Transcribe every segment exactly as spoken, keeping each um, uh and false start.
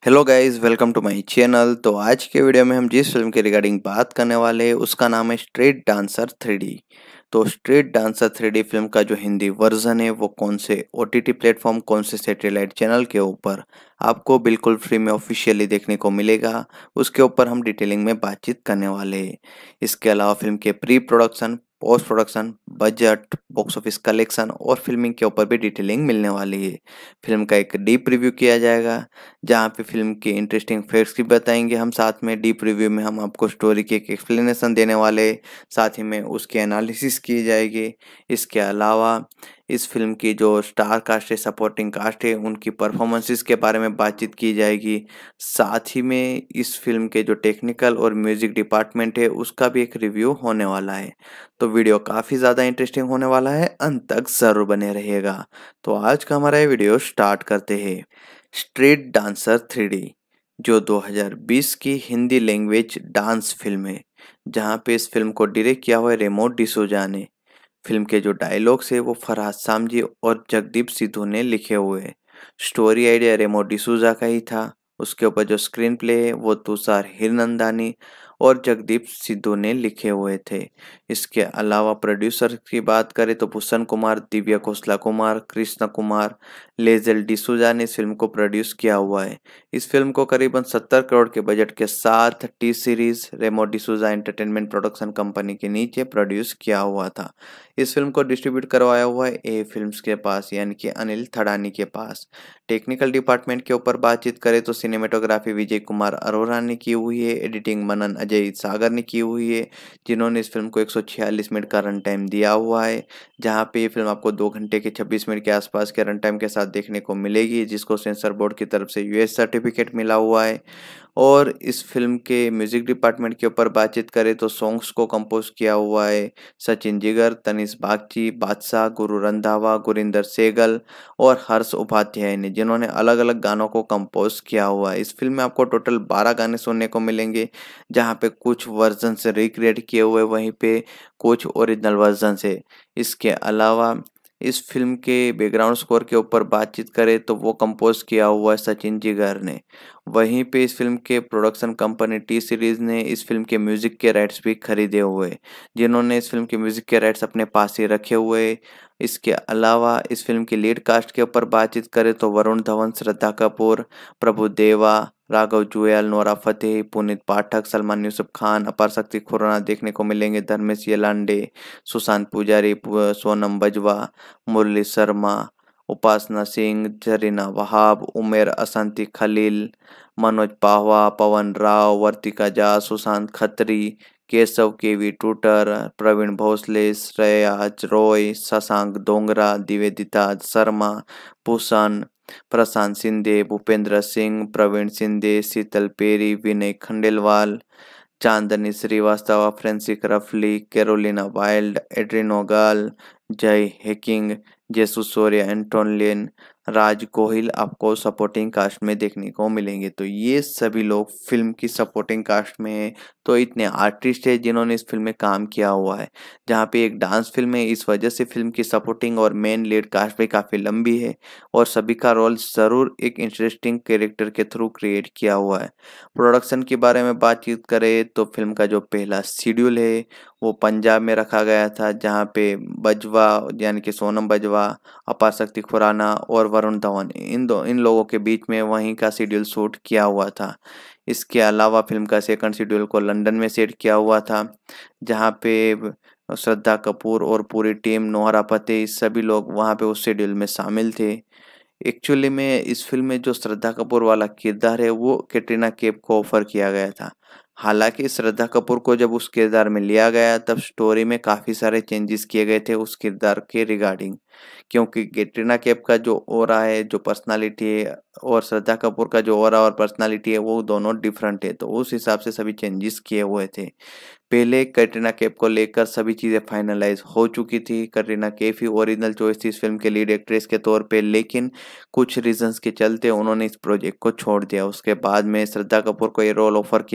Hello guys, welcome to my channel. तो आज के वीडियो में हम जिस फिल्म के रिगार्डिंग बात करने वाले हैं उसका नाम है स्ट्रीट डांसर थ्री डी। तो Street dancer three D film का जो हिंदी वर्जन है वो कौन से ओटीटी प्लेटफॉर्म, कौन से सैटेलाइट चैनल के ऊपर आपको बिल्कुल फ्री में ऑफिशियली देखने को मिलेगा, उसके ऊपर हम डिटेलिंग में बातचीत करने वाले हैं। इसके अलावा फिल्म के pre production, post production, budget, box office collection और फिल्मिंग के ऊपर भी डिटेलिंग मिलने वाली है। फिल्म का एक डीप रिव्यू किया जाएगा जहाँ पे फिल्म के इंटरेस्टिंग फैक्ट्स भी बताएंगे हम। साथ में डीप रिव्यू में हम आपको स्टोरी की एक एक्सप्लेनेशन देने वाले, साथ ही में उसकी एनालिसिस की जाएगी। इसके अलावा इस फिल्म की जो स्टार कास्ट है, सपोर्टिंग कास्ट है, उनकी परफॉर्मेंसेस के बारे में बातचीत की जाएगी। साथ ही में इस फिल्म के जो टेक्निकल और म्यूजिक डिपार्टमेंट है उसका भी एक रिव्यू होने वाला है। तो वीडियो काफ़ी ज़्यादा इंटरेस्टिंग होने वाला है, अंत तक ज़रूर बने रहिएगा। तो आज का हमारा ये वीडियो स्टार्ट करते हैं। स्ट्रीट डांसर थ्री डी जो दो हज़ार बीस की हिंदी लैंग्वेज डांस फिल्म है, जहाँ पे इस फिल्म को डायरेक्ट किया हुआ है रेमो डिसूजा ने। फिल्म के जो डायलॉग्स है वो फरहाद सामजी और जगदीप सिद्धू ने लिखे हुए हैं। स्टोरी आइडिया रेमो डिसूजा का ही था। उसके ऊपर जो स्क्रीन प्ले है वो तुषार हिरनंदानी और जगदीप सिद्धू ने लिखे हुए थे। इसके अलावा प्रोड्यूसर की बात करें तो भूषण कुमार, दिव्या खोसला कुमार, कृष्ण कुमार, लेजेल डिसूजा ने इस फिल्म को प्रोड्यूस किया हुआ है। इस फिल्म को करीबन सत्तर करोड़ के बजट के साथ T series Remo D'Souza entertainment production company के नीचे प्रोड्यूस किया हुआ था। इस फिल्म को डिस्ट्रीब्यूट करवाया हुआ है ए फिल्म्स के पास, यानी कि अनिल थड़ानी के पास। टेक्निकल डिपार्टमेंट के ऊपर बातचीत करें तो सिनेमेटोग्राफी विजय कुमार अरोरा ने की हुई है, एडिटिंग मनन अजय सागर ने की हुई है, जिन्होंने इस फिल्म को एक सौ छियालीस मिनट का रन टाइम दिया हुआ है, जहाँ पे ये फिल्म आपको दो घंटे के छब्बीस मिनट के आसपास के रन टाइम के साथ देखने को मिलेगी, जिसको सेंसर बोर्ड की तरफ से यूएस सर्टिफिकेट मिला हुआ है। और इस फिल्म के म्यूजिक डिपार्टमेंट के ऊपर बातचीत करें तो सॉन्ग्स को कंपोज किया हुआ है सचिन जिगर, तनिष बागची, बादशाह, गुरु रंधावा, गुरिंदर सेगल और हर्ष उपाध्याय ने, जिन्होंने अलग अलग गानों को कंपोज किया हुआ है। इस फिल्म में आपको टोटल बारह गाने सुनने को मिलेंगे, जहाँ पे कुछ वर्जन से रिक्रिएट किए हुए, वहीं पे कुछ ओरिजिनल वर्जन से। इसके अलावा इस फिल्म के बैकग्राउंड स्कोर के ऊपर बातचीत करें तो वो कंपोज किया हुआ है सचिन जिगर ने। वहीं पे इस फिल्म के प्रोडक्शन कंपनी टी सीरीज ने इस फिल्म के म्यूजिक के राइट्स भी खरीदे हुए, जिन्होंने इस फिल्म के म्यूजिक के राइट्स अपने पास ही रखे हुए। इसके अलावा इस फिल्म की लीड कास्ट के ऊपर बातचीत करें तो वरुण धवन, श्रद्धा कपूर, प्रभु देवा, राघव जुयाल, नोरा फतेही, पुनीत पाठक, सलमान यूसुफ खान, अपार शक्ति खुराना देखने को मिलेंगे, धर्मेश येलांडे, सुशांत पुजारी, सोनम बजवा, मुरली शर्मा, उपासना सिंह, जरीना वहाब, उमेर असंती खलील, मनोज पाहवा, पवन राव, वर्तिका झा, सुशांत खत्री, केशव केवी टूटर, प्रवीण भोसले, श्रेयाज रॉय, शशांक डोंगरा, निवेदिता शर्मा, भूषण, प्रशांत शिंदे, भूपेंद्र सिंह, प्रवीण शिंदे, शीतल पेरी, विनय खंडेलवाल, चांदनी श्रीवास्तव, फ्रेंसिक रफली, कैरोलिना वाइल्ड, एड्रिन ओगाल, जय हैकिंग, जेसु सूर्य, एंटोनियन, राज गोहिल आपको सपोर्टिंग कास्ट में देखने को मिलेंगे। तो ये सभी लोग फिल्म की सपोर्टिंग कास्ट में है। तो इतने आर्टिस्ट है जिन्होंने इस फिल्म में काम किया हुआ है। जहाँ पे एक डांस फिल्म है, इस वजह से फिल्म की सपोर्टिंग और मेन लीड कास्ट भी काफ़ी लंबी है और सभी का रोल ज़रूर एक इंटरेस्टिंग कैरेक्टर के थ्रू क्रिएट किया हुआ है। प्रोडक्शन के बारे में बातचीत करें तो फिल्म का जो पहला शेड्यूल है वो पंजाब में रखा गया था, जहाँ पे बजवा यानी कि सोनम बजवा, अपार शक्ति खुराना और वरुण धवन, इन दो इन लोगों के बीच में वहीं का शेड्यूल शूट किया हुआ था। इसके अलावा फिल्म का सेकंड शेड्यूल को लंदन में सेट किया हुआ था, जहाँ पे श्रद्धा कपूर और पूरी टीम, नोहरा फतेही, सभी लोग वहाँ पे उस शेड्यूल में शामिल थे। एक्चुअली में इस फिल्म में जो श्रद्धा कपूर वाला किरदार है वो कैटरीना कैफ को ऑफर किया गया था। हालांकि श्रद्धा कपूर को जब उस किरदार में लिया गया तब स्टोरी में काफ़ी सारे चेंजेस किए गए थे उस किरदार के रिगार्डिंग, क्योंकि कैटरीना कैफ का जो ऑरा है, जो पर्सनालिटी है, और श्रद्धा कपूर का जो ऑरा और पर्सनालिटी है वो दोनों डिफरेंट है। तो उस हिसाब से सभी चेंजेस किए हुए थे। पहले कैटरीना कैफ को लेकर सभी चीज़ें फाइनलाइज हो चुकी थी। कैटरीना कैफ ही ओरिजिनल चॉइस थी इस फिल्म के लीड एक्ट्रेस के तौर पे, लेकिन कुछ रीजंस के चलते उन्होंने इस प्रोजेक्ट को छोड़ दिया। उसके बाद में श्रद्धा कपूर को ये रोल ऑफर किया गया, जहाँ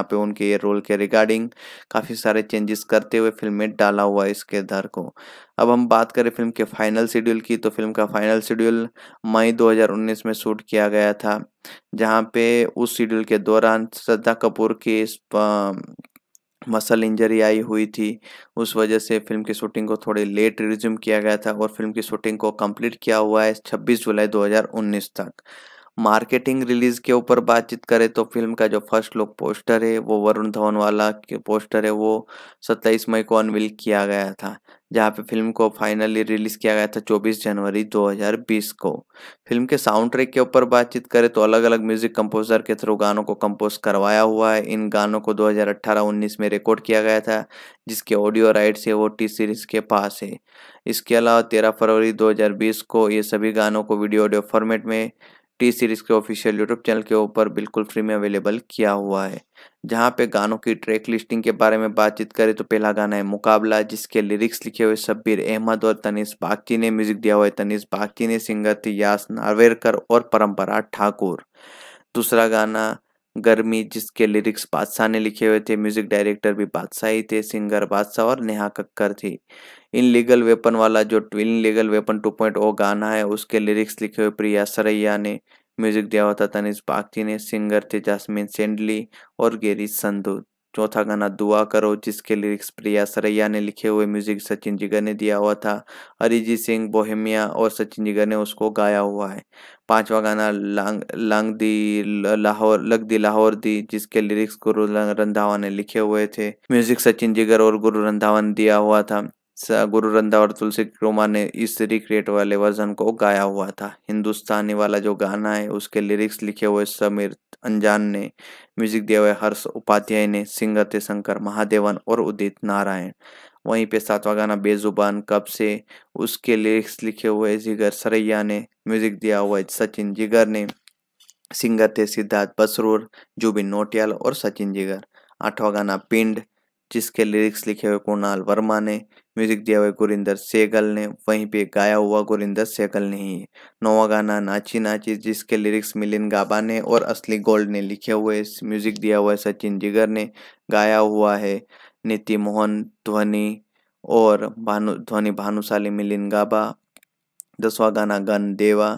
जहाँ पे उनके ये रोल के रिगार्डिंग काफ़ी सारे चेंजेस करते हुए फिल्म में डाला हुआ है इस किरदार को। अब हम बात करें फिल्म के फाइनल शेड्यूल की, तो फिल्म का फाइनल शेड्यूल मई दो हज़ार उन्नीस में शूट किया गया था, जहाँ पे उस शेड्यूल के दौरान श्रद्धा कपूर की मसल इंजरी आई हुई थी। उस वजह से फिल्म की शूटिंग को थोड़ी लेट रिज्यूम किया गया था और फिल्म की शूटिंग को कंप्लीट किया हुआ है छब्बीस जुलाई दो हज़ार उन्नीस तक। मार्केटिंग रिलीज के ऊपर बातचीत करें तो फिल्म का जो फर्स्ट लुक पोस्टर है वो वरुण धवन वाला के पोस्टर है वो सत्ताईस मई को अनवील किया गया था, जहाँ पे फिल्म को फाइनली रिलीज किया गया था चौबीस जनवरी दो हज़ार बीस को। फिल्म के साउंड ट्रैक के ऊपर बातचीत करें तो अलग अलग म्यूजिक कंपोजर के थ्रू गानों को कंपोज करवाया हुआ है। इन गानों को दो हज़ार अठारह उन्नीस में रिकॉर्ड किया गया था, जिसके ऑडियो राइट्स है वो टी सीरीज के पास है। इसके अलावा तेरह फरवरी दो हज़ार बीस को ये सभी गानों को वीडियो ऑडियो फॉर्मेट में टी सीरीज के ऑफिशियल यूट्यूब चैनल के ऊपर बिल्कुल फ्री में अवेलेबल किया हुआ है। जहाँ पे गानों की ट्रैक लिस्टिंग के बारे में बातचीत करें तो पहला गाना है मुकाबला, जिसके लिरिक्स लिखे हुए शब्बीर अहमद और तनीष बागची ने, म्यूजिक दिया हुआ है तनीष बागची ने, सिंगर थे यास नार्वेकर और परंपरा ठाकुर। दूसरा गाना गर्मी, जिसके लिरिक्स बादशाह ने लिखे हुए थे, म्यूजिक डायरेक्टर भी बादशाह ही थे, सिंगर बादशाह और नेहा कक्कर थी। इन लीगल वेपन वाला जो illegal weapon two point O गाना है उसके लिरिक्स लिखे हुए प्रिया सरैया ने, म्यूजिक दिया हुआ था तनिष बागची ने, सिंगर थे जास्मिन सेंडली और गेरी संधू। चौथा गाना दुआ करो, जिसके लिरिक्स प्रिया सरैया ने लिखे हुए, म्यूजिक सचिन जिगर ने दिया हुआ था, अरिजीत सिंह बोहेमिया और सचिन जिगर ने उसको गाया हुआ है। पांचवा गाना लांग लांग दी लाहौर लग दी लाहौर दी, जिसके लिरिक्स गुरु रंधावा ने लिखे हुए थे, म्यूजिक सचिन जिगर और गुरु रंधावा ने दिया हुआ था। गुरु रंधावा और तुलसी क्रोमा ने इस रिक्रिएट वाले वर्जन को गाया हुआ था। हिंदुस्तानी वाला जो गाना है उसके लिरिक्स लिखे हुए समीर अनजान ने, म्यूजिक दिया हुआ हर्ष उपाध्याय ने, सिंगर थे शंकर महादेवन और उदित नारायण। वहीं पे सातवां गाना बेजुबान कब से, उसके लिरिक्स लिखे हुए जिगर सरैया ने, म्यूजिक दिया हुआ सचिन जिगर ने, सिंगर थे सिद्धार्थ बसरूर, जुबिन नौटियाल और सचिन जिगर। आठवां गाना पिंड, जिसके लिरिक्स लिखे हुए कुणाल वर्मा ने, म्यूजिक दिया हुआ गुरिंदर सहगल ने, वहीं पे गाया हुआ गुरिंदर सहगल ने ही। नौवां गाना नाची नाची, जिसके लिरिक्स मिलिंद गाबा ने और असली गोल्ड ने लिखे हुए, म्यूजिक दिया हुआ है सचिन जिगर ने, गाया हुआ है नीति मोहन ध्वनि और भानु ध्वनि भानुशाली मिलिंद गाबा। दसवां गाना गन देवा,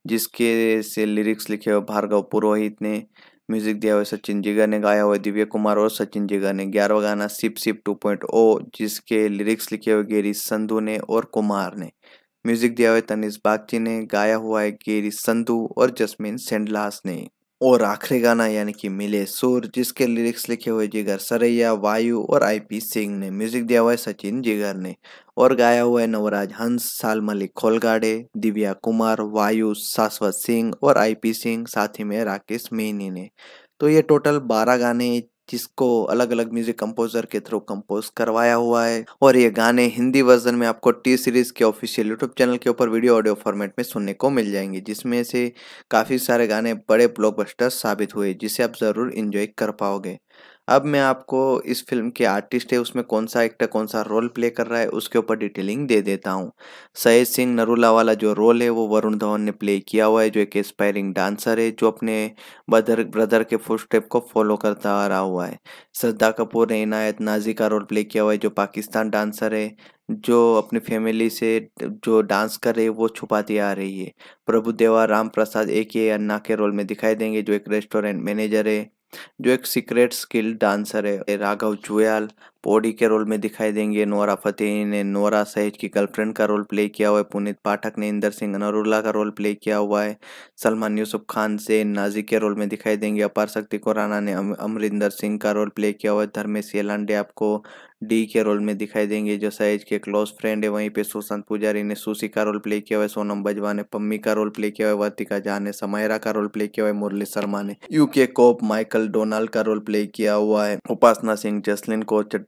जिसके से लिरिक्स लिखे हुए भार्गव पुरोहित ने, म्यूजिक दिया हुआ सचिन जिगर ने, गाया हुआ दिव्य कुमार और सचिन जिगर ने। ग्यारहवां गाना sip sip two point O, जिसके लिरिक्स लिखे हुए गेरी संधू ने और कुमार ने, म्यूजिक दिया हुआ तनिष बागची ने, गाया हुआ है गेरी संधू और जस्मिन सेंडलास ने। और आखिरी गाना यानी कि मिले सुर, जिसके लिरिक्स लिखे हुए जिगर सरैया, वायु और आईपी सिंह ने, म्यूजिक दिया हुआ है सचिन जिगर ने और गाया हुआ है नवराज हंस, साल मलिक खोलगाड़े, दिव्या कुमार, वायु, शाश्वत सिंह और आईपी सिंह, साथ ही में राकेश मेनी ने। तो ये टोटल बारह गाने जिसको अलग अलग म्यूजिक कंपोजर के थ्रू कंपोज करवाया हुआ है, और ये गाने हिंदी वर्जन में आपको टी सीरीज के ऑफिशियल यूट्यूब चैनल के ऊपर वीडियो ऑडियो फॉर्मेट में सुनने को मिल जाएंगे, जिसमें से काफ़ी सारे गाने बड़े ब्लॉकबस्टर साबित हुए, जिसे आप ज़रूर इंजॉय कर पाओगे। अब मैं आपको इस फिल्म के आर्टिस्ट है उसमें कौन सा एक्टर कौन सा रोल प्ले कर रहा है उसके ऊपर डिटेलिंग दे देता हूँ। सहेज सिंह नरूला वाला जो रोल है वो वरुण धवन ने प्ले किया हुआ है, जो एक एस्पायरिंग डांसर है जो अपने ब्रदर ब्रदर के फुटस्टेप को फॉलो करता आ रहा हुआ है। श्रद्धा कपूर ने इनायत नाजी का रोल प्ले किया हुआ है, जो पाकिस्तान डांसर है, जो अपनी फैमिली से जो डांस कर रही है वो छुपाती आ रही है। प्रभु देवा राम प्रसाद ए के अन्ना के रोल में दिखाई देंगे, जो एक रेस्टोरेंट मैनेजर है, जो एक सीक्रेट स्किल डांसर है। राघव जुयाल पौड़ी के रोल में दिखाई देंगे। नोरा फतेही ने नोरा सहेज की गर्लफ्रेंड का रोल प्ले किया हुआ है। पुनीत पाठक ने इंदर सिंह नरूला का रोल प्ले किया हुआ है। सलमान यूसुफ खान से नाजी के रोल में दिखाई देंगे। अपार शक्ति खुराना ने अमरिंदर सिंह का रोल प्ले किया हुआ है। धर्मेश येलांडे आपको डी के रोल में दिखाई देंगे, जो सहेज के क्लोज फ्रेंड है। वहीं पे सुशांत पुजारी ने सुशी का रोल प्ले किया हुआ है। सोनम बजवा ने पम्मी का रोल प्ले किया हुआ है। वर्तिका झा ने समायरा का रोल प्ले किया हुआ है। मुरली शर्मा ने यूके कोप माइकल डोनाल्ड का रोल प्ले किया हुआ है। उपासना सिंह जसलिन को चड्ढा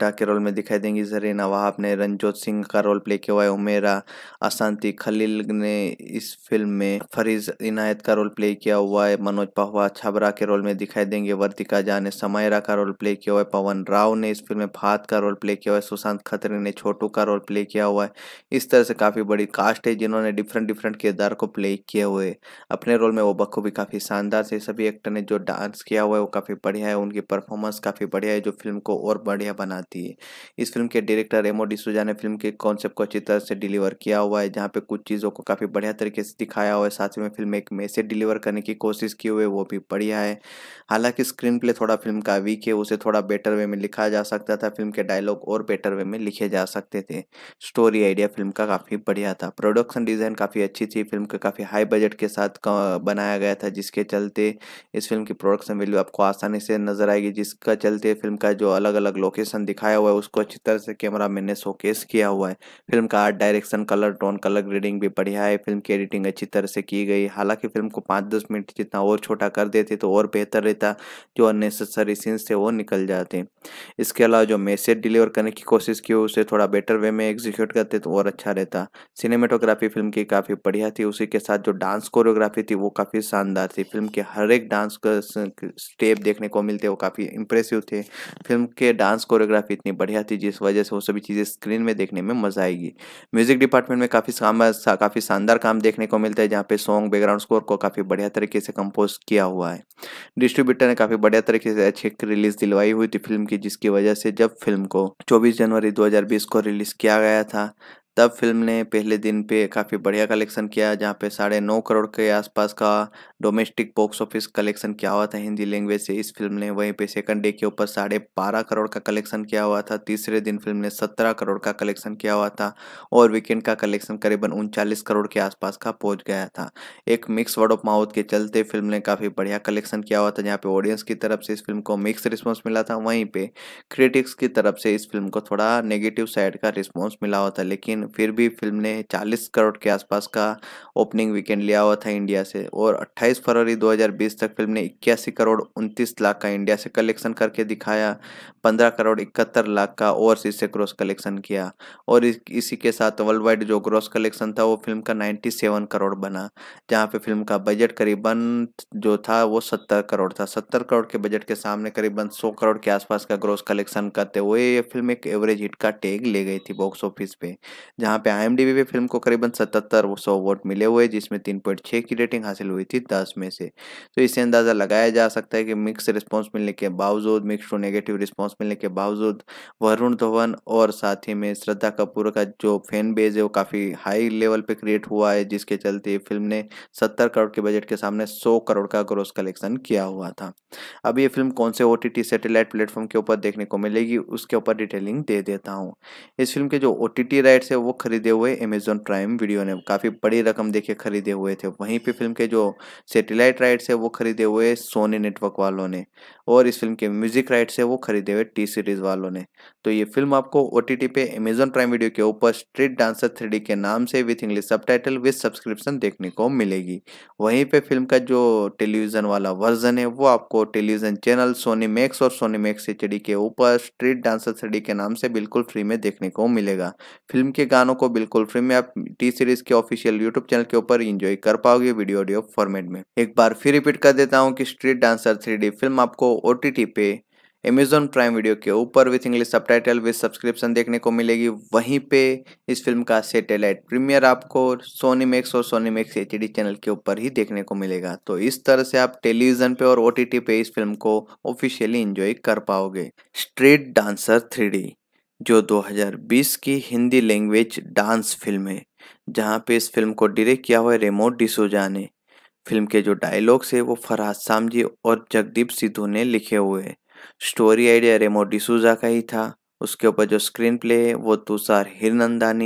शाह के रोल में दिखाई देंगी जरीना वहाब ने, रणजोत सिंह का रोल प्ले किया हुआ है उमेरा, अशांति खलील ने इस फिल्म में फरीज इनायत का रोल प्ले किया हुआ है, मनोज पहवा छबरा के रोल में दिखाई देंगे, वर्तिका झा ने समायरा का रोल प्ले किया हुआ है, पवन राव ने इस फिल्म में फात का रोल प्ले किया हुआ है, सुशांत खत्री ने छोटू का रोल प्ले किया हुआ है। इस तरह से काफ़ी बड़ी कास्ट है जिन्होंने डिफरेंट डिफरेंट किरदार को प्ले किए हुए अपने रोल में वो बखूबी काफ़ी शानदार से सभी एक्टर ने जो डांस किया हुआ है वो काफ़ी बढ़िया है, उनकी परफॉर्मेंस काफ़ी बढ़िया है जो फिल्म को और बढ़िया बनाती है। इस फिल्म के डायरेक्टर रेमो डिसूजा ने फिल्म के कॉन्सेप्ट को अच्छी तरह से डिलीवर किया हुआ है, जहाँ पे कुछ चीज़ों को काफ़ी बढ़िया तरीके से दिखाया हुआ है, साथ ही में फिल्म एक मैसेज डिलीवर करने की कोशिश की हुई है वो भी बढ़िया है। हालांकि स्क्रीन प्ले थोड़ा फिल्म का वीक है, उसे थोड़ा बेटर वे में लिखा जा सकता था, फिल्म के डायलॉग और बेटर वे में लिखे जा सकते थे। स्टोरी आइडिया फिल्म का काफ़ी बढ़िया था, प्रोडक्शन डिज़ाइन काफ़ी अच्छी थी, फिल्म के काफ़ी हाई बजट के साथ बनाया गया था जिसके चलते इस फिल्म की प्रोडक्शन वैल्यू आपको आसानी से नजर आएगी, जिसका चलते फिल्म का जो अलग अलग लोकेशन दिखाया हुआ है उसको अच्छी तरह से कैमरा मैन ने शोकेस किया हुआ है। फिल्म का art direction, colour tone, colour grading भी बढ़िया है, फिल्म की एडिटिंग अच्छी तरह से की गई। हालांकि फिल्म को पाँच दस मिनट जितना और छोटा कर देते तो और बेहतर रहता, जो अननेसेसरी सीन्स थे वो निकल जाते। इसके अलावा जो मैसेज डिलीवर करने की कोशिश की उसे थोड़ा बेटर वे में एग्जीक्यूट करते तो और अच्छा रहता। सिनेमेटोग्राफी फिल्म की काफ़ी बढ़िया थी, उसी के साथ जो डांस कोरियोग्राफी थी वो काफ़ी शानदार थी। फिल्म के हर एक डांस का स्टेप देखने को मिलते वो काफ़ी इंप्रेसिव थे। फिल्म के डांस कोरियोग्राफी इतनी बढ़िया थी जिस वजह से वो सभी चीज़ें स्क्रीन में देखने में मजा आएगी। म्यूजिक डिपार्टमेंट में काफ़ी काफ़ी शानदार काम देखने को मिलता है, जहाँ पे सॉन्ग बैकग्राउंड स्कोर को काफ़ी बढ़िया तरीके से कंपोज किया हुआ है। डिस्ट्रीब्यूटर ने काफ़ी बढ़िया तरीके से अच्छी रिलीज दिलवाई हुई थी फिल्म की, जिसकी वजह से जब फिल्म को चौबीस जनवरी दो हज़ार बीस को रिलीज किया गया था तब फिल्म ने पहले दिन पे काफ़ी बढ़िया कलेक्शन किया, जहाँ पे साढ़े नौ करोड़ के आसपास का डोमेस्टिक बॉक्स ऑफिस कलेक्शन किया हुआ था हिंदी लैंग्वेज से इस फिल्म ने। वहीं पे सेकंड डे के ऊपर साढ़े बारह करोड़ का कलेक्शन किया हुआ था, तीसरे दिन फिल्म ने सत्रह करोड़ का कलेक्शन किया हुआ था और वीकेंड का कलेक्शन करीबन उनचालीस करोड़ के आसपास का पहुंच गया था। एक मिक्स वर्ड ऑफ माउथ के चलते फिल्म ने काफ़ी बढ़िया कलेक्शन किया हुआ था, जहाँ पे ऑडियंस की तरफ से इस फिल्म को मिक्स रिस्पॉन्स मिला था, वहीं पे क्रिटिक्स की तरफ से इस फिल्म को थोड़ा नेगेटिव साइड का रिस्पॉन्स मिला हुआ था। लेकिन फिर भी फिल्म ने चालीस करोड़ के आसपास का ओपनिंग वीकेंड लिया हुआ था इंडिया से और अट्ठाईस फरवरी दो हज़ार बीस तक फिल्म ने इक्यासी करोड़ उनतीस लाख का इंडिया से कलेक्शन करके दिखाया, पंद्रह करोड़ इकहत्तर लाख का ओवरसीज से ग्रॉस कलेक्शन किया और इस, इसी के साथ वर्ल्ड वाइड जो ग्रॉस कलेक्शन था वो फिल्म का सत्तानवे करोड़ बना, जहाँ पे फिल्म का बजट करीबन जो था वो सत्तर करोड़ था। सत्तर करोड़ के बजट के सामने करीबन सौ करोड़ के आसपास का ग्रॉस कलेक्शन करते हुए ये फिल्म एक एवरेज हिट का टैग ले गई थी बॉक्स ऑफिस पे, जहाँ पे आईएमडीबी पे फिल्म को करीबन सतहत्तर सौ वोट मिले हुए, जिसमें तीन पॉइंट छह की रेटिंग हासिल हुई थी दस में से। तो इससे अंदाजा लगाया जा सकता है कि मिक्स रिस्पांस मिलने के बावजूद, मिक्स टू नेगेटिव रिस्पांस मिलने के बावजूद वरुण धवन और साथ ही में श्रद्धा कपूर का जो फैन बेस है वो काफ़ी हाई लेवल पे क्रिएट हुआ है, जिसके चलते फिल्म ने सत्तर करोड़ के बजट के सामने सौ करोड़ का ग्रॉस कलेक्शन किया हुआ था। अब ये फिल्म कौन से ओटीटी सैटेलाइट प्लेटफॉर्म के ऊपर देखने को मिलेगी उसके ऊपर डिटेलिंग दे देता हूँ। इस फिल्म के जो ओटीटी राइट्स है वो खरीदे हुए अमेजॉन प्राइम वीडियो ने काफ़ी बड़ी रकम देके खरीदे हुए थे। वहीं पे फिल्म के जो सैटेलाइट राइट्स है वो खरीदे हुए सोनी नेटवर्क वालों ने और इस फिल्म के म्यूजिक राइट्स है वो खरीदे हुए टी सीरीज वालों ने। तो ये फिल्म आपको ओटीटी पे अमेजॉन प्राइम वीडियो के ऊपर स्ट्रीट डांसर थ्री डी के नाम से with English subtitle with subscription देखने को मिलेगी। वहीं पे फिल्म का जो टेलीविजन वाला वर्जन है वो आपको टेलीविजन चैनल सोनी मैक्स और सोनी मैक्स एचडी के ऊपर स्ट्रीट डांसर थ्री डी के नाम से बिल्कुल फ्री में देखने को मिलेगा। फिल्म के गानों को बिल्कुल फ्री में आप टी सीरीज के ऑफिशियल यूट्यूब चैनल के ऊपर एंजॉय कर पाओगे वीडियो ऑडियो फॉर्मेट में। एक बार फिर रिपीट कर देता हूँ कि street dancer three D film आपको ओटीटी पे अमेजॉन प्राइम वीडियो के ऊपर with English subtitle with subscription देखने को मिलेगी। वहीं पे इस फिल्म का सैटेलाइट प्रीमियर आपको सोनी मैक्स और सोनी मैक्स एचडी चैनल के ऊपर ही देखने को मिलेगा। तो इस तरह से आप टेलीविजन पे और ओटीटी पे इस फिल्म को ऑफिशियली एंजॉय कर पाओगे। स्ट्रीट डांसर थ्री डी जो दो हज़ार बीस की हिंदी लैंग्वेज डांस फिल्म है, जहाँ पे इस फिल्म को डायरेक्ट किया हुआ है रेमो डिसूजा ने। फिल्म के जो डायलॉग्स है वो फरहाद सामजी और जगदीप सिद्धू ने लिखे हुए हैं। स्टोरी आइडिया रेमो डिसूजा का ही था। उसके ऊपर जो स्क्रीन प्ले है वो तुषार हिरनंदानी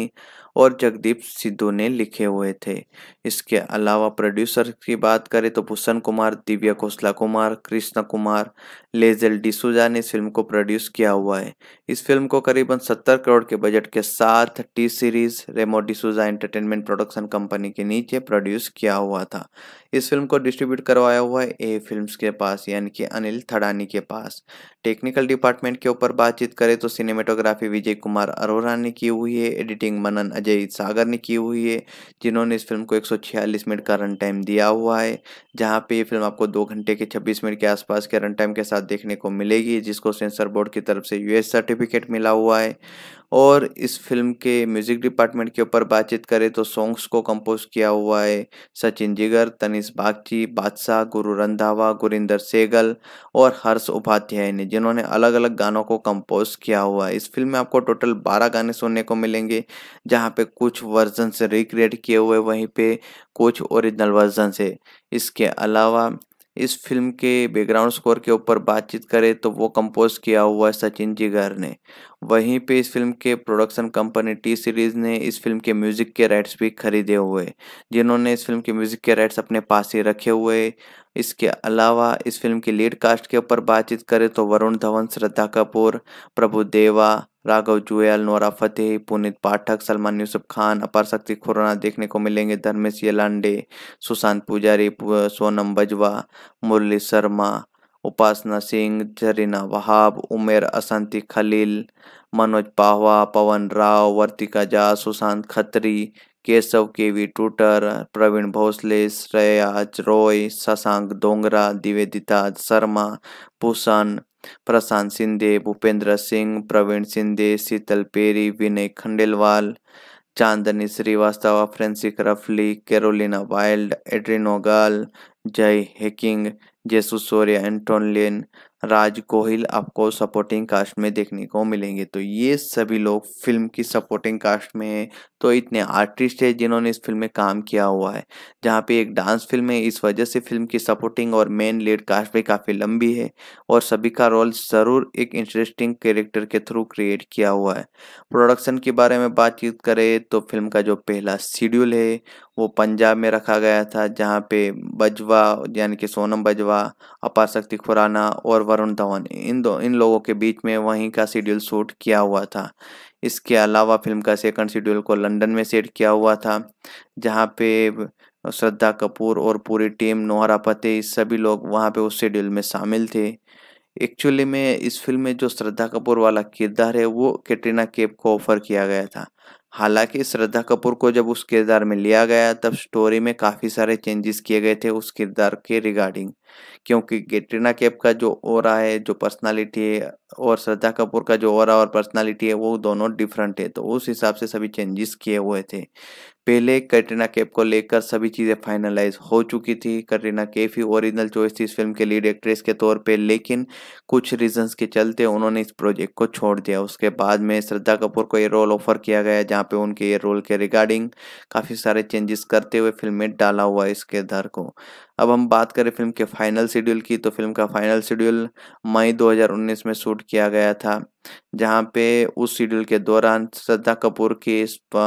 और जगदीप सिद्धू ने लिखे हुए थे। इसके अलावा प्रोड्यूसर की बात करें तो भूषण कुमार, दिव्या खोसला कुमार, कृष्ण कुमार, लेजेल डिसूजा ने इस फिल्म को प्रोड्यूस किया हुआ है। इस फिल्म को करीबन सत्तर करोड़ के बजट के साथ T series Remo D'Souza entertainment production company के नीचे प्रोड्यूस किया हुआ था। इस फिल्म को डिस्ट्रीब्यूट करवाया हुआ है ए फिल्म्स के पास, यानी कि अनिल थड़ानी के पास। टेक्निकल डिपार्टमेंट के ऊपर बातचीत करें तो सिनेमेटोग्राफी विजय कुमार अरोरा ने की हुई है, एडिटिंग मनन अजय सागर ने की हुई है, जिन्होंने इस फिल्म को एक सौ छियालीस मिनट का रन टाइम दिया हुआ है, जहां पे ये फिल्म आपको दो घंटे के छब्बीस मिनट के आसपास के रन टाइम के साथ देखने को मिलेगी, जिसको सेंसर बोर्ड की तरफ से यूएस सर्टिफिकेट मिला हुआ है। और इस फिल्म के म्यूजिक डिपार्टमेंट के ऊपर बातचीत करें तो सॉन्ग्स को कंपोज किया हुआ है सचिन जिगर, तनिष बागची, बादशाह, गुरु रंधावा, गुरिंदर सेगल और हर्ष उपाध्याय ने, जिन्होंने अलग अलग गानों को कंपोज किया हुआ है। इस फिल्म में आपको टोटल बारह गाने सुनने को मिलेंगे, जहाँ पे कुछ वर्जन से रिक्रिएट किए हुए, वहीं पे कुछ ओरिजिनल वर्जन से। इसके अलावा इस फिल्म के बैकग्राउंड स्कोर के ऊपर बातचीत करें तो वो कंपोज किया हुआ है सचिन जिगर ने। वहीं पे इस फिल्म के प्रोडक्शन कंपनी टी सीरीज ने इस फिल्म के म्यूजिक के राइट्स भी खरीदे हुए, जिन्होंने इस फिल्म के म्यूजिक के राइट्स अपने पास ही रखे हुए। इसके अलावा इस फिल्म की लीड कास्ट के ऊपर बातचीत करें तो वरुण धवन, श्रद्धा कपूर, प्रभु देवा, राघव जुएल, नोरा फतेही, पुनीत पाठक, सलमान यूसुफ खान, अपार शक्ति खुराना देखने को मिलेंगे, धर्मेश येलांडे, सुशांत पुजारी, सोनम बजवा, मुरली शर्मा, उपासना सिंह, जरीना वहाब, उमेर असंती खलील, मनोज पाहवा, पवन राव, वर्तिका झा, सुशांत खत्री, केशव केवी टूटर, प्रवीण भोसले, श्रेयाज रॉय, शशांक डोंगरा, निवेदिता शर्मा, भूषण, प्रशांत शिंदे, भूपेंद्र सिंह, प्रवीण शिंदे, शीतल पेरी, विनय खंडेलवाल, चांदनी श्रीवास्तव, फ्रेंसिक रफली, कैरोलिना वाइल्ड, एड्रिन ओगाल, जय हेकिंग, जेसु सूर्य, एंटोनियन, राज गोहिल आपको सपोर्टिंग कास्ट में देखने को मिलेंगे। तो ये सभी लोग फिल्म की सपोर्टिंग कास्ट में हैं। तो इतने आर्टिस्ट हैं जिन्होंने इस फिल्म में काम किया हुआ है, जहाँ पे एक डांस फिल्म है, इस वजह से फिल्म की सपोर्टिंग और मेन लीड कास्ट भी काफ़ी लंबी है और सभी का रोल ज़रूर एक इंटरेस्टिंग कैरेक्टर के थ्रू क्रिएट किया हुआ है। प्रोडक्शन के बारे में बातचीत करें तो फिल्म का जो पहला शेड्यूल है वो पंजाब में रखा गया था, जहाँ पे बजवा यानी कि सोनम बजवा, अपार शक्ति खुराना और वरुण धवन, इन दो इन लोगों के बीच में वहीं का शेड्यूल शूट किया हुआ था। इसके अलावा फिल्म का सेकंड शेड्यूल को लंदन में सेट किया हुआ था, जहाँ पे श्रद्धा कपूर और पूरी टीम, नोहरा फतेही, सभी लोग वहाँ पे उस शेड्यूल में शामिल थे। एक्चुअली में इस फिल्म में जो श्रद्धा कपूर वाला किरदार है वो कैटरीना कैफ को ऑफर किया गया था। हालांकि श्रद्धा कपूर को जब उस किरदार में लिया गया तब स्टोरी में काफ़ी सारे चेंजेस किए गए थे उस किरदार के रिगार्डिंग, क्योंकि कैटरीना कैफ का जो ऑरा है, जो पर्सनालिटी है, और श्रद्धा कपूर का जो ऑरा और पर्सनालिटी है वो दोनों डिफरेंट है, तो उस हिसाब से सभी चेंजेस किए हुए थे। पहले कैटरीना कैफ को लेकर सभी चीज़ें फाइनलाइज हो चुकी थी। कैटरीना कैफ ही ओरिजिनल चॉइस थी इस फिल्म के लीड एक्ट्रेस के तौर पे, लेकिन कुछ रीजंस के चलते उन्होंने इस प्रोजेक्ट को छोड़ दिया। उसके बाद में श्रद्धा कपूर को ये रोल ऑफर किया गया, जहाँ पे उनके ये रोल के रिगार्डिंग काफ़ी सारे चेंजेस करते हुए फिल्म में डाला हुआ है इस किरदार को। अब हम बात करें फिल्म के फाइनल शेड्यूल की, तो फिल्म का फाइनल शेड्यूल मई दो हज़ार उन्नीस में शूट किया गया था, जहाँ पे उस शेड्यूल के दौरान श्रद्धा कपूर की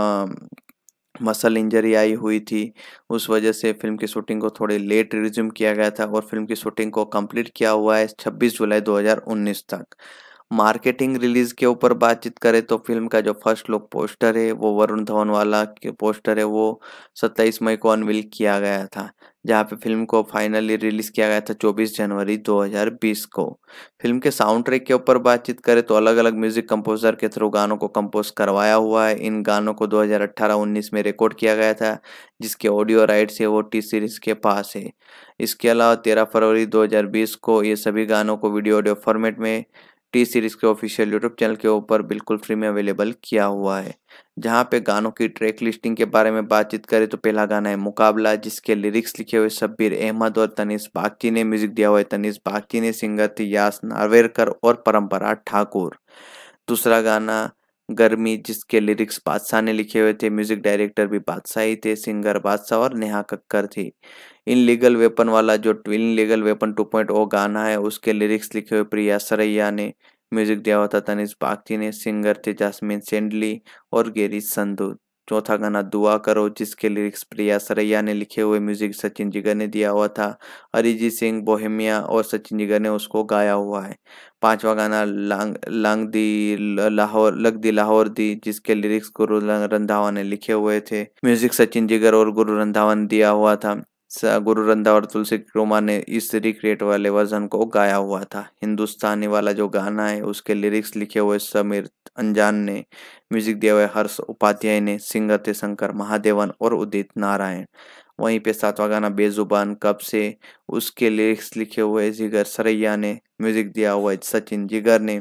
मसल इंजरी आई हुई थी। उस वजह से फिल्म की शूटिंग को थोड़ी लेट रिज्यूम किया गया था और फिल्म की शूटिंग को कंप्लीट किया हुआ है छब्बीस जुलाई दो हज़ार उन्नीस तक। मार्केटिंग रिलीज के ऊपर बातचीत करें तो फिल्म का जो फर्स्ट लुक पोस्टर है वो वरुण धवन वाला के पोस्टर है वो सत्ताईस मई को अनवील किया गया था, जहाँ पे फिल्म को फाइनली रिलीज किया गया था चौबीस जनवरी दो हज़ार बीस को। फिल्म के साउंड ट्रैक के ऊपर बातचीत करें तो अलग अलग म्यूजिक कंपोजर के थ्रू गानों को कंपोज करवाया हुआ है। इन गानों को दो हज़ार अठारह उन्नीस में रिकॉर्ड किया गया था, जिसके ऑडियो राइट्स है वो टी सीरीज के पास है। इसके अलावा तेरह फरवरी दो हज़ार बीस को ये सभी गानों को वीडियो ऑडियो फॉर्मेट में टी सीरीज के ऑफिशियल यूट्यूब चैनल के ऊपर बिल्कुल फ्री में अवेलेबल किया हुआ है। जहाँ पे गानों की ट्रैक लिस्टिंग के बारे में बातचीत करें तो पहला गाना है मुकाबला, जिसके लिरिक्स लिखे हुए शब्बीर अहमद और तनिष बागची ने, म्यूजिक दिया हुआ है तनिष बागची ने, सिंगर थे यास नार्वेकर और परंपरा ठाकुर। दूसरा गाना गर्मी, जिसके लिरिक्स बादशाह ने लिखे हुए थे, म्यूजिक डायरेक्टर भी बादशाह ही थे, सिंगर बादशाह और नेहा कक्कर थी। इन लीगल वेपन वाला जो ट्विन legal weapon two point O गाना है उसके लिरिक्स लिखे हुए प्रिया सरैया ने, म्यूजिक दिया हुआ था तनिष बागची ने, सिंगर थे जास्मिन सेंडली और गेरी संधू। चौथा गाना दुआ करो, जिसके लिरिक्स प्रिया सरैया ने लिखे हुए, म्यूजिक सचिन जिगर ने दिया हुआ था। अरिजीत सिंह बोहेमिया और सचिन जिगर ने उसको गाया हुआ है। पांचवा गाना लांग लांग दी ल- लाहौर लग दी लाहौर दी, जिसके लिरिक्स गुरु रंधावा ने लिखे हुए थे, म्यूजिक सचिन जिगर और गुरु रंधावा ने दिया हुआ था। स- गुरु रंधावा और तुलसी ग्रोमा ने इस रिक्रिएट वाले वर्जन को गाया हुआ था। हिंदुस्तानी वाला जो गाना है उसके लिरिक्स लिखे हुए समीर अनजान ने, म्यूजिक दिया हुआ है हर्ष उपाध्याय ने, सिंगर थे शंकर महादेवन और उदित नारायण। वहीं पे सातवां गाना बेजुबान कब से, उसके लिरिक्स लिखे हुए जिगर सरैया ने, म्यूजिक दिया हुआ है सचिन जिगर ने,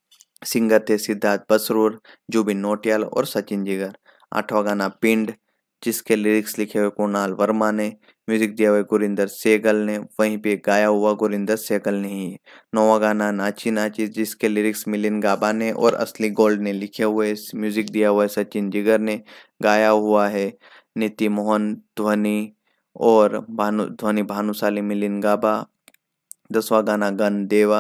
सिंगर थे सिद्धार्थ बसरूर, जुबिन नौटियाल और सचिन जिगर। आठवां गाना पिंड, जिसके लिरिक्स लिखे हुए कुणाल वर्मा ने, म्यूजिक दिया हुआ गुरिंदर सहगल ने, वहीं पे गाया हुआ गुरिंदर सहगल ने ही है। नौवां गाना नाची नाची, जिसके लिरिक्स मिलिंद गाबा ने और असली गोल्ड ने लिखे हुए, म्यूजिक दिया हुआ है सचिन जिगर ने, गाया हुआ है नीति मोहन ध्वनि और भानु ध्वनि भानुशाली मिलिंद गाबा। दसवां गाना गन देवा,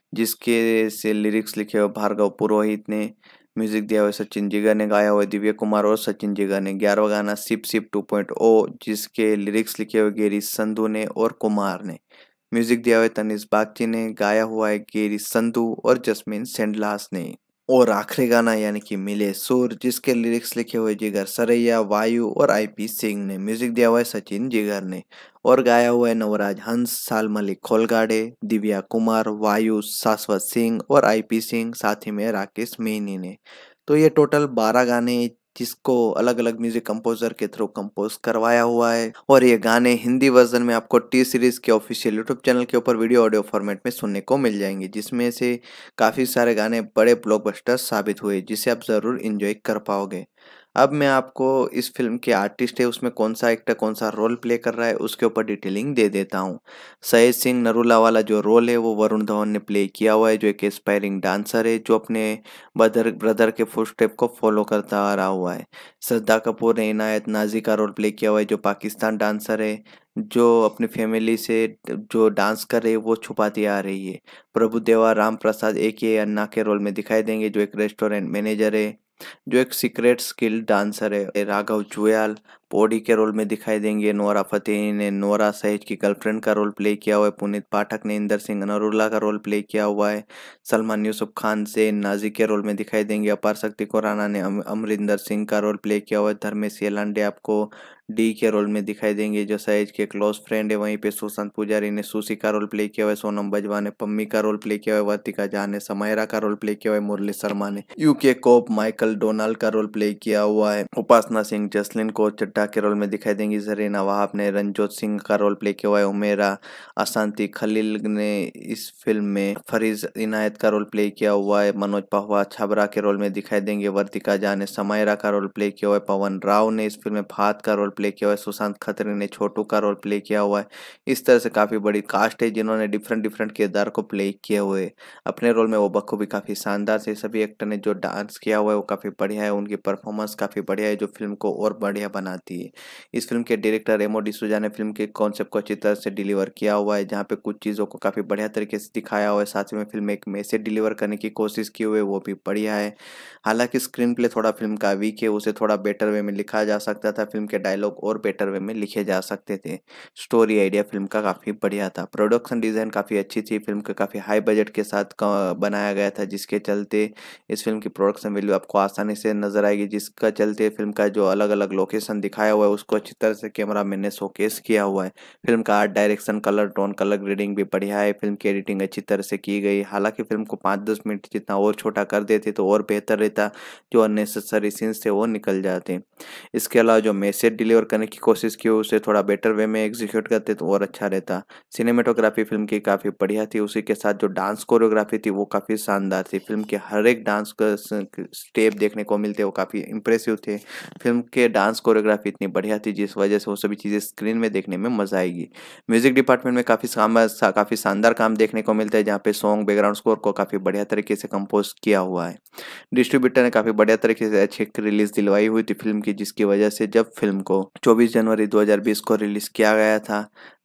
जिसके से लिरिक्स लिखे हुए भार्गव पुरोहित ने, म्यूजिक दिया हुआ सचिन जिगर ने, गाया हुआ दिव्य कुमार और सचिन जिगर ने। ग्यारहवां गाना sip sip two point O, जिसके लिरिक्स लिखे हुए गेरी संधू ने और कुमार ने, म्यूजिक दिया हुआ तनिष बागची ने, गाया हुआ है गेरी संधू और जस्मीन सेंडलास ने। और आखिरी गाना यानी कि मिले सुर, जिसके लिरिक्स लिखे हुए जिगर सरैया, वायु और आईपी सिंह ने, म्यूजिक दिया हुआ है सचिन जिगर ने, और गाया हुआ है नवराज हंस, साल मलिक खोलगाड़े, दिव्या कुमार, वायु, शाश्वत सिंह और आईपी सिंह, साथ ही में राकेश मेहनी ने। तो ये टोटल बारह गाने जिसको अलग अलग म्यूजिक कंपोजर के थ्रू कंपोज करवाया हुआ है, और ये गाने हिंदी वर्जन में आपको टी सीरीज के ऑफिशियल यूट्यूब चैनल के ऊपर वीडियो ऑडियो फॉर्मेट में सुनने को मिल जाएंगे, जिसमें से काफ़ी सारे गाने बड़े ब्लॉकबस्टर साबित हुए, जिसे आप ज़रूर इंजॉय कर पाओगे। अब मैं आपको इस फिल्म के आर्टिस्ट है उसमें कौन सा एक्टर कौन सा रोल प्ले कर रहा है उसके ऊपर डिटेलिंग दे देता हूँ। सहेज सिंह नरूला वाला जो रोल है वो वरुण धवन ने प्ले किया हुआ है, जो एक एस्पायरिंग डांसर है जो अपने ब्रदर ब्रदर के फुटस्टेप को फॉलो करता आ रहा हुआ है। श्रद्धा कपूर ने इनायत नाजी का रोल प्ले किया हुआ है, जो पाकिस्तान डांसर है, जो अपनी फैमिली से जो डांस कर रही है वो छुपाती आ रही है। प्रभु देवा राम प्रसाद ए के अन्ना के रोल में दिखाई देंगे, जो एक रेस्टोरेंट मैनेजर है, जो एक सीक्रेट स्किल डांसर है। राघव जुयाल पौड़ी के रोल में दिखाई देंगे। नोरा फतेही ने नोरा सहेज की गर्लफ्रेंड का रोल प्ले किया हुआ है। पुनीत पाठक ने इंदर सिंह नरूला का रोल प्ले किया हुआ है। सलमान यूसुफ खान से नाजी के रोल में दिखाई देंगे। अपार शक्ति खुराना ने अम, अमरिंदर सिंह का रोल प्ले किया हुआ है। धर्मेश येलांडे आपको डी के रोल में दिखाई देंगे, जो सहेज के क्लोज फ्रेंड है। वहीं पे सुशांत पुजारी ने सुशी का रोल प्ले किया हुआ है। सोनम बजवा ने पम्मी का रोल प्ले किया हुआ है। वर्तिका झा ने समायरा का रोल प्ले किया हुआ है। मुरली शर्मा ने यूके कोप माइकल डोनाल्ड का रोल प्ले किया हुआ है। उपासना सिंह जसलिन को चड्ढा के रोल में दिखाई देंगी। जरीना वहाब ने रंजोत सिंह का रोल प्ले किया हुआ है। उमेरा अशांति खलील ने इस फिल्म में फरीज इनायत का रोल प्ले किया हुआ है। मनोज पहवा छबरा के रोल में दिखाई देंगे। वर्तिका झा ने समायरा का रोल प्ले किया हुआ है। पवन राव ने इस फिल्म में भात का रोल प्ले किया हुआ है। सुशांत खत्री ने छोटू का रोल प्ले किया हुआ है। इस तरह से काफी बड़ी कास्ट है जिन्होंने डिफरेंट डिफरेंट किरदार को प्ले किए हुए अपने रोल में, वो बखूबी काफी शानदार से सभी एक्टर ने जो डांस किया हुआ है वो काफी बढ़िया है। उनकी परफॉर्मेंस काफी बढ़िया है जो फिल्म को और बढ़िया बनाती है। इस फिल्म के डायरेक्टर रेमो डिसूजा ने फिल्म के कॉन्सेप्ट को अच्छी तरह से डिलीवर किया हुआ है, जहाँ पे कुछ चीज़ों को काफ़ी बढ़िया तरीके से दिखाया हुआ है, साथ ही में फिल्म एक मैसेज डिलीवर करने की कोशिश की हुई है, वो भी बढ़िया है। हालांकि स्क्रीन प्ले थोड़ा फिल्म का वीक है, उसे थोड़ा बेटर वे में लिखा जा सकता था। फिल्म के डायलॉग और बेटर वे में लिखे जा सकते थे। स्टोरी आइडिया फिल्म का काफ़ी बढ़िया था। प्रोडक्शन डिज़ाइन काफ़ी अच्छी थी। फिल्म का काफ़ी हाई बजट के साथ बनाया गया था, जिसके चलते इस फिल्म की प्रोडक्शन वैल्यू आपको आसानी से नजर आएगी, जिसका चलते फिल्म का जो अलग अलग लोकेशन दिखाया हुआ है उसको अच्छी तरह से कैमरा मैन ने शोकेस किया हुआ है। फिल्म का art direction, colour tone, colour grading भी बढ़िया है। फिल्म की एडिटिंग अच्छी तरह से की गई। हालांकि फिल्म को पाँच दस मिनट जितना और छोटा कर देते तो और बेहतर रहता, जो अननेसेसरी सीन्स थे वो निकल जाते। इसके अलावा जो मैसेज डिलीवर करने की कोशिश की उसे थोड़ा बेटर वे में एग्जीक्यूट करते तो और अच्छा रहता। सिनेमेटोग्राफी फिल्म की काफ़ी बढ़िया थी, उसी के साथ जो डांस कोरियोग्राफी थी वो काफ़ी शानदार थी। फिल्म के हर एक डांस का स्टेप देखने को मिलते वो काफ़ी इंप्रेसिव थे। फिल्म के डांस कोरियोग्राफी इतनी बढ़िया थी जिस वजह से वो सभी चीज़ें स्क्रीन में देखने में मजा आएगी। म्यूजिक डिपार्टमेंट में काफ़ी काफ़ी शानदार काम देखने को मिलता है, जहाँ पे सॉन्ग बैकग्राउंड स्कोर को काफ़ी बढ़िया तरीके से कंपोज किया हुआ है। डिस्ट्रीब्यूटर ने काफ़ी बढ़िया तरीके से अच्छी रिलीज दिलवाई हुई थी फिल्म की, जिसकी वजह से जब फिल्म को चौबीस जनवरी दो हज़ार बीस को रिलीज किया गया था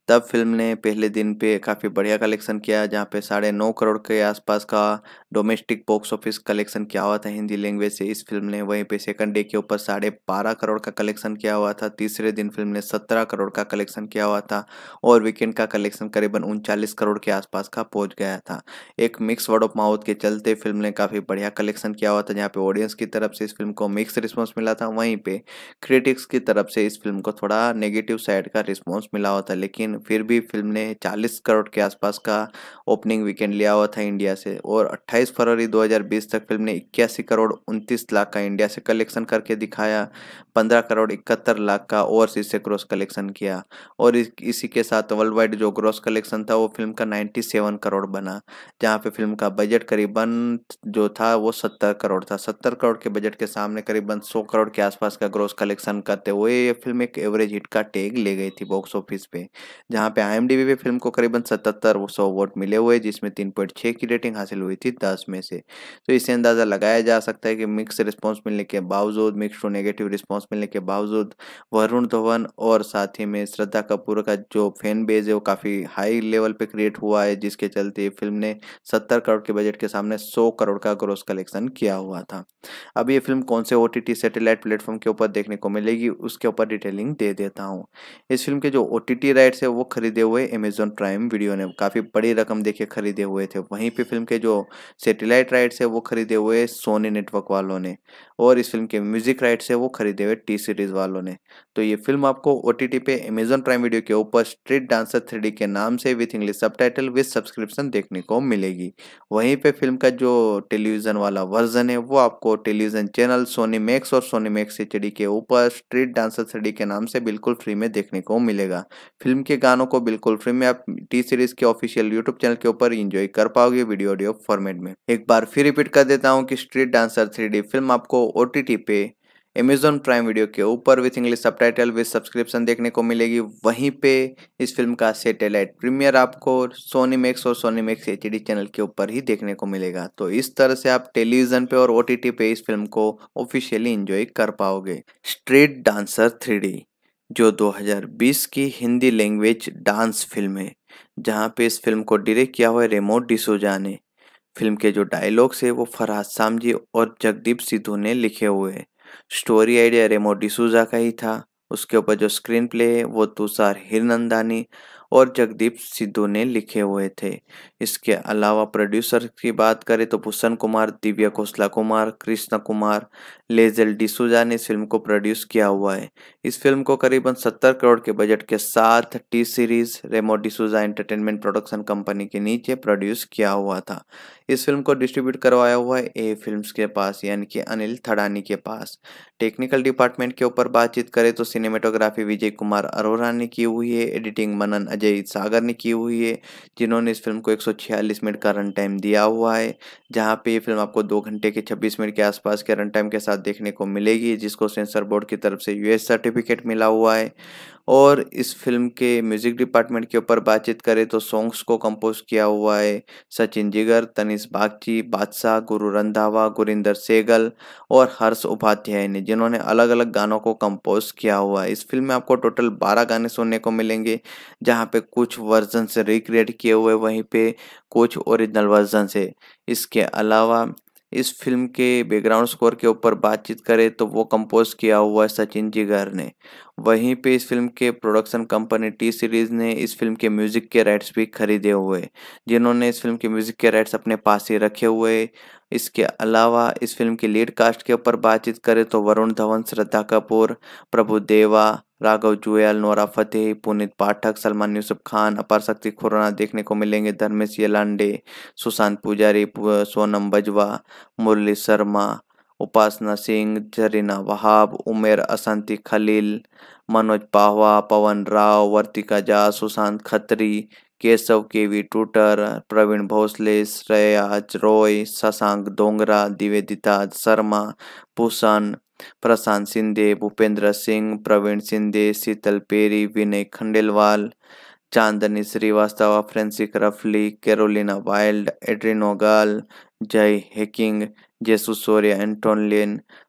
तब फिल्म ने पहले दिन पे काफ़ी बढ़िया कलेक्शन किया, जहाँ पे साढ़े नौ करोड़ के आसपास का डोमेस्टिक बॉक्स ऑफिस कलेक्शन किया हुआ था हिंदी लैंग्वेज से इस फिल्म ने। वहीं पे सेकंड डे के ऊपर साढ़े बारह करोड़ का कलेक्शन किया हुआ था। तीसरे दिन फिल्म ने सत्रह करोड़ का कलेक्शन किया हुआ था और वीकेंड का कलेक्शन करीबन उनचालीस करोड़ के आसपास का पहुंच गया था। एक मिक्स वर्ड ऑफ माउथ के चलते फिल्म ने काफ़ी बढ़िया कलेक्शन किया हुआ था, जहाँ पे ऑडियंस की तरफ से इस फिल्म को मिक्स रिस्पॉन्स मिला था, वहीं पे क्रिटिक्स की तरफ से इस फिल्म को थोड़ा नेगेटिव साइड का रिस्पॉन्स मिला हुआ था। लेकिन फिर भी फिल्म ने चालीस करोड़ के आसपास का ओपनिंग वीकेंड लिया हुआ था इंडिया से और अट्ठाईस फरवरी दो हज़ार बीस तक फिल्म ने इक्यासी करोड़ उनतीस लाख का इंडिया से कलेक्शन करके दिखाया। पंद्रह करोड़ इकहत्तर लाख का ओवरसीज से ग्रॉस कलेक्शन किया और इस, इसी के साथ वर्ल्ड वाइड जो ग्रॉस कलेक्शन था वो फिल्म का सत्तानवे करोड़ बना, जहाँ पे फिल्म का बजट करीबन जो था वो सत्तर करोड़ था। सत्तर करोड़ के बजट के सामने करीबन सौ करोड़ के आसपास का ग्रॉस कलेक्शन करते हुए ये फिल्म एक एवरेज हिट का टैग ले गई थी बॉक्स ऑफिस पे, जहाँ पे आईएमडीबी पे फिल्म को करीबन सतहत्तर सौ वोट मिले हुए, जिसमें तीन पॉइंट छह की रेटिंग हासिल हुई थी दस में से। तो इससे अंदाजा लगाया जा सकता है कि मिक्स रिस्पॉन्स मिलने के बावजूद, मिक्स टू नेगेटिव रिस्पॉन्स मिलने के बावजूद वरुण धवन और साथ ही में श्रद्धा कपूर का जो फैन बेस है वो काफ़ी हाई लेवल पे क्रिएट हुआ है, जिसके चलते फिल्म ने सत्तर करोड़ के बजट के सामने सौ करोड़ का ग्रॉस कलेक्शन किया हुआ था। अब ये फिल्म कौन से ओटीटी सैटेलाइट प्लेटफॉर्म के ऊपर देखने को मिलेगी उसके ऊपर डिटेलिंग दे देता हूँ। इस फिल्म के जो ओटीटी राइट्स है वो खरीदे हुए अमेजॉन प्राइम वीडियो ने काफ़ी बड़ी रकम देके खरीदे हुए थे। वहीं पे फिल्म के जो सैटेलाइट राइट्स है वो खरीदे हुए सोनी नेटवर्क वालों ने और इस फिल्म के म्यूजिक राइट्स है वो खरीदे हुए टी सीरीज वालों ने। तो ये फिल्म आपको ओटीटी पे अमेजॉन प्राइम वीडियो के ऊपर स्ट्रीट डांसर थ्री डी के नाम से with English subtitle with subscription देखने को मिलेगी। वहीं पे फिल्म का जो टेलीविजन वाला वर्जन है वो आपको टेलीविजन चैनल सोनी मैक्स और सोनी मैक्स एचडी के ऊपर स्ट्रीट डांसर थ्री डी के नाम से बिल्कुल फ्री में देखने को मिलेगा। फिल्म के गानों को बिल्कुल फ्री में आप टी सीरीज के ऑफिशियल यूट्यूब चैनल के ऊपर एंजॉय कर पाओगे वीडियो ऑडियो फॉर्मेट में। एक बार फिर रिपीट कर देता हूँ कि street dancer three D film आपको ओटीटी पे अमेजॉन प्राइम वीडियो के ऊपर with English subtitle with subscription देखने को मिलेगी। वहीं पे इस फिल्म का सैटेलाइट प्रीमियर आपको सोनी मैक्स और सोनी मैक्स एचडी चैनल के ऊपर ही देखने को मिलेगा। तो इस तरह से आप टेलीविजन पे और ओटीटी पे इस फिल्म को ऑफिशियली एंजॉय कर पाओगे। स्ट्रीट डांसर थ्री डी जो दो हज़ार बीस की हिंदी लैंग्वेज डांस फिल्म है, जहाँ पे इस फिल्म को डायरेक्ट किया हुआ है रेमो डिसूजा ने। फिल्म के जो डायलॉग्स है वो फरहाद सामजी और जगदीप सिद्धू ने लिखे हुए हैं। स्टोरी आइडिया रेमो डिसूजा का ही था। उसके ऊपर जो स्क्रीन प्ले है वो तुषार हिरनंदानी और जगदीप सिद्धू ने लिखे हुए थे। इसके अलावा प्रोड्यूसर की बात करें तो भूषण कुमार, दिव्या खोसला कुमार, कृष्ण कुमार, लेजेल डिसूजा ने इस फिल्म को प्रोड्यूस किया हुआ है। इस फिल्म को करीबन सत्तर करोड़ के बजट के साथ T series Remo D'Souza entertainment production company के नीचे प्रोड्यूस किया हुआ था। इस फिल्म को डिस्ट्रीब्यूट करवाया हुआ है ए फिल्म्स के पास, यानी कि अनिल थड़ानी के पास। टेक्निकल डिपार्टमेंट के ऊपर बातचीत करें तो सिनेमेटोग्राफी विजय कुमार अरोरा ने की हुई है, एडिटिंग मनन अजय सागर ने की हुई है, जिन्होंने इस फिल्म को एक सौ छियालीस मिनट का रन टाइम दिया हुआ है, जहां पे ये फिल्म आपको दो घंटे के छब्बीस मिनट के आसपास के रन टाइम के साथ देखने को मिलेगी, जिसको सेंसर बोर्ड की तरफ से यूएस सर्टिफिकेट मिला हुआ है। और इस फिल्म के म्यूजिक डिपार्टमेंट के ऊपर बातचीत करें तो सॉन्ग्स को कंपोज किया हुआ है सचिन जिगर, तनिष बागची, बादशाह, गुरु रंधावा, गुरिंदर सेगल और हर्ष उपाध्याय ने, जिन्होंने अलग अलग गानों को कंपोज किया हुआ है। इस फिल्म में आपको टोटल बारह गाने सुनने को मिलेंगे, जहां पे कुछ वर्जन से रिक्रिएट किए हुए, वहीं पे कुछ ओरिजिनल वर्जन से। इसके अलावा इस फिल्म के बैकग्राउंड स्कोर के ऊपर बातचीत करें तो वो कंपोज किया हुआ है सचिन जिगर ने। वहीं पे इस फिल्म के प्रोडक्शन कंपनी टी सीरीज ने इस फिल्म के म्यूजिक के राइट्स भी खरीदे हुए, जिन्होंने इस फिल्म के म्यूजिक के राइट्स अपने पास ही रखे हुए। इसके अलावा इस फिल्म की लीड कास्ट के ऊपर बातचीत करें तो वरुण धवन, श्रद्धा कपूर, प्रभु देवा, राघव जुएल, नोरा फतेही, पुनीत पाठक, सलमान यूसुफ खान, अपार शक्ति खुराना देखने को मिलेंगे, धर्मेश येलांडे, सुशांत पुजारी, सोनम बजवा, मुरली शर्मा, उपासना सिंह, जरीना वहाब, उमेर असंती खलील, मनोज पाहवा, पवन राव, वर्तिका झा, सुशांत खत्री, केशव केवी टूटर, प्रवीण भोसले, श्रेयाज रॉय, शशांक डोंगरा, निवेदिता शर्मा, भूषण, प्रशांत शिंदे, भूपेंद्र सिंह, प्रवीण शिंदे, शीतल पेरी, विनय खंडेलवाल, चांदनी श्रीवास्तव, फ्रेंसिक रफली, कैरोलिना वाइल्ड, एड्रिन ओगाल, जय हेकिंग, जेसु सोरिया एंटोनलिन,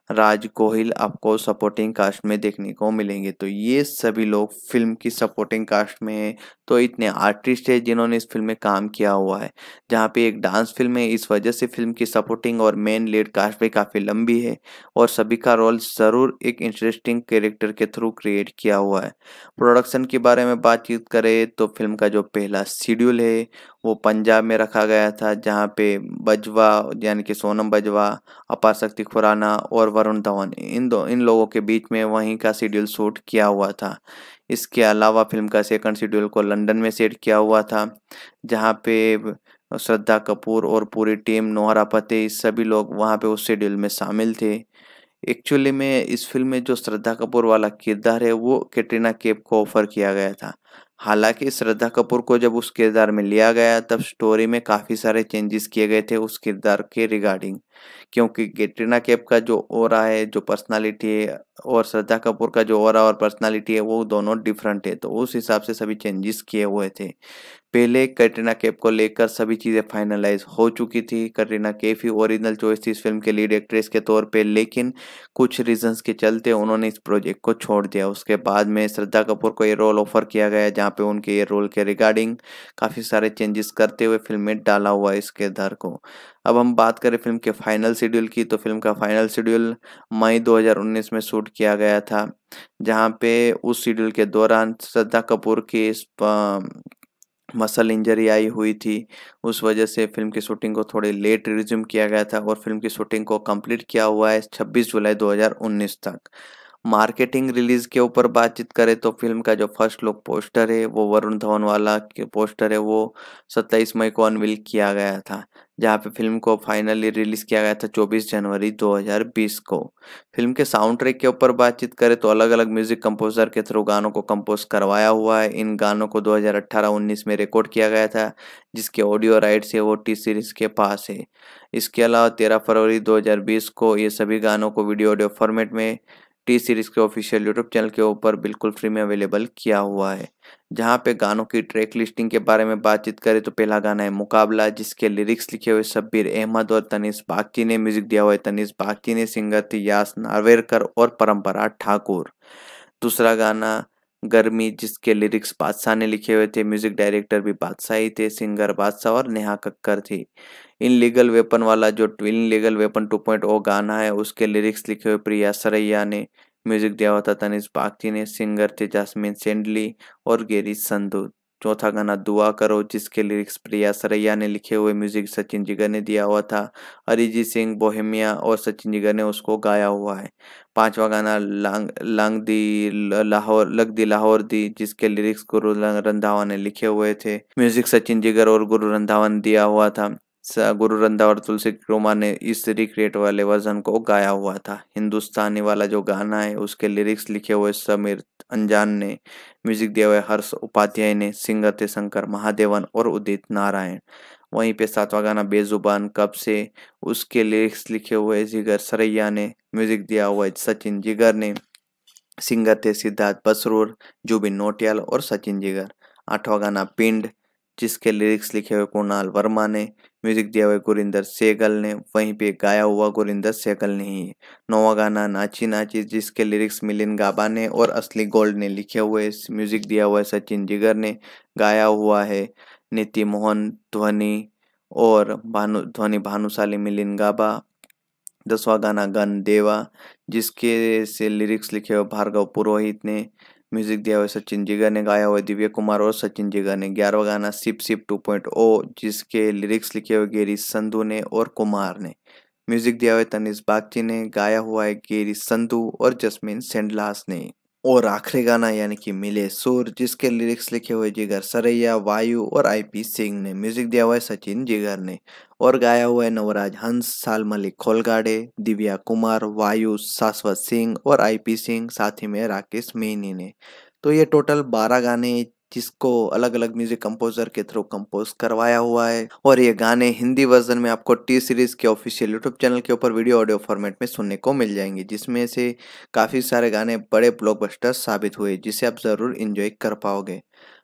राज गोहिल आपको सपोर्टिंग कास्ट में देखने को मिलेंगे। तो ये सभी लोग फिल्म की सपोर्टिंग कास्ट में हैं। तो इतने आर्टिस्ट हैं जिन्होंने इस फिल्म में काम किया हुआ है। जहाँ पे एक डांस फिल्म है, इस वजह से फिल्म की सपोर्टिंग और मेन लीड कास्ट भी काफ़ी लंबी है और सभी का रोल ज़रूर एक इंटरेस्टिंग कैरेक्टर के थ्रू क्रिएट किया हुआ है। प्रोडक्शन के बारे में बातचीत करें तो फिल्म का जो पहला शेड्यूल है वो पंजाब में रखा गया था, जहाँ पे बजवा यानी कि सोनम बजवा, अपार शक्ति खुराना और वरुण धवन इन दो इन लोगों के बीच में वहीं का शेड्यूल शूट किया हुआ था। इसके अलावा फिल्म का सेकंड शेड्यूल को लंदन में सेट किया हुआ था, जहाँ पे श्रद्धा कपूर और पूरी टीम, नोहरा फतेही सभी लोग वहाँ पे उस शेड्यूल में शामिल थे। एक्चुअली में इस फिल्म में जो श्रद्धा कपूर वाला किरदार है वो कैटरीना कैफ को ऑफर किया गया था। हालांकि श्रद्धा कपूर को जब उस किरदार में लिया गया तब स्टोरी में काफ़ी सारे चेंजेस किए गए थे उस किरदार के रिगार्डिंग, क्योंकि कैटरीना कैफ का जो ऑरा है, जो पर्सनालिटी है, और श्रद्धा कपूर का जो ऑरा और पर्सनालिटी है वो दोनों डिफरेंट है। तो उस हिसाब से सभी चेंजेस किए हुए थे। पहले कैटरीना कैफ को लेकर सभी चीज़ें फाइनलाइज हो चुकी थी। कैटरीना कैफ ही ओरिजिनल चॉइस थी इस फिल्म के लीड एक्ट्रेस के तौर पे, लेकिन कुछ रीजंस के चलते उन्होंने इस प्रोजेक्ट को छोड़ दिया। उसके बाद में श्रद्धा कपूर को ये रोल ऑफर किया गया, जहाँ पे उनके ये रोल के रिगार्डिंग काफ़ी सारे चेंजेस करते हुए फिल्म में डाला हुआ है इस किरदार को। अब हम बात करें फिल्म के फाइनल शेड्यूल की, तो फिल्म का फाइनल शेड्यूल मई दो हज़ार उन्नीस में शूट किया गया था, जहाँ पे उस शेड्यूल के दौरान श्रद्धा कपूर की मसल इंजरी आई हुई थी। उस वजह से फिल्म की शूटिंग को थोड़ी लेट रिज्यूम किया गया था और फिल्म की शूटिंग को कंप्लीट किया हुआ है छब्बीस जुलाई दो हज़ार उन्नीस तक। मार्केटिंग रिलीज के ऊपर बातचीत करें तो फिल्म का जो फर्स्ट लुक पोस्टर है वो वरुण धवन वाला के पोस्टर है वो सत्ताईस मई को अनवील किया गया था, जहाँ पे फिल्म को फाइनली रिलीज किया गया था चौबीस जनवरी दो हज़ार बीस को। फिल्म के साउंड ट्रैक के ऊपर बातचीत करें तो अलग अलग म्यूजिक कंपोजर के थ्रू गानों को कंपोज करवाया हुआ है। इन गानों को दो हज़ार अठारह उन्नीस में रिकॉर्ड किया गया था, जिसके ऑडियो राइट्स है वो टी सीरीज के पास है। इसके अलावा तेरह फरवरी दो हज़ार बीस को ये सभी गानों को वीडियो ऑडियो फॉर्मेट में टी सीरीज के ऑफिशियल यूट्यूब चैनल के ऊपर बिल्कुल फ्री में अवेलेबल किया हुआ है। जहाँ पे गानों की ट्रैक लिस्टिंग के बारे में बातचीत करें तो पहला गाना है मुकाबला, जिसके लिरिक्स लिखे हुए शब्बीर अहमद और तनीष बागची ने, म्यूजिक दिया हुआ है तनीष बागची ने, सिंगर थे यास नार्वेकर और परम्परा ठाकुर। दूसरा गाना गर्मी, जिसके लिरिक्स बादशाह ने लिखे हुए थे, म्यूजिक डायरेक्टर भी बादशाह ही थे, सिंगर बादशाह और नेहा कक्कर थी। इन लीगल वेपन वाला जो illegal weapon two point O गाना है उसके लिरिक्स लिखे हुए प्रिया सरैया ने, म्यूजिक दिया हुआ था तनिष बागची ने, सिंगर थे जास्मिन सेंडली और गेरी संधू। चौथा गाना दुआ करो, जिसके लिरिक्स प्रिया सरैया ने लिखे हुए, म्यूजिक सचिन जिगर ने दिया हुआ था, अरिजीत सिंह बोहेमिया और सचिन जिगर ने उसको गाया हुआ है। पांचवा गाना लांग लांग दी लाहौर लग दी लाहौर दी, जिसके लिरिक्स गुरु रंधावा ने लिखे हुए थे, म्यूजिक सचिन जिगर और गुरु रंधावा ने दिया हुआ था। गुरु रंधावा और तुलसी क्रोमा ने इस रिक्रिएट वाले वर्जन को गाया हुआ था। हिंदुस्तानी वाला जो गाना है उसके लिरिक्स लिखे हुए समीर अनजान ने, म्यूजिक दिया हुआ हर्ष उपाध्याय ने, सिंगर थे शंकर महादेवन और उदित नारायण। वहीं पे सातवां गाना बेजुबान कब से, उसके लिरिक्स लिखे हुए जिगर सरैया ने, म्यूजिक दिया हुआ सचिन जिगर ने, सिंगर थे सिद्धार्थ बसरूर, जुबिन नौटियाल और सचिन जिगर। आठवां गाना पिंड, जिसके लिरिक्स लिखे हुए कुणाल वर्मा ने, म्यूजिक दिया हुआ गुरिंदर सहगल ने, वहीं पे गाया हुआ गुरिंदर सहगल ने ही। नौवां गाना नाची नाची, जिसके लिरिक्स मिलिंद गाबा ने और असली गोल्ड ने लिखे हुए, म्यूजिक दिया हुआ है सचिन जिगर ने, गाया हुआ है नीति मोहन ध्वनि और भानु ध्वनि भानुशाली मिलिंद गाबा। दसवां गाना गन देवा, जिसके से लिरिक्स लिखे हुए भार्गव पुरोहित ने, म्यूजिक दिया हुआ सचिन जिगर ने, गाया हुआ दिव्य कुमार और सचिन जिगर ने। ग्यारहवां गाना sip sip two point O, जिसके लिरिक्स लिखे हुए गेरी संधू ने और कुमार ने, म्यूजिक दिया हुआ तनिष बागची ने, गाया हुआ है गेरी संधू और जस्मीन सेंडलास ने। और आखिरी गाना यानी कि मिले सुर, जिसके लिरिक्स लिखे हुए जिगर सरैया, वायु और आईपी सिंह ने, म्यूजिक दिया हुआ है सचिन जिगर ने और गाया हुआ है नवराज हंस, साल मलिक खोलगाड़े, दिव्या कुमार, वायु, शाश्वत सिंह और आईपी सिंह, साथ ही में राकेश मेनी ने। तो ये टोटल बारह गाने जिसको अलग अलग म्यूजिक कंपोजर के थ्रू कंपोज करवाया हुआ है, और ये गाने हिंदी वर्जन में आपको टी सीरीज के ऑफिशियल यूट्यूब चैनल के ऊपर वीडियो ऑडियो फॉर्मेट में सुनने को मिल जाएंगे, जिसमें से काफ़ी सारे गाने बड़े ब्लॉकबस्टर साबित हुए, जिसे आप ज़रूर इंजॉय कर पाओगे।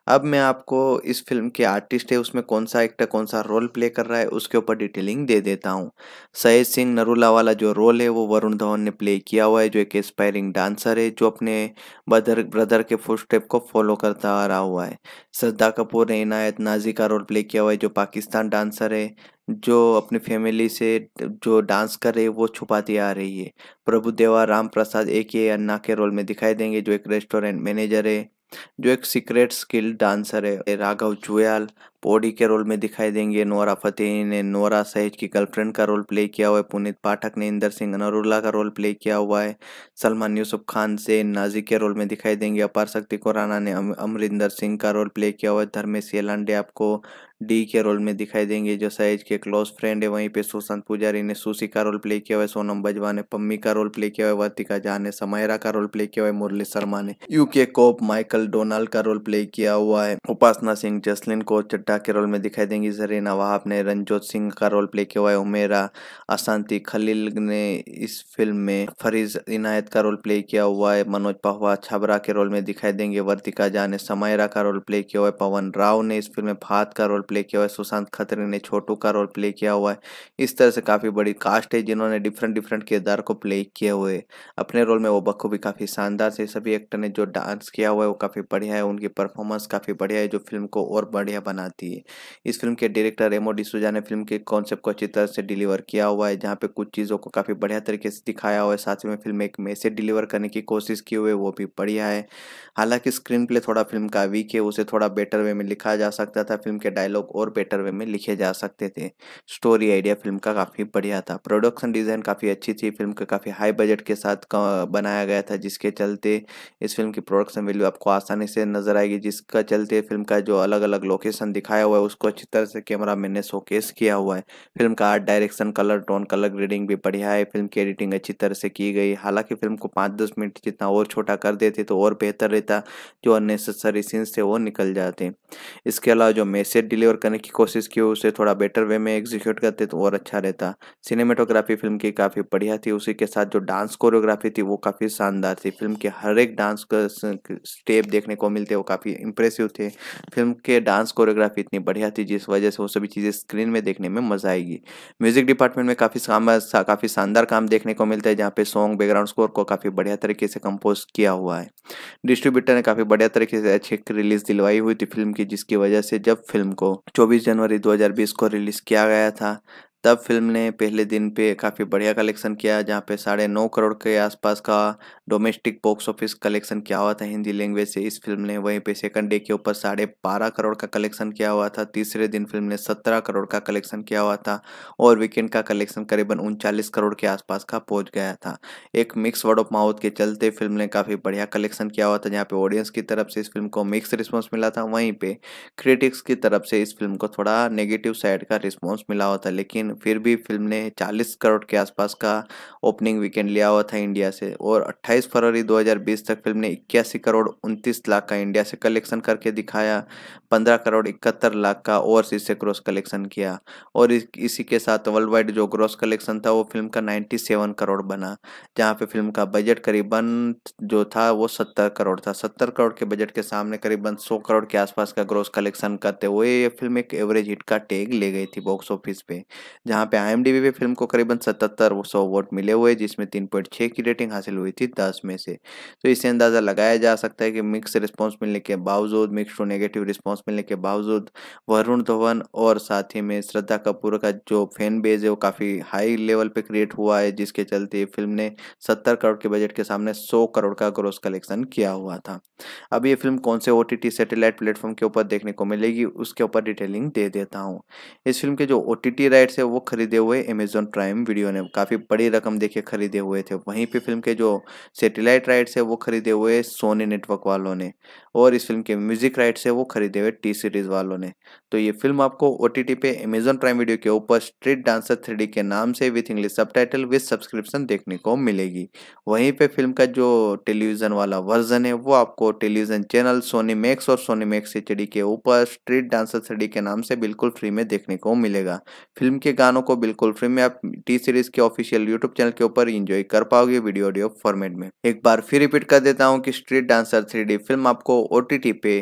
अब मैं आपको इस फ़िल्म के आर्टिस्ट है उसमें कौन-सा एक्टर कौन-सा रोल प्ले कर रहा है उसके ऊपर डिटेलिंग दे देता हूँ। सहेज सिंह नरूला वाला जो रोल है वो वरुण धवन ने प्ले किया हुआ है, जो एक एस्पायरिंग डांसर है जो अपने बदर ब्रदर के फुटस्टेप को फ़ॉलो करता आ रहा हुआ है। श्रद्धा कपूर ने इनायत नाज़ी का रोल प्ले किया हुआ है जो पाकिस्तान डांसर है, जो अपनी फैमिली से जो डांस कर रही है वो छुपाती आ रही है। प्रभु देवा राम प्रसाद ए के ए अन्ना के रोल में दिखाई देंगे, जो एक रेस्टोरेंट मैनेजर है, जो एक सीक्रेट स्किल्ड डांसर है। राघव जुयाल पौड़ी के रोल में दिखाई देंगे। नोरा फतेही ने नोरा सहेज की गर्लफ्रेंड का रोल प्ले किया हुआ है। पुनीत पाठक ने इंदर सिंह नरूला का रोल प्ले किया हुआ है। सलमान यूसुफ खान से नाजी के रोल में दिखाई देंगे। अपार शक्ति खुराना ने अम, अमरिंदर सिंह का रोल प्ले किया हुआ है। धर्मेश येलांडे आपको डी के रोल में दिखाई देंगे, जो सहेज के क्लोज फ्रेंड है। वहीं पे सुशांत पुजारी ने सुशी का रोल प्ले किया हुआ है। सोनम बाजवा ने पम्मी का रोल प्ले किया हुआ है। वर्तिका झा ने समायरा का रोल प्ले किया हुआ है। मुरली शर्मा ने यूके कोप माइकल डोनाल्ड का रोल प्ले किया हुआ है। उपासना सिंह जसलिन को चड्ढा के रोल में दिखाई देंगी। जरीना वहाब ने रणजोत सिंह का रोल प्ले किया हुआ है। उमेरा अशांति खलील ने इस फिल्म में फरीज इनायत का रोल प्ले किया हुआ है। मनोज पहवा छबरा के रोल में दिखाई देंगे। वर्तिका झा ने समायरा का रोल प्ले किया हुआ है। पवन राव ने इस फिल्म में भात का रोल प्ले किया हुआ है। सुशांत खत्री ने छोटू का रोल प्ले किया हुआ है। इस तरह से काफी बड़ी कास्ट है जिन्होंने डिफरेंट डिफरेंट किरदार को प्ले किए हुए अपने रोल में वो बखूबी काफी शानदार से। सभी एक्टर ने जो डांस किया हुआ है वो काफी बढ़िया है, उनकी परफॉर्मेंस काफी बढ़िया है जो फिल्म को और बढ़िया बनाती है। इस फिल्म के डायरेक्टर रेमो डिसूजा ने फिल्म के कॉन्सेप्ट को अच्छी तरह से डिलीवर किया हुआ है, जहाँ पे कुछ चीज़ों को काफ़ी बढ़िया तरीके से दिखाया हुआ है। साथ ही में फिल्म एक मैसेज डिलीवर करने की कोशिश की हुई है, वो भी बढ़िया है। हालांकि स्क्रीन प्ले थोड़ा फिल्म का वीक है, उसे थोड़ा बेटर वे में लिखा जा सकता था। फिल्म के डायलॉग और बेटर वे में लिखे जा सकते थे। स्टोरी आइडिया फिल्म का काफ़ी बढ़िया था। प्रोडक्शन डिज़ाइन काफ़ी अच्छी थी। फिल्म का काफ़ी हाई बजट के साथ बनाया गया था, जिसके चलते इस फिल्म की प्रोडक्शन वैल्यू आपको आसानी से नजर आएगी। जिसका चलते फिल्म का जो अलग अलग लोकेशन दिखाया हुआ है उसको अच्छी तरह से कैमरा मैन ने शोकेस किया हुआ है। फिल्म का art direction, colour tone, colour grading भी बढ़िया है। फिल्म की एडिटिंग अच्छी तरह से की गई। हालांकि फिल्म को पाँच दस मिनट जितना और छोटा कर देते तो और बेहतर रहता, जो अननेसेसरी सीन्स थे वो निकल जाते। इसके अलावा जो मैसेज डिलीवर करने की कोशिश की उसे थोड़ा बेटर वे में एग्जीक्यूट करते तो और अच्छा रहता। सिनेमेटोग्राफी फिल्म की काफ़ी बढ़िया थी, उसी के साथ जो डांस कोरियोग्राफी थी वो काफ़ी शानदार थी। फिल्म के हर एक डांस का स्टेप देखने को मिलते वो काफ़ी इंप्रेसिव थे। फिल्म के डांस कोरियोग्राफी इतनी बढ़िया थी जिस वजह से वो सभी चीज़ें स्क्रीन में देखने में मजा आएगी। म्यूजिक डिपार्टमेंट में काफ़ी काफ़ी शानदार काम देखने को मिलता है, जहाँ पे सॉन्ग बैकग्राउंड स्कोर को काफ़ी बढ़िया तरीके से कंपोज किया हुआ है। डिस्ट्रीब्यूटर ने काफ़ी बढ़िया तरीके से अच्छी रिलीज दिलवाई हुई थी फिल्म की, जिसकी वजह से जब फिल्म को चौबीस जनवरी दो हज़ार बीस को रिलीज किया गया था तब फिल्म ने पहले दिन पे काफ़ी बढ़िया कलेक्शन किया, जहाँ पे साढ़े नौ करोड़ के आसपास का डोमेस्टिक बॉक्स ऑफिस कलेक्शन किया हुआ था हिंदी लैंग्वेज से इस फिल्म ने। वहीं पे सेकंड डे के ऊपर साढ़े बारह करोड़ का कलेक्शन किया हुआ था। तीसरे दिन फिल्म ने सत्रह करोड़ का कलेक्शन किया हुआ था और वीकेंड का कलेक्शन करीबन उनचालीस करोड़ के आसपास का पहुंच गया था। एक मिक्स वर्ड ऑफ माउथ के चलते फिल्म ने काफ़ी बढ़िया कलेक्शन किया हुआ था, जहाँ पे ऑडियंस की तरफ से इस फिल्म को मिक्स रिस्पॉन्स मिला था, वहीं पे क्रिटिक्स की तरफ से इस फिल्म को थोड़ा नेगेटिव साइड का रिस्पॉन्स मिला हुआ था। लेकिन फिर भी फिल्म ने चालीस करोड़ के आसपास का ओपनिंग वीकेंड लिया हुआ था इंडिया से और अट्ठाईस फरवरी दो हज़ार बीस तक फिल्म ने इक्यासी करोड़ उनतीस लाख का इंडिया से कलेक्शन करके दिखाया। पंद्रह करोड़ इकहत्तर लाख का ओवरसीज से ग्रॉस कलेक्शन किया और इस, इसी के साथ वर्ल्ड वाइड जो ग्रॉस कलेक्शन था वो फिल्म का सत्तानवे करोड़ बना, जहाँ पे फिल्म का बजट करीबन जो था वो सत्तर करोड़ था। सत्तर करोड़ के बजट के सामने करीबन सौ करोड़ के आसपास का ग्रॉस कलेक्शन करते हुए ये फिल्म एक एवरेज हिट का टैग ले गई थी बॉक्स ऑफिस पे, जहाँ पे आईएमडीबी पे फिल्म को करीबन सतहत्तर सौ वोट मिले हुए, जिसमें तीन पॉइंट छह की रेटिंग हासिल हुई थी दस में से। तो इससे अंदाजा लगाया जा सकता है कि मिक्स रिस्पांस मिलने के बावजूद, मिक्स टू नेगेटिव रिस्पांस मिलने के बावजूद वरुण धवन और साथ ही में श्रद्धा कपूर का जो फैन बेस है वो काफ़ी हाई लेवल पे क्रिएट हुआ है, जिसके चलते फिल्म ने सत्तर करोड़ के बजट के सामने सौ करोड़ का ग्रॉस कलेक्शन किया हुआ था। अब ये फिल्म कौन से ओटीटी सैटेलाइट प्लेटफॉर्म के ऊपर देखने को मिलेगी उसके ऊपर डिटेलिंग दे देता हूँ। इस फिल्म के जो ओटीटी राइट्स है वो खरीदे हुए अमेजॉन प्राइम वीडियो ने काफ़ी बड़ी रकम देके खरीदे हुए थे। वहीं पे फिल्म के जो सैटेलाइट राइट्स है वो खरीदे हुए सोनी नेटवर्क वालों ने और इस फिल्म के म्यूजिक राइट्स है वो खरीदे हुए टी सीरीज वालों ने। तो ये फिल्म आपको ओटीटी पे अमेजॉन प्राइम वीडियो के ऊपर स्ट्रीट डांसर थ्री डी के नाम से with English subtitle with subscription देखने को मिलेगी। वहीं पे फिल्म का जो टेलीविजन वाला वर्जन है वो आपको टेलीविजन चैनल सोनी मैक्स और सोनी मैक्स एचडी के ऊपर स्ट्रीट डांसर थ्री डी के नाम से बिल्कुल फ्री में देखने को मिलेगा। फिल्म के गानों को बिल्कुल फ्री में आप टी सीरीज के ऑफिशियल यूट्यूब चैनल के ऊपर एंजॉय कर पाओगे वीडियो ऑडियो फॉर्मेट में। एक बार फिर रिपीट कर देता हूँ कि street dancer three D film आपको ओटीटी पे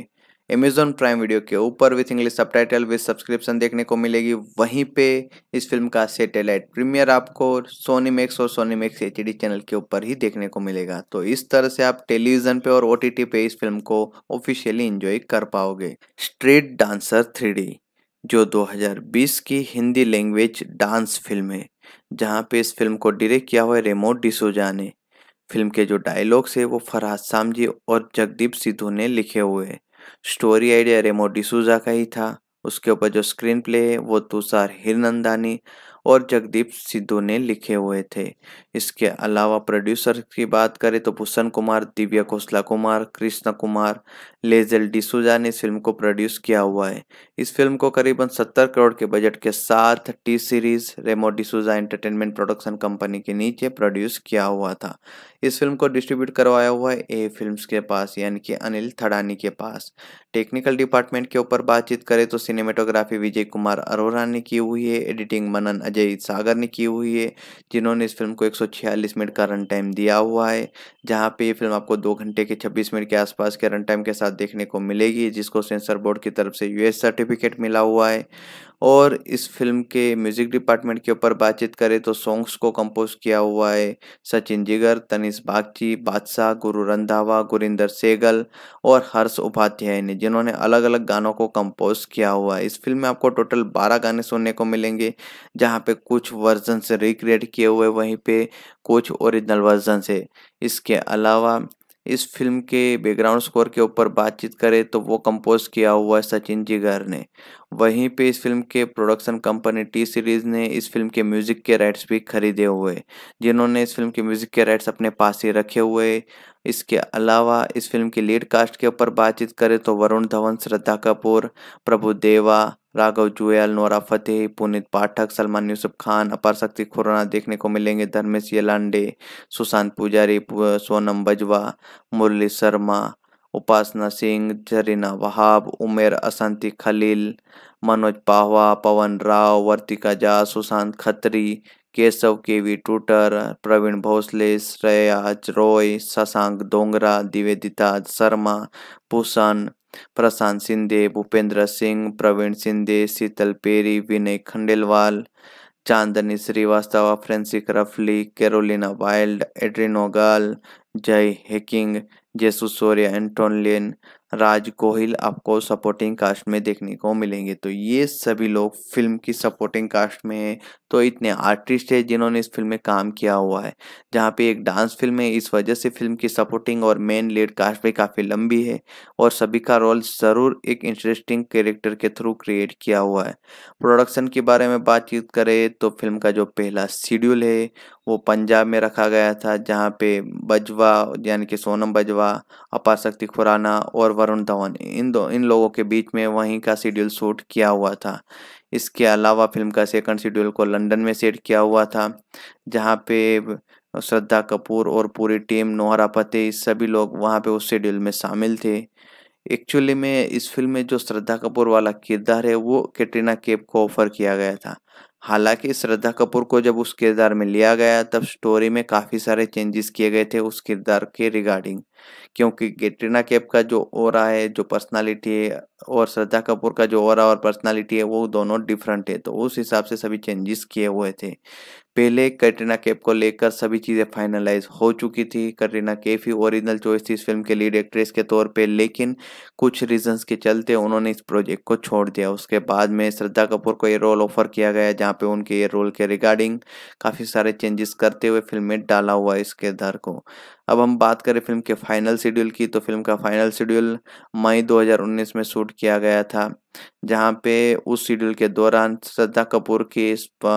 अमेजॉन प्राइम वीडियो के ऊपर with English subtitle with subscription देखने को मिलेगी। वहीं पे इस फिल्म का सैटेलाइट प्रीमियर आपको सोनी मैक्स और सोनी मैक्स एचडी चैनल के ऊपर ही देखने को मिलेगा। तो इस तरह से आप टेलीविजन पे और ओटीटी पे इस फिल्म को ऑफिशियली एंजॉय कर पाओगे। स्ट्रीट डांसर थ्री डी जो दो हज़ार बीस की हिंदी लैंग्वेज डांस फिल्म है, जहाँ पे इस फिल्म को डायरेक्ट किया हुआ है रेमो डिसूजा ने। फिल्म के जो डायलॉग्स है वो फरहाद सामजी और जगदीप सिद्धू ने लिखे हुए हैं। स्टोरी आइडिया रेमो डिसूजा का ही था। उसके ऊपर जो स्क्रीन प्ले है वो तुषार हिरनंदानी और जगदीप सिद्धू ने लिखे हुए थे। इसके अलावा प्रोड्यूसर की बात करें तो भूषण कुमार, दिव्या खोसला कुमार, कृष्ण कुमार, लेजेल डिसूजा ने इस फिल्म को प्रोड्यूस किया हुआ है। इस फिल्म को करीबन सत्तर करोड़ के बजट के साथ T series Remo D'Souza entertainment production company के नीचे प्रोड्यूस किया हुआ था। इस फिल्म को डिस्ट्रीब्यूट करवाया हुआ है ए फिल्म्स के पास, यानी कि अनिल थड़ानी के पास। टेक्निकल डिपार्टमेंट के ऊपर बातचीत करें तो सिनेमेटोग्राफी विजय कुमार अरोरा ने की हुई है, एडिटिंग मनन अजय सागर ने की हुई है, जिन्होंने इस फिल्म को एक सौ छियालीस मिनट का रन टाइम दिया हुआ है, जहां पे ये फिल्म आपको दो घंटे के छब्बीस मिनट के आसपास के रन टाइम के साथ देखने को मिलेगी, जिसको सेंसर बोर्ड की तरफ से यूएस सर्टिफिकेट मिला हुआ है। और इस फिल्म के म्यूजिक डिपार्टमेंट के ऊपर बातचीत करें तो सॉन्ग्स को कंपोज किया हुआ है सचिन जिगर, तनिष बागची, बादशाह, गुरु रंधावा, गुरिंदर सेगल और हर्ष उपाध्याय ने, जिन्होंने अलग अलग गानों को कंपोज किया हुआ है। इस फिल्म में आपको टोटल बारह गाने सुनने को मिलेंगे, जहाँ पे कुछ वर्जन से रिक्रिएट किए हुए, वहीं पे कुछ ओरिजिनल वर्जन से। इसके अलावा इस फिल्म के बैकग्राउंड स्कोर के ऊपर बातचीत करें तो वो कंपोज किया हुआ है सचिन जिगर ने। वहीं पे इस फिल्म के प्रोडक्शन कंपनी टी सीरीज ने इस फिल्म के म्यूजिक के राइट्स भी खरीदे हुए, जिन्होंने इस फिल्म के म्यूजिक के राइट्स अपने पास ही रखे हुए। इसके अलावा इस फिल्म की लीड कास्ट के ऊपर बातचीत करें तो वरुण धवन, श्रद्धा कपूर, प्रभु देवा, राघव जुएल, नोरा फतेही, पुनीत पाठक, सलमान यूसुफ खान, अपार शक्ति खुराना देखने को मिलेंगे, धर्मेश येलांडे, सुशांत पुजारी, सोनम बजवा, मुरली शर्मा, उपासना सिंह, जरीना वहाब, उमेर असंती खलील, मनोज पाहवा, पवन राव, वर्तिका झा, सुशांत खत्री, केशव केवी टूटर, प्रवीण भोसले, श्रेयाज रॉय, शशांक डोंगरा, निवेदिता शर्मा, भूषण, प्रशांत शिंदे, भूपेंद्र सिंह, प्रवीण शिंदे, शीतल पेरी, विनय खंडेलवाल, चांदनी श्रीवास्तव, फ्रेंसिक रफली, कैरोलिना वाइल्ड, एड्रिनो गाल, जय हेकिंग, जेसु सूर्य, एंटोनलिन, राज गोहिल आपको सपोर्टिंग कास्ट में देखने को मिलेंगे। तो ये सभी लोग फिल्म की सपोर्टिंग कास्ट में हैं। तो इतने आर्टिस्ट हैं जिन्होंने इस फिल्म में काम किया हुआ है, जहाँ पे एक डांस फिल्म है, इस वजह से फिल्म की सपोर्टिंग और मेन लीड कास्ट भी काफ़ी लंबी है और सभी का रोल ज़रूर एक इंटरेस्टिंग कैरेक्टर के थ्रू क्रिएट किया हुआ है। प्रोडक्शन के बारे में बातचीत करें तो फिल्म का जो पहला शेड्यूल है वो पंजाब में रखा गया था, जहाँ पे बजवा यानी कि सोनम बजवा, अपार शक्ति खुराना और वरुण धवन, इन दो इन लोगों के बीच में वहीं का शेड्यूल शूट किया हुआ था। इसके अलावा फिल्म का सेकंड शेड्यूल को लंदन में सेट किया हुआ था, जहाँ पे श्रद्धा कपूर और पूरी टीम, नोहरा फतेही, सभी लोग वहाँ पे उस शेड्यूल में शामिल थे। एक्चुअली में इस फिल्म में जो श्रद्धा कपूर वाला किरदार है वो कैटरीना कैफ को ऑफर किया गया था। हालांकि श्रद्धा कपूर को जब उस किरदार में लिया गया तब स्टोरी में काफ़ी सारे चेंजेस किए गए थे उस किरदार के रिगार्डिंग, क्योंकि कैटरीना कैफ का जो ऑरा है, जो पर्सनालिटी है, और श्रद्धा कपूर का जो ऑरा और पर्सनालिटी है वो दोनों डिफरेंट है। तो उस हिसाब से सभी चेंजेस किए हुए थे। पहले कैटरीना कैफ को लेकर सभी चीज़ें फाइनलाइज हो चुकी थी। कैटरीना कैफ ही ओरिजिनल चॉइस थी इस फिल्म के लीड एक्ट्रेस के तौर पे, लेकिन कुछ रीजंस के चलते उन्होंने इस प्रोजेक्ट को छोड़ दिया। उसके बाद में श्रद्धा कपूर को ये रोल ऑफर किया गया, जहाँ पे उनके ये रोल के रिगार्डिंग काफ़ी सारे चेंजेस करते हुए फिल्म में डाला हुआ है इस किरदार को। अब हम बात करें फिल्म के फाइनल शेड्यूल की, तो फिल्म का फाइनल शेड्यूल मई दो हज़ार उन्नीस में शूट किया गया था, जहाँ पे उस शेड्यूल के दौरान श्रद्धा कपूर की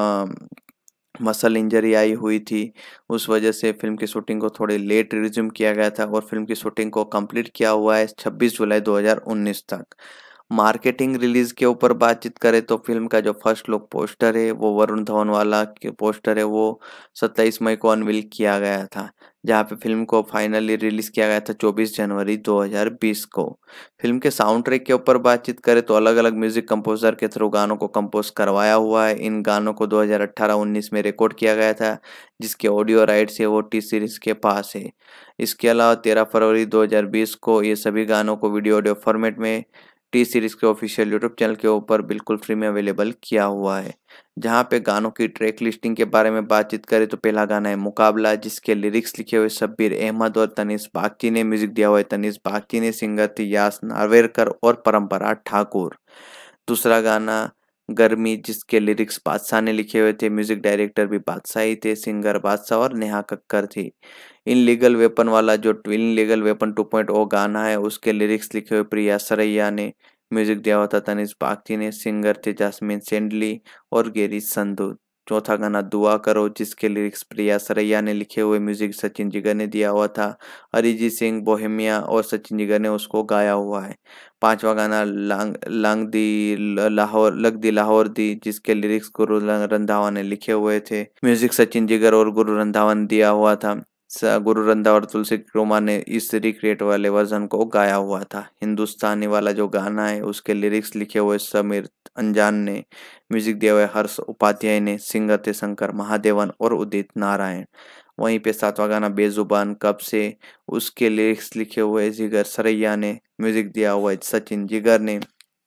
मसल इंजरी आई हुई थी। उस वजह से फिल्म की शूटिंग को थोड़ी लेट रिज्यूम किया गया था और फिल्म की शूटिंग को कंप्लीट किया हुआ है छब्बीस जुलाई दो हज़ार उन्नीस तक। मार्केटिंग रिलीज के ऊपर बातचीत करें तो फिल्म का जो फर्स्ट लुक पोस्टर है वो वरुण धवन वाला के पोस्टर है वो सत्ताईस मई को अनवील किया गया था, जहाँ पे फिल्म को फाइनली रिलीज किया गया था चौबीस जनवरी दो हज़ार बीस को। फिल्म के साउंड ट्रैक के ऊपर बातचीत करें तो अलग अलग म्यूजिक कंपोजर के थ्रू गानों को कंपोज करवाया हुआ है। इन गानों को दो हज़ार अठारह उन्नीस में रिकॉर्ड किया गया था, जिसके ऑडियो राइट्स है वो टी सीरीज के पास है। इसके अलावा तेरह फरवरी दो हज़ार बीस को ये सभी गानों को वीडियो ऑडियो फॉर्मेट में टी सीरीज के ऑफिशियल यूट्यूब चैनल के ऊपर बिल्कुल फ्री में अवेलेबल किया हुआ है। जहाँ पे गानों की ट्रैक लिस्टिंग के बारे में बातचीत करें तो पहला गाना है मुकाबला, जिसके लिरिक्स लिखे हुए शब्बीर अहमद और तनिष बागची ने, म्यूजिक दिया हुआ है तनिष बागची ने, सिंगर थे यास नार्वेकर और परंपरा ठाकुर। दूसरा गाना गर्मी, जिसके लिरिक्स बादशाह ने लिखे हुए थे, म्यूजिक डायरेक्टर भी बादशाह ही थे, सिंगर बादशाह और नेहा कक्कर थी। इन लीगल वेपन वाला जो illegal weapon two point O गाना है उसके लिरिक्स लिखे हुए प्रिया सरैया ने, म्यूजिक दिया हुआ था तनिष बागची ने, सिंगर थे जास्मिन सेंडली और गेरी संधू। चौथा गाना दुआ करो, जिसके लिरिक्स प्रिया सरैया ने लिखे हुए, म्यूजिक सचिन जिगर ने दिया हुआ था, अरिजीत सिंह बोहेमिया और सचिन जिगर ने उसको गाया हुआ है। पांचवा गाना लांग लांग दी लाहौर लग दी लाहौर दी, जिसके लिरिक्स गुरु रंधावा ने लिखे हुए थे, म्यूजिक सचिन जिगर और गुरु रंधावा ने दिया हुआ था। गुरु रंधावा और तुलसी क्रोमा ने इस रिक्रिएट वाले वर्जन को गाया हुआ था। हिंदुस्तानी वाला जो गाना है उसके लिरिक्स लिखे हुए समीर अनजान ने, म्यूजिक दिया हुआ हर्ष उपाध्याय ने, सिंगर थे शंकर महादेवन और उदित नारायण। वहीं पे सातवां गाना बेजुबान कब से, उसके लिरिक्स लिखे हुए जिगर सरैया ने, म्यूजिक दिया हुआ सचिन जिगर ने,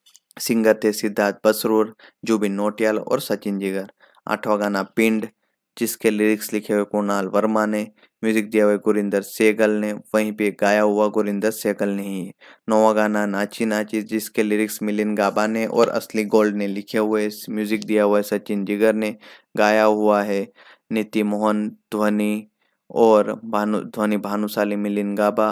सिंगर थे सिद्धार्थ बसरूर, जुबिन नौटियाल और सचिन जिगर। आठवां गाना पिंड, जिसके लिरिक्स लिखे हुए कुणाल वर्मा ने, म्यूजिक दिया हुआ गुरिंदर सेगल ने, वहीं पे गाया हुआ गुरिंदर सेगल ने ही। नौवां गाना नाची नाची, जिसके लिरिक्स मिलिंद गाबा ने और असली गोल्ड ने लिखे हुए, म्यूजिक दिया हुआ है सचिन जिगर ने, गाया हुआ है नीति मोहन ध्वनि और भानु ध्वनि भानुशाली मिलिंद गाबा।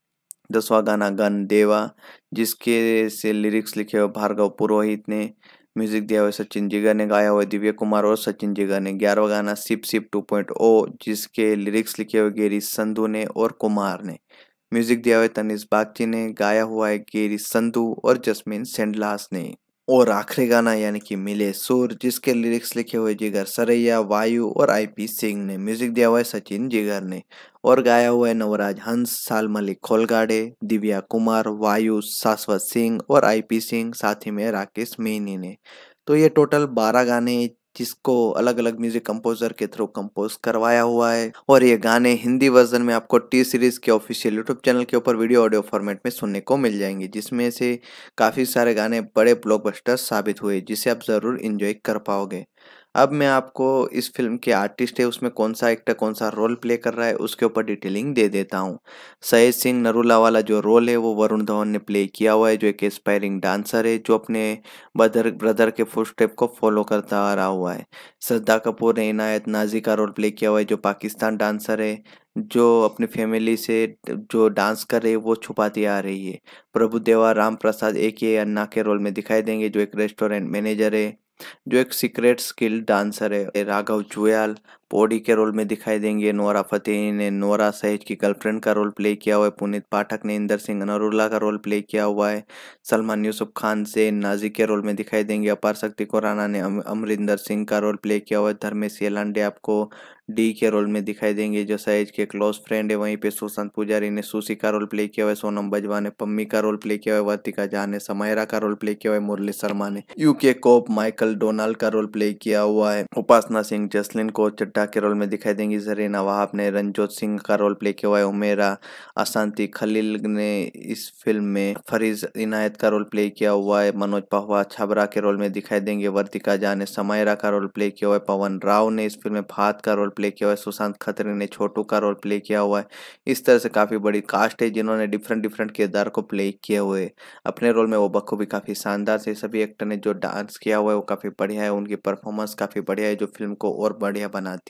दसवां गाना गन देवा, जिसके से लिरिक्स लिखे हुए भार्गव पुरोहित ने, म्यूजिक दिया हुआ सचिन जिगर ने, गाया हुआ दिव्य कुमार और सचिन जिगर ने। ग्यारहवां गाना sip sip two point O, जिसके लिरिक्स लिखे हुए गेरी संधू ने और कुमार ने, म्यूजिक दिया हुआ तनिष बागची ने, गाया हुआ है गेरी संधू और जस्मिन सेंडलास ने। और आखिरी गाना यानी कि मिले सुर, जिसके लिरिक्स लिखे हुए जिगर सरैया, वायु और आईपी सिंह ने, म्यूजिक दिया हुआ है सचिन जिगर ने और गाया हुआ है नवराज हंस, साल मलिक खोलगाड़े, दिव्या कुमार, वायु, शाश्वत सिंह और आईपी सिंह, साथ ही में राकेश मेनी ने। तो ये टोटल बारह गाने जिसको अलग अलग म्यूजिक कंपोजर के थ्रू कंपोज करवाया हुआ है, और ये गाने हिंदी वर्जन में आपको टी सीरीज के ऑफिशियल यूट्यूब चैनल के ऊपर वीडियो ऑडियो फॉर्मेट में सुनने को मिल जाएंगे, जिसमें से काफ़ी सारे गाने बड़े ब्लॉकबस्टर साबित हुए, जिसे आप ज़रूर इंजॉय कर पाओगे। अब मैं आपको इस फिल्म के आर्टिस्ट है उसमें कौन सा एक्टर कौन सा रोल प्ले कर रहा है उसके ऊपर डिटेलिंग दे देता हूँ। सहेज सिंह नरूला वाला जो रोल है वो वरुण धवन ने प्ले किया हुआ है, जो एक एस्पायरिंग डांसर है जो अपने ब्रदर ब्रदर के फुटस्टेप को फॉलो करता आ रहा हुआ है। श्रद्धा कपूर ने इनायत नाजी का रोल प्ले किया हुआ है, जो पाकिस्तान डांसर है, जो अपनी फैमिली से जो डांस कर रही है वो छुपाती आ रही है। प्रभु देवा राम प्रसाद ए के अन्ना के रोल में दिखाई देंगे, जो एक रेस्टोरेंट मैनेजर है, जो एक सीक्रेट स्किल डांसर है। राघव जुयाल पौड़ी के रोल में दिखाई देंगे। नोरा फतेही ने नोरा सहेज की गर्लफ्रेंड का रोल प्ले किया हुआ है। पुनीत पाठक ने इंदर सिंह नरूला का रोल प्ले किया हुआ है। सलमान यूसुफ खान से नाजी के रोल में दिखाई देंगे। अपार शक्ति खुराना ने अमरिंदर सिंह का रोल प्ले किया हुआ है। धर्मेश येलांडे आपको डी के रोल में दिखाई देंगे, जो सहेज के क्लोज फ्रेंड है। वहीं पे सुशांत पुजारी ने सुशी का रोल प्ले किया हुआ है। सोनम बजवा ने पम्मी का रोल प्ले किया हुआ है। वर्तिका झा ने समायरा का रोल प्ले किया हुआ है। मुरली शर्मा ने यूके कोप माइकल डोनाल्ड का रोल प्ले किया हुआ है। उपासना सिंह जसलिन को चड्ढा के रोल में दिखाई देंगी। जरीना वहाब ने रंजोत सिंह का रोल प्ले किया हुआ है। उमेरा अशांति खलील ने इस फिल्म में फरीज इनायत का रोल प्ले किया हुआ है। मनोज पहवा छबरा के रोल में दिखाई देंगे। वर्तिका झा ने समायरा का रोल प्ले किया हुआ है। पवन राव ने इस फिल्म में फात का रोल प्ले किया हुआ है। सुशांत खत्री ने छोटू का रोल प्ले किया हुआ है। इस तरह से काफी बड़ी कास्ट है जिन्होंने डिफरेंट डिफरेंट किरदार को प्ले किए हुए। अपने रोल में वो बखूबी काफी शानदार से सभी एक्टर ने जो डांस किया हुआ है वो काफी बढ़िया है। उनकी परफॉर्मेंस काफी बढ़िया है जो फिल्म को और बढ़िया बनाती है।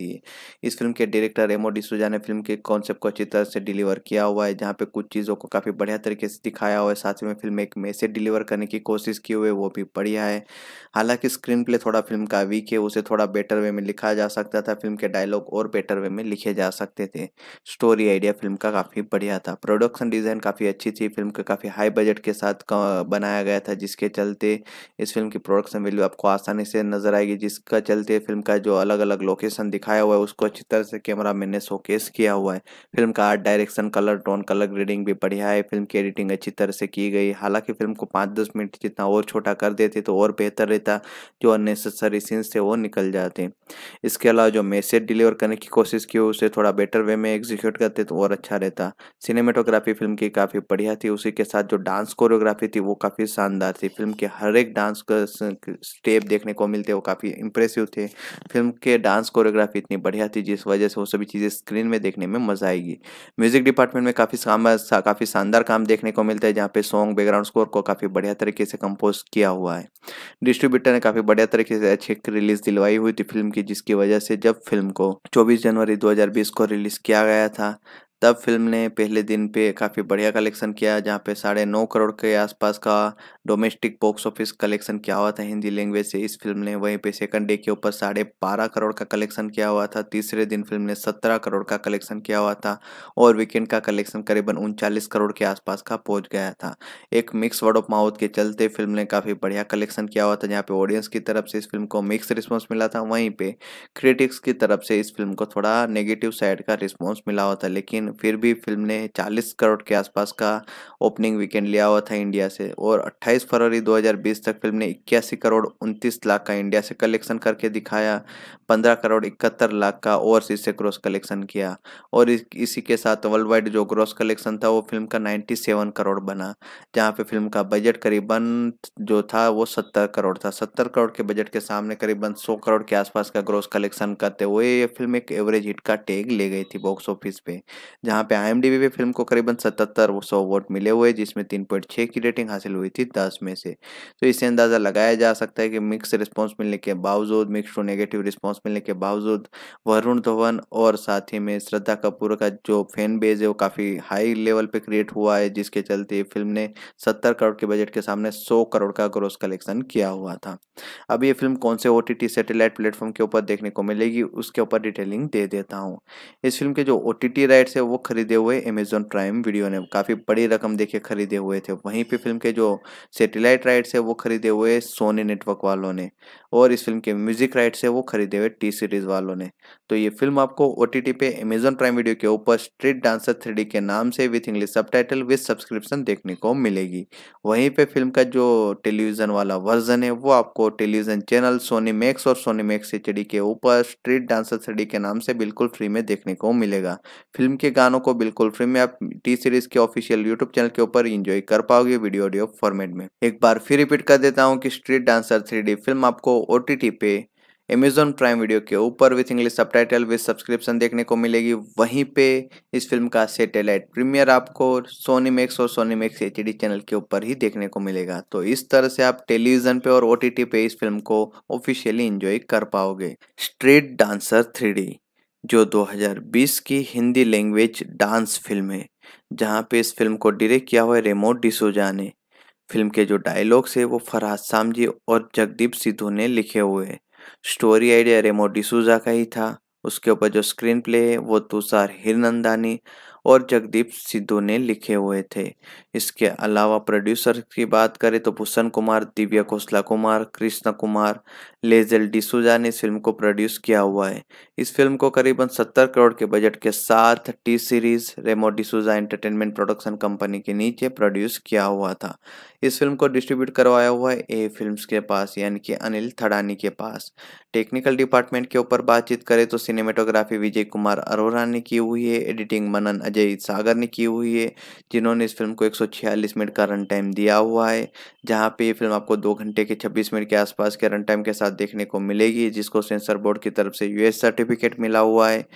जाती है। इस फिल्म के डायरेक्टर रेमो डिसूजा ने फिल्म के कॉन्सेप्ट को अच्छी तरह से डिलीवर किया हुआ है, जहाँ पे कुछ चीज़ों को काफ़ी बढ़िया तरीके से दिखाया हुआ है, साथ ही में फिल्म एक मैसेज डिलीवर करने की कोशिश की हुई है, वो भी बढ़िया है। हालांकि स्क्रीन प्ले थोड़ा फिल्म का वीक है, उसे थोड़ा बेटर वे में लिखा जा सकता था, फिल्म के डायलॉग और बेटर वे में लिखे जा सकते थे। स्टोरी आइडिया फिल्म का काफ़ी बढ़िया था, प्रोडक्शन डिज़ाइन काफ़ी अच्छी थी, फिल्म का काफ़ी हाई बजट के साथ बनाया गया था, जिसके चलते इस फिल्म की प्रोडक्शन वैल्यू आपको आसानी से नजर आएगी, जिसका चलते फिल्म का जो अलग अलग लोकेशन दिखाया हुआ है उसको अच्छी तरह से कैमरा मैन ने शोकेस किया हुआ है। फिल्म का art direction, colour tone, colour grading भी बढ़िया है, फिल्म की एडिटिंग अच्छी तरह से की गई। हालांकि फिल्म को पाँच दस मिनट जितना और छोटा कर देते तो और बेहतर रहता, जो अननेसेसरी सीन्स थे वो निकल जाते। इसके अलावा जो मैसेज डिलीवर करने की कोशिश की उसे थोड़ा बेटर वे में एग्जीक्यूट करते तो और अच्छा रहता। सिनेमेटोग्राफी फिल्म की काफ़ी बढ़िया थी, उसी के साथ जो डांस कोरियोग्राफी थी वो काफ़ी शानदार थी। फिल्म के हर एक डांस का स्टेप देखने को मिलते वो काफ़ी इंप्रेसिव थे। फिल्म के डांस कोरियोग्राफी इतनी बढ़िया थी जिस वजह से वो सभी चीज़ें स्क्रीन में देखने में मजा आएगी। म्यूजिक डिपार्टमेंट में काफ़ी काफ़ी शानदार काम देखने को मिलता है, जहाँ पे सॉन्ग बैकग्राउंड स्कोर को काफ़ी बढ़िया तरीके से कंपोज किया हुआ है। डिस्ट्रीब्यूटर ने काफ़ी बढ़िया तरीके से अच्छी रिलीज दिलवाई हुई थी फिल्म की, जिसकी वजह से जब फिल्म को चौबीस जनवरी दो हज़ार बीस को रिलीज किया गया था तब फिल्म ने पहले दिन पे काफ़ी बढ़िया कलेक्शन किया, जहाँ पे साढ़े नौ करोड़ के आसपास का डोमेस्टिक बॉक्स ऑफिस कलेक्शन किया हुआ था हिंदी लैंग्वेज से इस फिल्म ने। वहीं पे सेकंड डे के ऊपर साढ़े बारह करोड़ का कलेक्शन किया हुआ था, तीसरे दिन फिल्म ने सत्रह करोड़ का कलेक्शन किया हुआ था और वीकेंड का कलेक्शन करीबन उनचालीस करोड़ के आसपास का पहुंच गया था। एक मिक्स वर्ड ऑफ माउथ के चलते फिल्म ने काफ़ी बढ़िया कलेक्शन किया हुआ था, जहाँ पे ऑडियंस की तरफ से इस फिल्म को मिक्स रिस्पॉन्स मिला था, वहीं पे क्रिटिक्स की तरफ से इस फिल्म को थोड़ा नेगेटिव साइड का रिस्पॉन्स मिला हुआ था। लेकिन फिर भी फिल्म ने चालीस करोड़ के आसपास का ओपनिंग वीकेंड लिया हुआ था इंडिया से और अट्ठाईस फरवरी दो हज़ार बीस तक फिल्म ने इक्यासी करोड़ उनतीस लाख का इंडिया से कलेक्शन करके दिखाया, पंद्रह करोड़ इकहत्तर लाख का ओवरसीज से ग्रॉस कलेक्शन किया और इस, इसी के साथ वर्ल्ड वाइड जो ग्रॉस कलेक्शन था वो फिल्म का सत्तानवे करोड़ बना, जहाँ पे फिल्म का बजट करीबन जो था वो सत्तर करोड़ था। सत्तर करोड़ के बजट के सामने करीबन सौ करोड़ के आसपास का ग्रॉस कलेक्शन करते हुए ये फिल्म एक एवरेज हिट का टैग ले गई थी बॉक्स ऑफिस पे, जहाँ पे आईएमडीबी पे फिल्म को करीबन सतहत्तर सौ वोट मिले हुए, जिसमें तीन पॉइंट छह की रेटिंग हासिल हुई थी दस में से। तो इससे अंदाजा लगाया जा सकता है कि मिक्स रिस्पांस मिलने के बावजूद, मिक्स टू नेगेटिव रिस्पांस मिलने के बावजूद वरुण धवन और साथ ही में श्रद्धा कपूर का जो फैन बेस है वो काफी हाई लेवल पे क्रिएट हुआ है, जिसके चलते फिल्म ने सत्तर करोड़ के बजट के सामने सौ करोड़ का ग्रॉस कलेक्शन किया हुआ था। अब ये फिल्म कौन से ओटीटी सैटेलाइट प्लेटफॉर्म के ऊपर देखने को मिलेगी उसके ऊपर डिटेलिंग दे देता हूँ। इस फिल्म के जो ओटीटी राइट्स है वो खरीदे हुए अमेजॉन प्राइम वीडियो ने काफ़ी बड़ी रकम देके खरीदे हुए थे। वहीं पे फिल्म के जो सैटेलाइट राइट्स है वो खरीदे हुए सोनी नेटवर्क वालों ने और इस फिल्म के म्यूजिक राइट्स है वो खरीदे हुए टी सीरीज वालों ने। तो ये फिल्म आपको ओटीटी पे अमेजॉन प्राइम वीडियो के ऊपर स्ट्रीट डांसर थ्री डी के नाम से with English subtitle with subscription देखने को मिलेगी। वहीं पे फिल्म का जो टेलीविजन वाला वर्जन है वो आपको टेलीविजन चैनल सोनी मैक्स और सोनी मैक्स एचडी के ऊपर स्ट्रीट डांसर थ्री डी के नाम से बिल्कुल फ्री में देखने को मिलेगा। फिल्म के गानों को बिल्कुल फ्री में आप टी सीरीज के ऑफिशियल यूट्यूब चैनल के ऊपर एंजॉय कर पाओगे वीडियो ऑडियो फॉर्मेट में। एक बार फिर रिपीट कर देता हूँ कि street dancer three D film आपको ओटीटी पे अमेजॉन प्राइम वीडियो के ऊपर with English subtitle with subscription देखने को मिलेगी। वहीं पे इस फिल्म का सैटेलाइट प्रीमियर आपको सोनी मैक्स और सोनी मैक्स एचडी चैनल के ऊपर ही देखने को मिलेगा। तो इस तरह से आप टेलीविजन पे और ओटीटी पे इस फिल्म को ऑफिशियली एंजॉय कर पाओगे। स्ट्रीट डांसर थ्री डी जो दो हज़ार बीस की हिंदी लैंग्वेज डांस फिल्म है, जहाँ पे इस फिल्म को डायरेक्ट किया हुआ है रेमो डिसूजा ने। फिल्म के जो डायलॉग्स है वो फरहाद सामजी और जगदीप सिद्धू ने लिखे हुए हैं। स्टोरी आइडिया रेमो डिसूजा का ही था। उसके ऊपर जो स्क्रीन प्ले है वो तुषार हिरनंदानी और जगदीप सिद्धू ने लिखे हुए थे। इसके अलावा प्रोड्यूसर की बात करें तो भूषण कुमार, दिव्या खोसला कुमार, कृष्ण कुमार, लेजेल डिसूजा ने इस फिल्म को प्रोड्यूस किया हुआ है। इस फिल्म को करीबन सत्तर करोड़ के बजट के साथ T series Remo D'Souza entertainment production company के नीचे प्रोड्यूस किया हुआ था। इस फिल्म को डिस्ट्रीब्यूट करवाया हुआ है ए फिल्म्स के पास, यानी कि अनिल थड़ानी के पास। टेक्निकल डिपार्टमेंट के ऊपर बातचीत करें तो सिनेमेटोग्राफी विजय कुमार अरोरा ने की हुई है, एडिटिंग मनन अजय सागर ने की हुई है, जिन्होंने इस फिल्म को एक सौ छियालीस मिनट का रन टाइम दिया हुआ है, जहां पे ये फिल्म आपको दो घंटे के छब्बीस मिनट के आसपास के रन टाइम के साथ देखने को मिलेगी, जिसको सेंसर बोर्ड की तरफ से यूएस सर्टिफिकेट मिला हुआ है।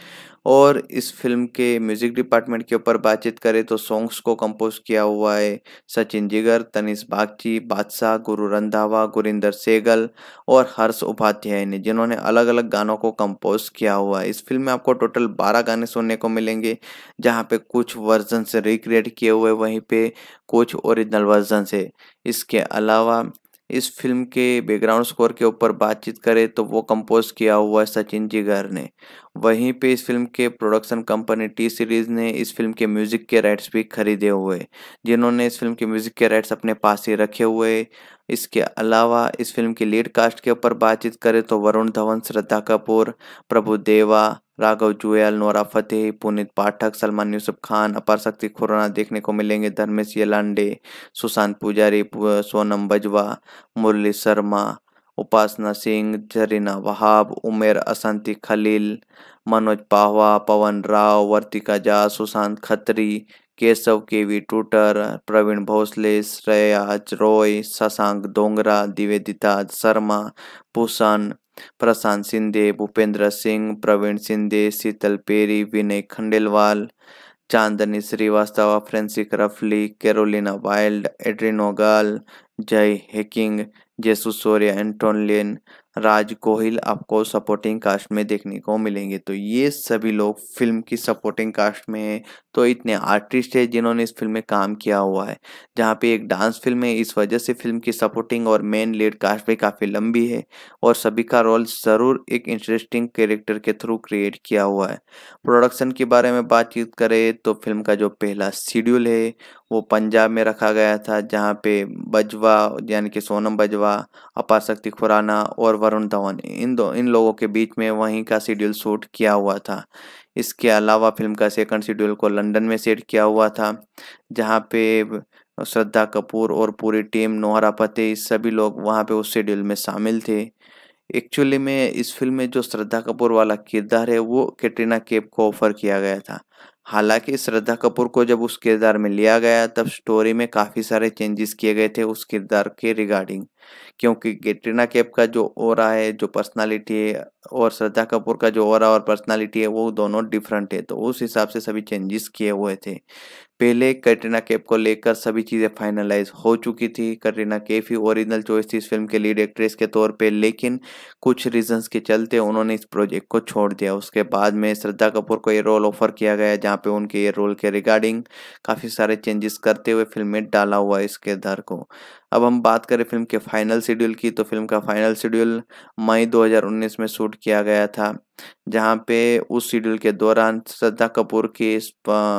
और इस फिल्म के म्यूजिक डिपार्टमेंट के ऊपर बातचीत करें तो सॉन्ग्स को कंपोज किया हुआ है सचिन जिगर, तनिष बागची, बादशाह, गुरु रंधावा, गुरिंदर सेगल और हर्ष उपाध्याय ने, जिन्होंने अलग अलग गानों को कंपोज किया हुआ है। इस फिल्म में आपको टोटल बारह गाने सुनने को मिलेंगे, जहाँ पे कुछ वर्जन से रिक्रिएट किए हुए, वहीं पे कुछ ओरिजिनल वर्जन से। इसके अलावा इस फिल्म के बैकग्राउंड स्कोर के ऊपर बातचीत करें तो वो कंपोज किया हुआ है सचिन जिगर ने। वहीं पे इस फिल्म के प्रोडक्शन कंपनी टी सीरीज ने इस फिल्म के म्यूजिक के राइट्स भी खरीदे हुए, जिन्होंने इस फिल्म के म्यूजिक के राइट्स अपने पास ही रखे हुए। इसके अलावा इस फिल्म की लीड कास्ट के ऊपर बातचीत करें तो वरुण धवन, श्रद्धा कपूर, प्रभु देवा, राघव जुयाल, नोरा फतेही, पुनीत पाठक, सलमान यूसुफ खान, अपार शक्ति खुराना देखने को मिलेंगे, धर्मेश येलांडे, सुशांत पुजारी, पु- सोनम बजवा, मुरली शर्मा, उपासना सिंह, जरीना वहाब, उमेर असंती खलील, मनोज पाहवा, पवन राव, वर्तिका जा, सुशांत खत्री, केशव केवी टूटर, प्रवीण भोसले, श्रेयाज रॉय, शशांक डोंगरा, निवेदिता शर्मा, भूषण, प्रशांत शिंदे, भूपेंद्र सिंह, प्रवीण शिंदे, शीतल पेरी, विनय खंडेलवाल, चांदनी श्रीवास्तव, फ्रेंसिक रफली, कैरोलिना वाइल्ड, एड्रिन ओगाल, जय हेकिंग, जेसु सूर्य, एंटोनियन, राज कोहिल आपको सपोर्टिंग कास्ट में देखने को मिलेंगे। तो ये सभी लोग फिल्म की सपोर्टिंग कास्ट में हैं। तो इतने आर्टिस्ट हैं जिन्होंने इस फिल्म में काम किया हुआ है। जहाँ पे एक डांस फिल्म है, इस वजह से फिल्म की सपोर्टिंग और मेन लीड कास्ट भी काफ़ी लंबी है और सभी का रोल ज़रूर एक इंटरेस्टिंग कैरेक्टर के थ्रू क्रिएट किया हुआ है। प्रोडक्शन के बारे में बातचीत करें तो फिल्म का जो पहला शेड्यूल है वो पंजाब में रखा गया था, जहाँ पे बजवा यानी कि सोनम बजवा, अपार शक्ति खुराना और वरुण धवन, इन दो इन लोगों के बीच में वहीं का शेड्यूल शूट किया हुआ था। इसके अलावा फिल्म का सेकंड शेड्यूल को लंदन में सेट किया हुआ था, जहाँ पे श्रद्धा कपूर और पूरी टीम, नोहरा फतेही, सभी लोग वहाँ पे उस शेड्यूल में शामिल थे। एक्चुअली में इस फिल्म में जो श्रद्धा कपूर वाला किरदार है वो कैटरीना कैफ को ऑफर किया गया था। हालांकि श्रद्धा कपूर को जब उस किरदार में लिया गया तब स्टोरी में काफ़ी सारे चेंजेस किए गए थे उस किरदार के रिगार्डिंग, क्योंकि कैटरीना कैफ का जो ऑरा है, जो पर्सनालिटी है, और श्रद्धा कपूर का जो ऑरा और पर्सनालिटी है वो दोनों डिफरेंट है, तो उस हिसाब से सभी चेंजेस किए हुए थे। पहले कटरीना कैफ को लेकर सभी चीज़ें फाइनलाइज हो चुकी थी। कटरीना कैफ ही ओरिजिनल चॉइस थी इस फिल्म के लीड एक्ट्रेस के तौर पे, लेकिन कुछ रीजंस के चलते उन्होंने इस प्रोजेक्ट को छोड़ दिया। उसके बाद में श्रद्धा कपूर को ये रोल ऑफर किया गया, जहाँ पे उनके ये रोल के रिगार्डिंग काफ़ी सारे चेंजेस करते हुए फिल्म में डाला हुआ है इस किरदार को। अब हम बात करें फिल्म के फाइनल शेड्यूल की, तो फिल्म का फाइनल शेड्यूल मई दो हज़ार उन्नीस में शूट किया गया था, जहाँ पे उस शेड्यूल के दौरान श्रद्धा कपूर की इस,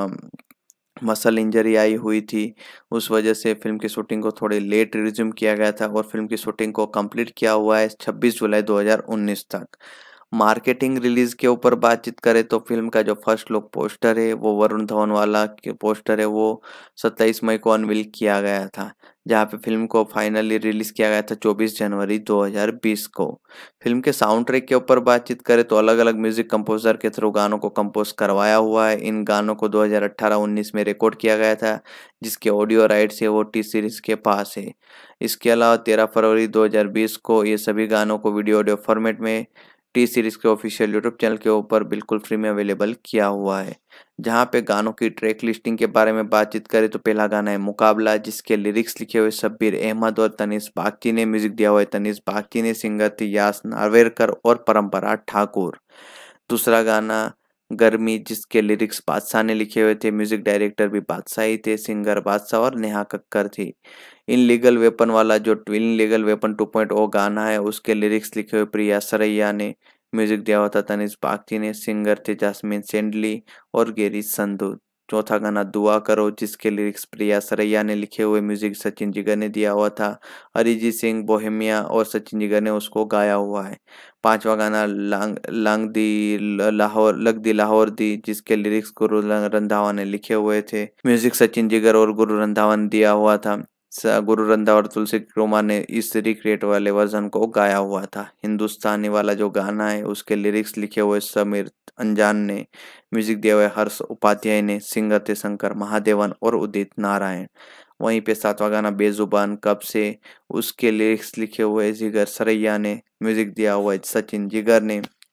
मसल इंजरी आई हुई थी। उस वजह से फिल्म की शूटिंग को थोड़े लेट रिज्यूम किया गया था और फिल्म की शूटिंग को कंप्लीट किया हुआ है छब्बीस जुलाई दो हज़ार उन्नीस तक। मार्केटिंग रिलीज के ऊपर बातचीत करें तो फिल्म का जो फर्स्ट लुक पोस्टर है वो वरुण धवन वाला के पोस्टर है वो सत्ताईस मई को अनवील किया गया था, जहाँ पे फिल्म को फाइनली रिलीज किया गया था चौबीस जनवरी दो हज़ार बीस को। फिल्म के साउंड ट्रैक के ऊपर बातचीत करें तो अलग अलग म्यूजिक कंपोजर के थ्रू गानों को कंपोज करवाया हुआ है। इन गानों को दो हज़ार अठारह उन्नीस में रिकॉर्ड किया गया था, जिसके ऑडियो राइट्स है वो टी सीरीज के पास है। इसके अलावा तेरह फरवरी दो हज़ार बीस को ये सभी गानों को वीडियो ऑडियो फॉर्मेट में टी सीरीज के ऑफिशियल यूट्यूब चैनल के ऊपर बिल्कुल फ्री में अवेलेबल किया हुआ है। जहाँ पे गानों की ट्रैक लिस्टिंग के बारे में बातचीत करें तो पहला गाना है मुकाबला, जिसके लिरिक्स लिखे हुए शब्बीर अहमद और तनिष बागची ने, म्यूजिक दिया हुआ है तनिष बागची ने, सिंगर थी यास नार्वेकर और परम्परा ठाकुर। दूसरा गाना गर्मी, जिसके लिरिक्स बादशाह ने लिखे हुए थे, म्यूजिक डायरेक्टर भी बादशाह ही थे, सिंगर बादशाह और नेहा कक्कर थी। इन लीगल वेपन वाला जो illegal weapon two point O गाना है उसके लिरिक्स लिखे हुए प्रिया सरैया ने, म्यूजिक दिया हुआ था तनिष बागची ने, सिंगर थे जास्मिन सेंडली और गेरी संधू। चौथा गाना दुआ करो, जिसके लिरिक्स प्रिया सरैया ने लिखे हुए, म्यूजिक सचिन जिगर ने दिया हुआ था, अरिजीत सिंह बोहेमिया और सचिन जिगर ने उसको गाया हुआ है। पांचवा गाना लांग लांग दी लाहौर लग दी लाहौर दी, जिसके लिरिक्स गुरु रंधावा ने लिखे हुए थे, म्यूजिक सचिन जिगर और गुरु रंधावा ने दिया हुआ था। गुरु रंधावा और तुलसी क्रोमा ने इस रिक्रिएट वाले वर्जन को गाया हुआ था। हिंदुस्तानी वाला जो गाना है उसके लिरिक्स लिखे हुए समीर अनजान ने, म्यूजिक दिया हुआ हर्ष उपाध्याय ने, सिंगर थे शंकर महादेवन और उदित नारायण। वहीं पे सातवां गाना बेजुबान कब से, उसके लिरिक्स लिखे हुए जिगर सरैया ने, म्यूजिक दिया हुआ सचिन जिगर ने।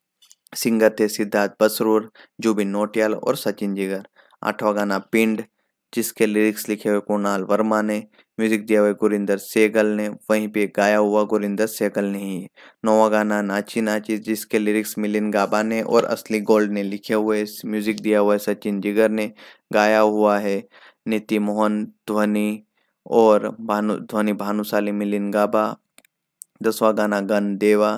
सिंगर थे सिद्धार्थ बसरूर, जुबिन नौटियाल और सचिन जिगर। आठवां गाना पिंड, जिसके लिरिक्स लिखे हुए कुणाल वर्मा ने, म्यूजिक दिया हुआ गुरिंदर सहगल ने, वहीं पे गाया हुआ गुरिंदर सहगल ने ही है। नौवां गाना नाची नाची, जिसके लिरिक्स मिलिंद गाबा ने और असली गोल्ड ने लिखे हुए, म्यूजिक दिया हुआ है सचिन जिगर ने, गाया हुआ है नीति मोहन ध्वनि और भानु ध्वनि भानुशाली मिलिंद गाबा। दसवां गाना गन देवा,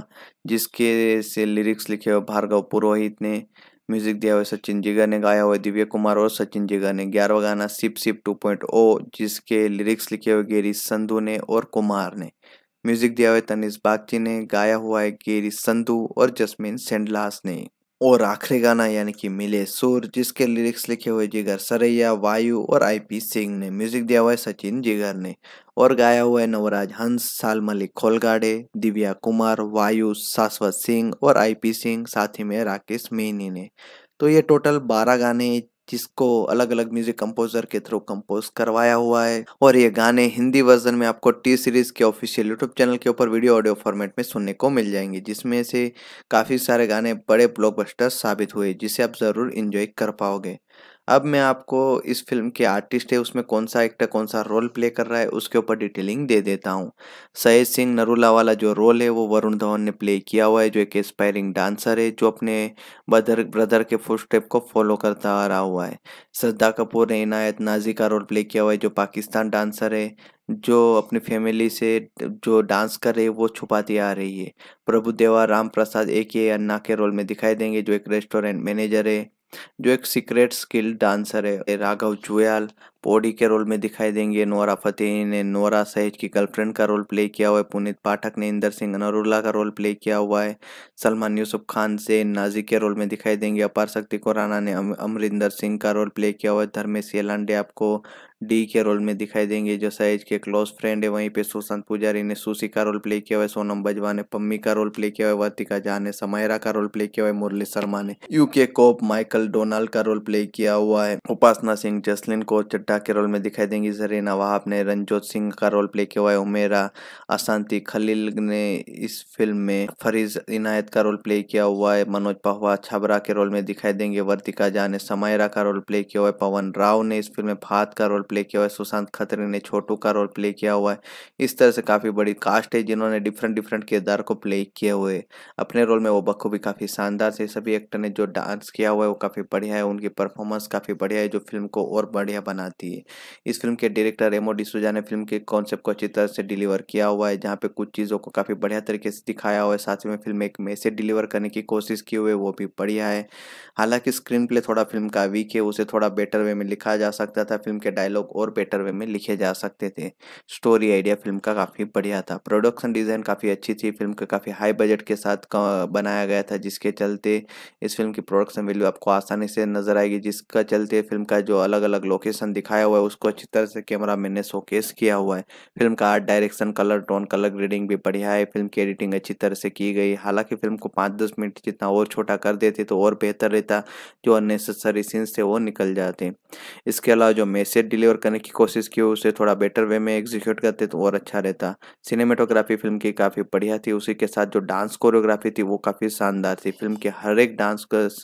जिसके से लिरिक्स लिखे हुए भार्गव पुरोहित ने, म्यूजिक दिया हुआ सचिन जिगर ने, गाया हुआ दिव्य कुमार और सचिन जिगर ने। ग्यारहवां गाना sip sip two point O, जिसके लिरिक्स लिखे हुए गेरी संधू ने और कुमार ने, म्यूजिक दिया हुआ तनिष बागची ने, गाया हुआ है गेरी संधू और जस्मीन सेंडलास ने। और आखिरी गाना यानी कि मिले सुर, जिसके लिरिक्स लिखे हुए जिगर सरैया, वायु और आईपी सिंह ने, म्यूजिक दिया हुआ है सचिन जिगर ने और गाया हुआ है नवराज हंस, साल मलिक खोलगाड़े, दिव्या कुमार, वायु, शाश्वत सिंह और आईपी सिंह, साथ ही में राकेश मेहनी ने। तो ये टोटल बारह गाने जिसको अलग अलग म्यूजिक कंपोजर के थ्रू कंपोज करवाया हुआ है और ये गाने हिंदी वर्जन में आपको टी सीरीज के ऑफिशियल यूट्यूब चैनल के ऊपर वीडियो ऑडियो फॉर्मेट में सुनने को मिल जाएंगे, जिसमें से काफ़ी सारे गाने बड़े ब्लॉकबस्टर साबित हुए, जिसे आप ज़रूर इंजॉय कर पाओगे। अब मैं आपको इस फिल्म के आर्टिस्ट है उसमें कौन सा एक्टर कौन सा रोल प्ले कर रहा है उसके ऊपर डिटेलिंग दे देता हूँ। सहेज सिंह नरूला वाला जो रोल है वो वरुण धवन ने प्ले किया हुआ है, जो एक एस्पायरिंग डांसर है जो अपने ब्रदर ब्रदर के फुटस्टेप को फॉलो करता आ रहा हुआ है। श्रद्धा कपूर ने इनायत नाजी का रोल प्ले किया हुआ है, जो पाकिस्तान डांसर है, जो अपनी फैमिली से जो डांस कर रही है वो छुपाती आ रही है। प्रभु देवा राम प्रसाद ए के अन्ना के रोल में दिखाई देंगे, जो एक रेस्टोरेंट मैनेजर है, जो एक सीक्रेट स्किल डांसर है। राघव जुयाल पौड़ी के रोल में दिखाई देंगे। नोरा फतेही ने नोरा सहेज की गर्लफ्रेंड का रोल प्ले किया हुआ है। पुनीत पाठक ने इंदर सिंह नरूला का रोल प्ले किया हुआ है। सलमान यूसुफ खान से नाजी के रोल में दिखाई देंगे। अपार शक्ति खुराना ने अम, अमरिंदर सिंह का रोल प्ले किया हुआ है। धर्मेश येलांडे आपको डी के रोल में दिखाई देंगे, जो सहेज के क्लोज फ्रेंड है। वहीं पे सुशांत पुजारी ने सुशी का रोल प्ले किया हुआ है। सोनम बजवा ने पम्मी का रोल प्ले किया हुआ है। वर्तिका झा ने समायरा का रोल प्ले किया हुआ है। मुरली शर्मा ने यूके कोप माइकल डोनाल्ड का रोल प्ले किया हुआ है। उपासना सिंह जसलिन को चड्ढा के रोल में दिखाई देंगी। जरीना वहाब ने रंजोत सिंह का रोल प्ले किया हुआ है। उमेरा अशांति खलील ने इस फिल्म में फरीज इनायत का रोल प्ले किया हुआ है। मनोज पहवा छबरा के रोल में दिखाई देंगे। वर्तिका झा ने समायरा का रोल प्ले किया हुआ है। पवन राव ने इस फिल्म में फात का रोल प्ले किया हुआ है। सुशांत खत्री ने छोटू का रोल प्ले किया हुआ है। इस तरह से काफी बड़ी कास्ट है जिन्होंने डिफरेंट डिफरेंट किरदार को प्ले किए हुए। अपने रोल में वो बखूबी काफी शानदार थे। सभी एक्टर ने जो डांस किया हुआ है वो काफी बढ़िया है। उनकी परफॉर्मेंस काफी बढ़िया है जो फिल्म को और बढ़िया बनाती है। इस फिल्म के डायरेक्टर रेमो डिसूजा ने फिल्म के कॉन्सेप्ट को अच्छी तरह से डिलीवर किया हुआ है, जहाँ पे कुछ चीज़ों को काफ़ी बढ़िया तरीके से दिखाया हुआ है। साथ ही में फिल्म एक मैसेज डिलीवर करने की कोशिश की हुई है, वो भी बढ़िया है। हालांकि स्क्रीन प्ले थोड़ा फिल्म का वीक है, उसे थोड़ा बेटर वे में लिखा जा सकता था। फिल्म के डायलॉग और बेटर वे में लिखे जा सकते थे। स्टोरी आइडिया फिल्म का काफ़ी बढ़िया था। प्रोडक्शन डिज़ाइन काफ़ी अच्छी थी। फिल्म को काफ़ी हाई बजट के साथ बनाया गया था, जिसके चलते इस फिल्म की प्रोडक्शन वैल्यू आपको आसानी से नजर आएगी। जिसका चलते फिल्म का जो अलग अलग लोकेशन दिखाया हुआ है उसको अच्छी तरह से कैमरा मैन ने शोकेस किया हुआ है। फिल्म का art direction, colour tone, colour grading भी बढ़िया है। फिल्म की एडिटिंग अच्छी तरह से की गई। हालांकि फिल्म को पाँच दस मिनट जितना और छोटा कर देते तो और बेहतर रहता, जो अननेसेसरी सीन्स थे वो निकल जाते। इसके अलावा जो मैसेज डिलीवर करने की कोशिश की उसे थोड़ा बेटर वे में एग्जीक्यूट करते तो और अच्छा रहता। सिनेमेटोग्राफी फिल्म की काफ़ी बढ़िया थी। उसी के साथ जो डांस कोरियोग्राफी थी वो काफ़ी शानदार थी। फिल्म के हर एक डांस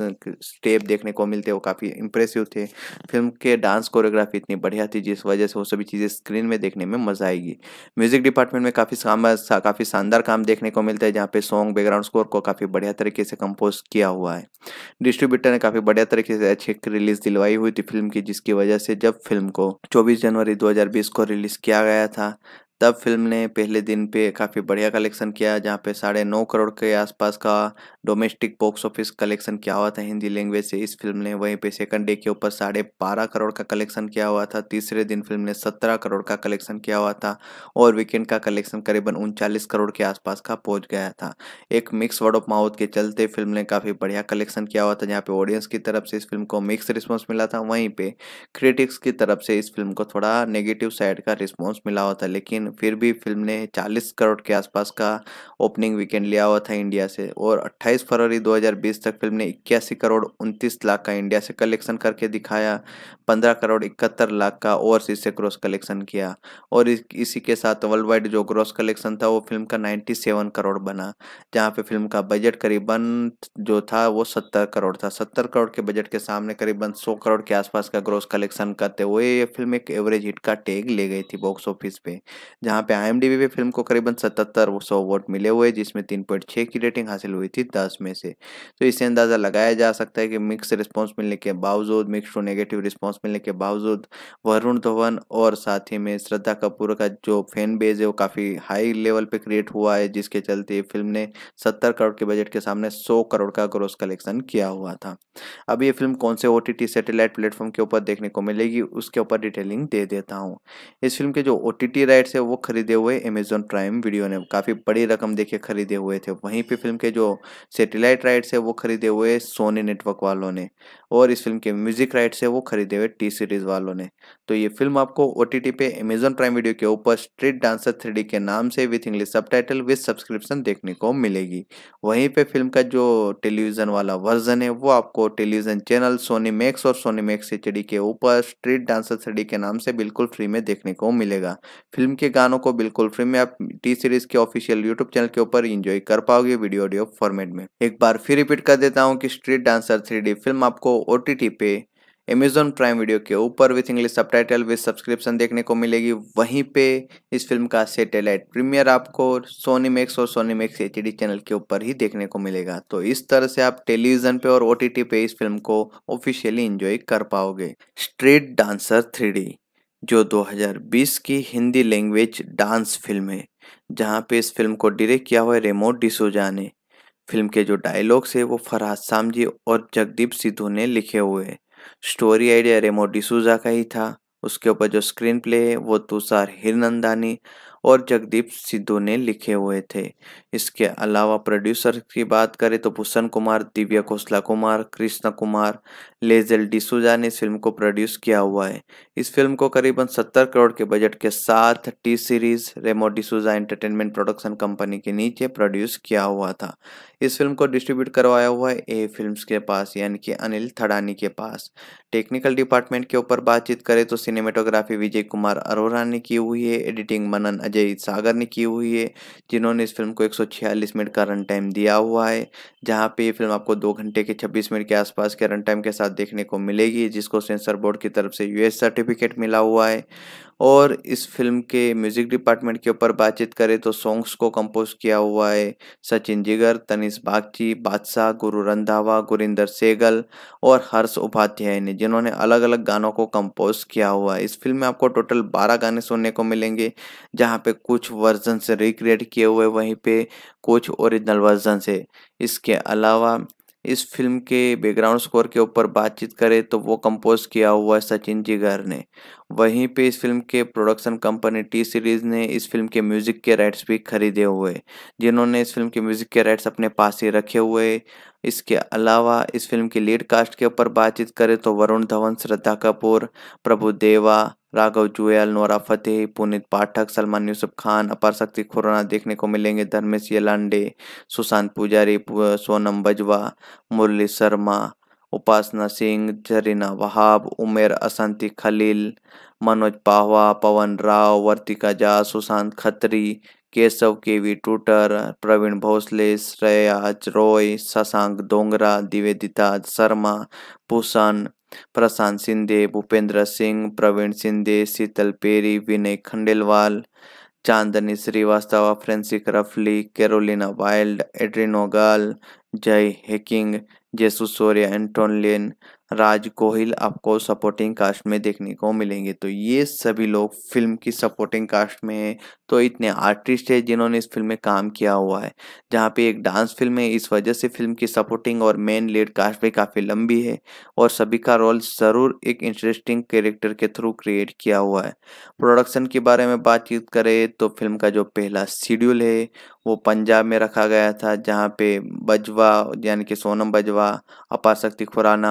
स्टेप देखने को मिलते वो काफ़ी इंप्रेसिव थे। फिल्म के डांस कोरियोग्राफी इतनी बढ़िया थी जिस वजह से वो सभी चीज़ें स्क्रीन में देखने में मजा आएगी। म्यूजिक डिपार्टमेंट में काफ़ी काफ़ी शानदार काम देखने को मिलता है, जहाँ पे सॉन्ग बैकग्राउंड स्कोर को काफ़ी बढ़िया तरीके से कंपोज किया हुआ है। डिस्ट्रीब्यूटर ने काफ़ी बढ़िया तरीके से अच्छी रिलीज दिलवाई हुई थी फिल्म की, जिसकी वजह से जब फिल्म को चौबीस जनवरी दो हज़ार बीस को रिलीज किया गया था तब फिल्म ने पहले दिन पे काफ़ी बढ़िया कलेक्शन किया, जहाँ पे साढ़े नौ करोड़ के आसपास का डोमेस्टिक बॉक्स ऑफिस कलेक्शन किया हुआ था हिंदी लैंग्वेज से इस फिल्म ने। वहीं पे सेकंड डे के ऊपर साढ़े बारह करोड़ का कलेक्शन किया हुआ था। तीसरे दिन फिल्म ने सत्रह करोड़ का कलेक्शन किया हुआ था और वीकेंड का कलेक्शन करीबन उनचालीस करोड़ के आसपास का पहुंच गया था। एक मिक्स वर्ड ऑफ माउथ के चलते फिल्म ने काफ़ी बढ़िया कलेक्शन किया हुआ था, जहाँ पे ऑडियंस की तरफ से इस फिल्म को मिक्स रिस्पॉन्स मिला था। वहीं पे क्रिटिक्स की तरफ से इस फिल्म को थोड़ा नेगेटिव साइड का रिस्पॉन्स मिला हुआ था। लेकिन फिर भी फिल्म ने चालीस करोड़ के आसपास का ओपनिंग वीकेंड लिया हुआ था इंडिया से, और अट्ठाईस फरवरी दो हज़ार बीस तक फिल्म ने इक्यासी करोड़ उनतीस लाख का इंडिया से कलेक्शन करके दिखाया, पंद्रह करोड़ इकहत्तर लाख का ओवरसीज से ग्रॉस कलेक्शन किया, और इस, इसी के साथ वर्ल्ड वाइड जो ग्रॉस कलेक्शन था वो फिल्म का सत्तानवे करोड़ बना, जहाँ पे फिल्म का बजट करीबन जो था वो सत्तर करोड़ था। सत्तर करोड़ के बजट के सामने करीबन सौ करोड़ के आसपास का ग्रॉस कलेक्शन करते हुए ये फिल्म एक एवरेज हिट का टैग ले गई थी बॉक्स ऑफिस पे, जहाँ पे आईएमडीबी पे फिल्म को करीबन सतहत्तर सौ वोट मिले हुए, जिसमें तीन पॉइंट छह की रेटिंग हासिल हुई थी दस में से। तो इससे अंदाजा लगाया जा सकता है कि मिक्स रिस्पॉन्स मिलने के बावजूद, मिक्स टू नेगेटिव रिस्पॉन्स मिलने के बावजूद वरुण धवन और साथ ही में श्रद्धा कपूर का जो फैन बेस है वो काफ़ी हाई लेवल पे क्रिएट हुआ है, जिसके चलते फिल्म ने सत्तर करोड़ के बजट के सामने सौ करोड़ का ग्रॉस कलेक्शन किया हुआ था। अब ये फिल्म कौन से ओटीटी सैटेलाइट प्लेटफॉर्म के ऊपर देखने को मिलेगी उसके ऊपर डिटेलिंग दे देता हूँ। इस फिल्म के जो ओटीटी राइट्स है वो खरीदे हुए अमेजॉन प्राइम वीडियो ने काफ़ी बड़ी रकम देके खरीदे हुए थे। वहीं पे फिल्म के जो सैटेलाइट राइट्स है वो खरीदे हुए सोनी नेटवर्क वालों ने, और इस फिल्म के म्यूजिक राइट्स है वो खरीदे हुए टी सीरीज वालों ने। तो ये फिल्म आपको ओटीटी पे अमेजॉन प्राइम वीडियो के ऊपर स्ट्रीट डांसर थ्री डी के नाम से with English subtitle with subscription देखने को मिलेगी। वहीं पे फिल्म का जो टेलीविजन वाला वर्जन है वो आपको टेलीविजन चैनल सोनी मैक्स और सोनी मैक्स एचडी के ऊपर स्ट्रीट डांसर थ्री डी के नाम से बिल्कुल फ्री में देखने को मिलेगा। फिल्म के गानों को बिल्कुल फ्री में आप टी सीरीज के ऑफिशियल यूट्यूब चैनल के ऊपर एंजॉय कर पाओगे वीडियो ऑडियो फॉर्मेट में। एक बार फिर रिपीट कर देता हूँ कि street dancer three D film आपको ओटीटी पे अमेजॉन प्राइम वीडियो के ऊपर with English subtitle with subscription देखने को मिलेगी। वहीं पे इस फिल्म का सैटेलाइट प्रीमियर आपको सोनी मैक्स और सोनी मैक्स एचडी चैनल के ऊपर ही देखने को मिलेगा। तो इस तरह से आप टेलीविजन पे और ओटीटी पे इस फिल्म को ऑफिशियली एंजॉय कर पाओगे। स्ट्रीट डांसर थ्री डी जो दो हज़ार बीस की हिंदी लैंग्वेज डांस फिल्म है, जहाँ पे इस फिल्म को डायरेक्ट किया हुआ है रेमो डिसूजा ने। फिल्म के जो डायलॉग्स है वो फरहाद सामजी और जगदीप सिद्धू ने लिखे हुए हैं। स्टोरी आइडिया रेमो डिसूजा का ही था। उसके ऊपर जो स्क्रीन प्ले है वो तुषार हिरनंदानी और जगदीप सिद्धू ने लिखे हुए थे। इसके अलावा प्रोड्यूसर की बात करें तो भूषण कुमार, दिव्या खोसला कुमार, कृष्ण कुमार, लेजेल डिसूजा ने इस फिल्म को प्रोड्यूस किया हुआ है। इस फिल्म को करीबन सत्तर करोड़ के बजट के साथ T series Remo D'Souza entertainment production company के नीचे प्रोड्यूस किया हुआ था। इस फिल्म को डिस्ट्रीब्यूट करवाया हुआ है ए फिल्म्स के पास, यानी कि अनिल थड़ानी के पास। टेक्निकल डिपार्टमेंट के ऊपर बातचीत करें तो सिनेमेटोग्राफी विजय कुमार अरोरा ने की हुई है, एडिटिंग मनन अजय सागर ने की हुई है, जिन्होंने इस फिल्म को एक सौ छियालीस मिनट का रन टाइम दिया हुआ है, जहां पे ये फिल्म आपको दो घंटे के छब्बीस मिनट के आसपास के रन टाइम के साथ देखने को मिलेगी, जिसको सेंसर बोर्ड की तरफ से यूएस सर्टिफिकेट मिला हुआ है। और इस फिल्म के म्यूजिक डिपार्टमेंट के ऊपर बातचीत करें तो सॉन्ग्स को कंपोज किया हुआ है सचिन जिगर, तनिष बागची, बादशाह, गुरु रंधावा, गुरिंदर सेगल और हर्ष उपाध्याय ने, जिन्होंने अलग अलग गानों को कंपोज किया हुआ है। इस फिल्म में आपको टोटल बारह गाने सुनने को मिलेंगे, जहाँ पे कुछ वर्जन से रिक्रिएट किए हुए, वहीं पे कुछ ओरिजिनल वर्जन से। इसके अलावा इस फिल्म के बैकग्राउंड स्कोर के ऊपर बातचीत करें तो वो कंपोज किया हुआ है सचिन जिगर ने। वहीं पे इस फिल्म के प्रोडक्शन कंपनी टी सीरीज ने इस फिल्म के म्यूजिक के राइट्स भी खरीदे हुए, जिन्होंने इस फिल्म के म्यूजिक के राइट्स अपने पास ही रखे हुए। इसके अलावा इस फिल्म की लीड कास्ट के ऊपर बातचीत करें तो वरुण धवन, श्रद्धा कपूर, प्रभु देवा, राघव जुएल, नोरा फतेही, पुनीत पाठक, सलमान यूसुफ खान, अपार शक्ति खुराना देखने को मिलेंगे, धर्मेश येलांडे, सुशांत पुजारी, सोनम बजवा, मुरली शर्मा, उपासना सिंह, जरीना वहाब, उमेर असंती खलील, मनोज पाहवा, पवन राव, वर्तिका झा, सुशांत खत्री, केशव केवी टूटर, प्रवीण भोसले, श्रेयाज रॉय, शशांक डोंगरा, निवेदिता शर्मा, भूषण, प्रशांत शिंदे, भूपेंद्र सिंह, प्रवीण शिंदे, शीतल पेरी, विनय खंडेलवाल, चांदनी श्रीवास्तव, फ्रेंसिक रफली, कैरोलिना वाइल्ड, एड्रिनो गाल, जय हैकिंग, जेसु सूर्य, एंटोनलिन, राज कोहिल आपको सपोर्टिंग कास्ट में देखने को मिलेंगे। तो ये सभी लोग फिल्म की सपोर्टिंग कास्ट में हैं। तो इतने आर्टिस्ट हैं जिन्होंने इस फिल्म में काम किया हुआ है, जहाँ पे एक डांस फिल्म है, इस वजह से फिल्म की सपोर्टिंग और मेन लीड कास्ट भी काफ़ी लंबी है, और सभी का रोल ज़रूर एक इंटरेस्टिंग कैरेक्टर के थ्रू क्रिएट किया हुआ है। प्रोडक्शन के बारे में बातचीत करें तो फिल्म का जो पहला शेड्यूल है वो पंजाब में रखा गया था, जहाँ पे बजवा यानी कि सोनम बजवा, अपार शक्ति खुराना और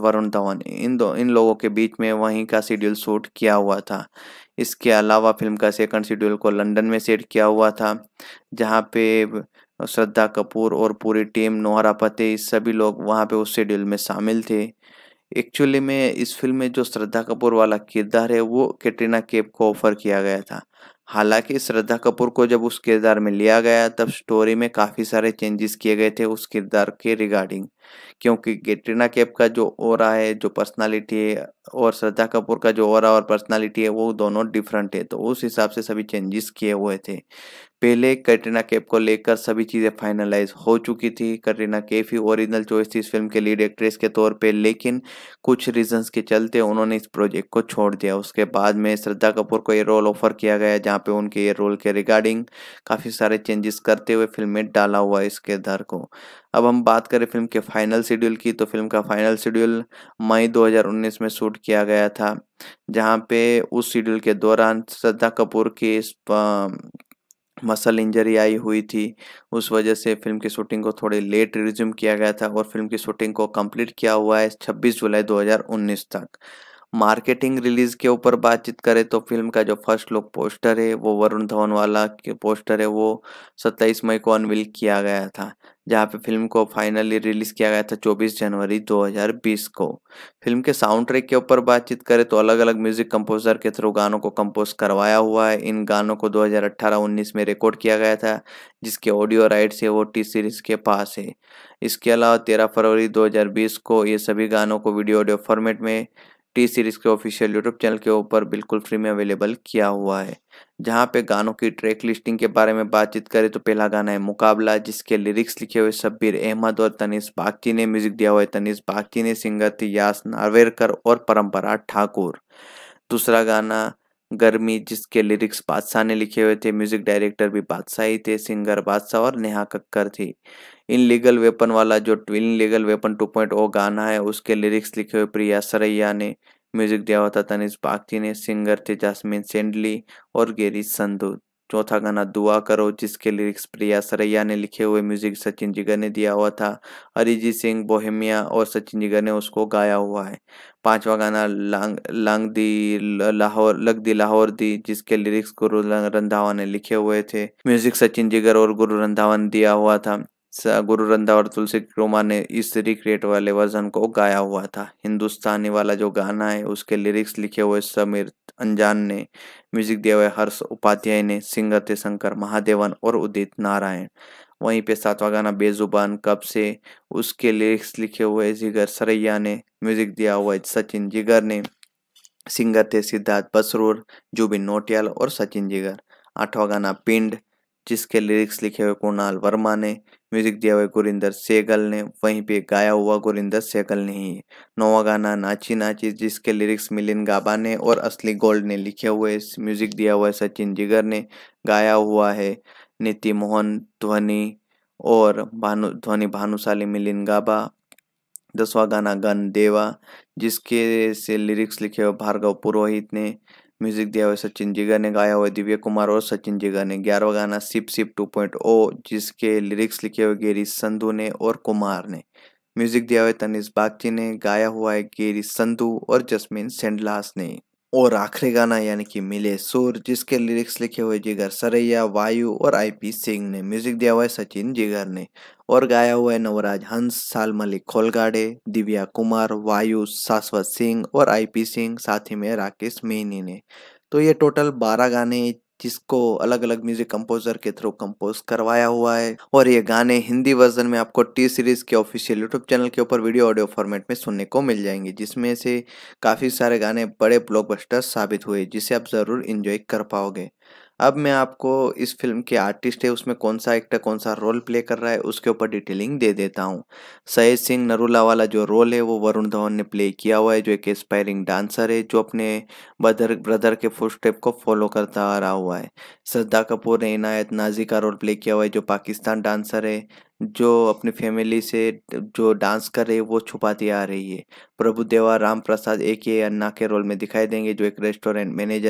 वरुण धवन इन दो इन लोगों के बीच में वहीं का शेड्यूल शूट किया हुआ था। इसके अलावा फिल्म का सेकंड शेड्यूल को लंदन में सेट किया हुआ था, जहाँ पे श्रद्धा कपूर और पूरी टीम, नोहरा फतेही, सभी लोग वहाँ पे उस शेड्यूल में शामिल थे। एक्चुअली में इस फिल्म में जो श्रद्धा कपूर वाला किरदार है वो कैटरीना कैफ को ऑफर किया गया था। हालांकि श्रद्धा कपूर को जब उस किरदार में लिया गया तब स्टोरी में काफ़ी सारे चेंजेस किए गए थे उस किरदार के रिगार्डिंग, क्योंकि कैटरीना कैफ का जो ऑरा है, जो पर्सनालिटी है, और श्रद्धा कपूर का जो ऑरा और पर्सनालिटी है वो दोनों डिफरेंट है, तो उस हिसाब से सभी चेंजेस किए हुए थे। पहले कैटरीना कैफ को लेकर सभी चीज़ें फाइनलाइज हो चुकी थी। कैटरीना कैफ ही ओरिजिनल चॉइस थी इस फिल्म के लीड एक्ट्रेस के तौर पे, लेकिन कुछ रीजंस के चलते उन्होंने इस प्रोजेक्ट को छोड़ दिया। उसके बाद में श्रद्धा कपूर को ये रोल ऑफर किया गया, जहाँ पे उनके ये रोल के रिगार्डिंग काफ़ी सारे चेंजेस करते हुए फिल्म में डाला हुआ है इस किरदार को। अब हम बात करें फिल्म के फाइनल शेड्यूल की, तो फिल्म का फाइनल शेड्यूल मई दो हज़ार उन्नीस में शूट किया गया था, जहाँ पे उस शेड्यूल के दौरान श्रद्धा कपूर की मसल इंजरी आई हुई थी। उस वजह से फिल्म की शूटिंग को थोड़ी लेट रिज्यूम किया गया था और फिल्म की शूटिंग को कंप्लीट किया हुआ है छब्बीस जुलाई दो हज़ार उन्नीस तक। मार्केटिंग रिलीज के ऊपर बातचीत करें तो फिल्म का जो फर्स्ट लुक पोस्टर है वो वरुण धवन वाला के पोस्टर है वो सत्ताईस मई को अनवील किया गया था, जहाँ पे फिल्म को फाइनली रिलीज किया गया था चौबीस जनवरी दो हज़ार बीस को। फिल्म के साउंड ट्रैक के ऊपर बातचीत करें तो अलग अलग म्यूजिक कंपोजर के थ्रू गानों को कंपोज करवाया हुआ है। इन गानों को दो हज़ार अठारह उन्नीस में रिकॉर्ड किया गया था, जिसके ऑडियो राइट्स है वो टी सीरीज के पास है। इसके अलावा तेरह फरवरी दो हज़ार बीस को ये सभी गानों को वीडियो ऑडियो फॉर्मेट में टी सीरीज के ऑफिशियल यूट्यूब चैनल के ऊपर बिल्कुल फ्री में अवेलेबल किया हुआ है। जहाँ पे गानों की ट्रैक लिस्टिंग के बारे में बातचीत करें तो पहला गाना है मुकाबला, जिसके लिरिक्स लिखे हुए शब्बीर अहमद और तनीष बागची ने, म्यूजिक दिया हुआ है तनीष बागची ने, सिंगर थी यास नार्वेकर और परंपरा ठाकुर। दूसरा गाना गर्मी, जिसके लिरिक्स बादशाह ने लिखे हुए थे, म्यूजिक डायरेक्टर भी बादशाह ही थे, सिंगर बादशाह और नेहा कक्कर थी। इन लीगल वेपन वाला जो illegal weapon two point O गाना है उसके लिरिक्स लिखे हुए प्रिया सरैया ने, म्यूजिक दिया हुआ था तनिष बागची ने, सिंगर थे जास्मिन सेंडली और गेरी संधू। चौथा गाना दुआ करो, जिसके लिरिक्स प्रिया सरैया ने लिखे हुए, म्यूजिक सचिन जिगर ने दिया हुआ था, अरिजीत सिंह बोहेमिया और सचिन जिगर ने उसको गाया हुआ है। पांचवा गाना लांग लांग दी लाहौर लग दी लाहौर दी, जिसके लिरिक्स गुरु रंधावा ने लिखे हुए थे, म्यूजिक सचिन जिगर और गुरु रंधावा ने दिया हुआ था। गुरु रंधावा और तुलसी क्रोमा ने इस रिक्रिएट वाले वर्जन को गाया हुआ था। हिंदुस्तानी वाला जो गाना है उसके लिरिक्स लिखे हुए समीर अंजान ने, म्यूजिक दिया हुआ हर्ष उपाध्याय ने, सिंगर थे शंकर महादेवन और उदित नारायण। वहीं पे सातवां गाना बेजुबान कब से, उसके लिरिक्स लिखे हुए जिगर सरैया ने, म्यूजिक दिया हुआ सचिन जिगर ने, सिंगर थे सिद्धार्थ बसरूर, जुबिन नौटियाल और सचिन जिगर। आठवां गाना पिंड, जिसके लिरिक्स लिखे हुए कुणाल वर्मा ने, म्यूजिक दिया हुआ गुरिंदर सहगल ने, वहीं पे गाया हुआ गुरिंदर सहगल ने ही। नौवां गाना नाची नाची, जिसके लिरिक्स मिलिंद गाबा ने और असली गोल्ड ने लिखे हुए, म्यूजिक दिया हुआ है सचिन जिगर ने, गाया हुआ है नीति मोहन ध्वनि और भानु ध्वनि भानुशाली मिलिंद गाबा। दसवां गाना गन देवा, जिसके से लिरिक्स लिखे हुए भार्गव पुरोहित ने, म्यूजिक दिया हुआ सचिन जिगर ने, गाया हुआ दिव्य कुमार और सचिन जिगर ने। ग्यारहवां गाना sip sip two point O, जिसके लिरिक्स लिखे हुए गेरी संधू ने और कुमार ने, म्यूजिक दिया हुआ तनिष बागची ने, गाया हुआ है गेरी संधू और जस्मीन सेंडलास ने। और आखिरी गाना यानी कि मिले सुर, जिसके लिरिक्स लिखे हुए जिगर सरैया, वायु और आईपी सिंह ने, म्यूजिक दिया हुआ है सचिन जिगर ने और गाया हुआ है नवराज हंस, साल मलिक खोलगाड़े, दिव्या कुमार, वायु, शाश्वत सिंह और आईपी सिंह, साथ ही में राकेश मेहनी ने। तो ये टोटल बारह गाने जिसको अलग अलग म्यूजिक कंपोजर के थ्रू कंपोज करवाया हुआ है, और ये गाने हिंदी वर्जन में आपको टी सीरीज के ऑफिशियल यूट्यूब चैनल के ऊपर वीडियो ऑडियो फॉर्मेट में सुनने को मिल जाएंगे, जिसमें से काफ़ी सारे गाने बड़े ब्लॉकबस्टर साबित हुए, जिसे आप ज़रूर इंजॉय कर पाओगे। अब मैं आपको इस फिल्म के आर्टिस्ट है उसमें कौन सा एक्टर कौन सा रोल प्ले कर रहा है उसके ऊपर डिटेलिंग दे देता हूँ। सहेज सिंह नरूला वाला जो रोल है वो वरुण धवन ने प्ले किया हुआ है, जो एक एस्पायरिंग डांसर है जो अपने ब्रदर ब्रदर के फुटस्टेप को फॉलो करता आ रहा हुआ है। श्रद्धा कपूर ने इनायत नाजी का रोल प्ले किया हुआ है, जो पाकिस्तान डांसर है, जो अपनी फैमिली से जो डांस कर रही है वो छुपाती आ रही है। प्रभु देवा राम प्रसाद ए के अन्ना के रोल में दिखाई देंगे, जो एक रेस्टोरेंट मैनेजर है।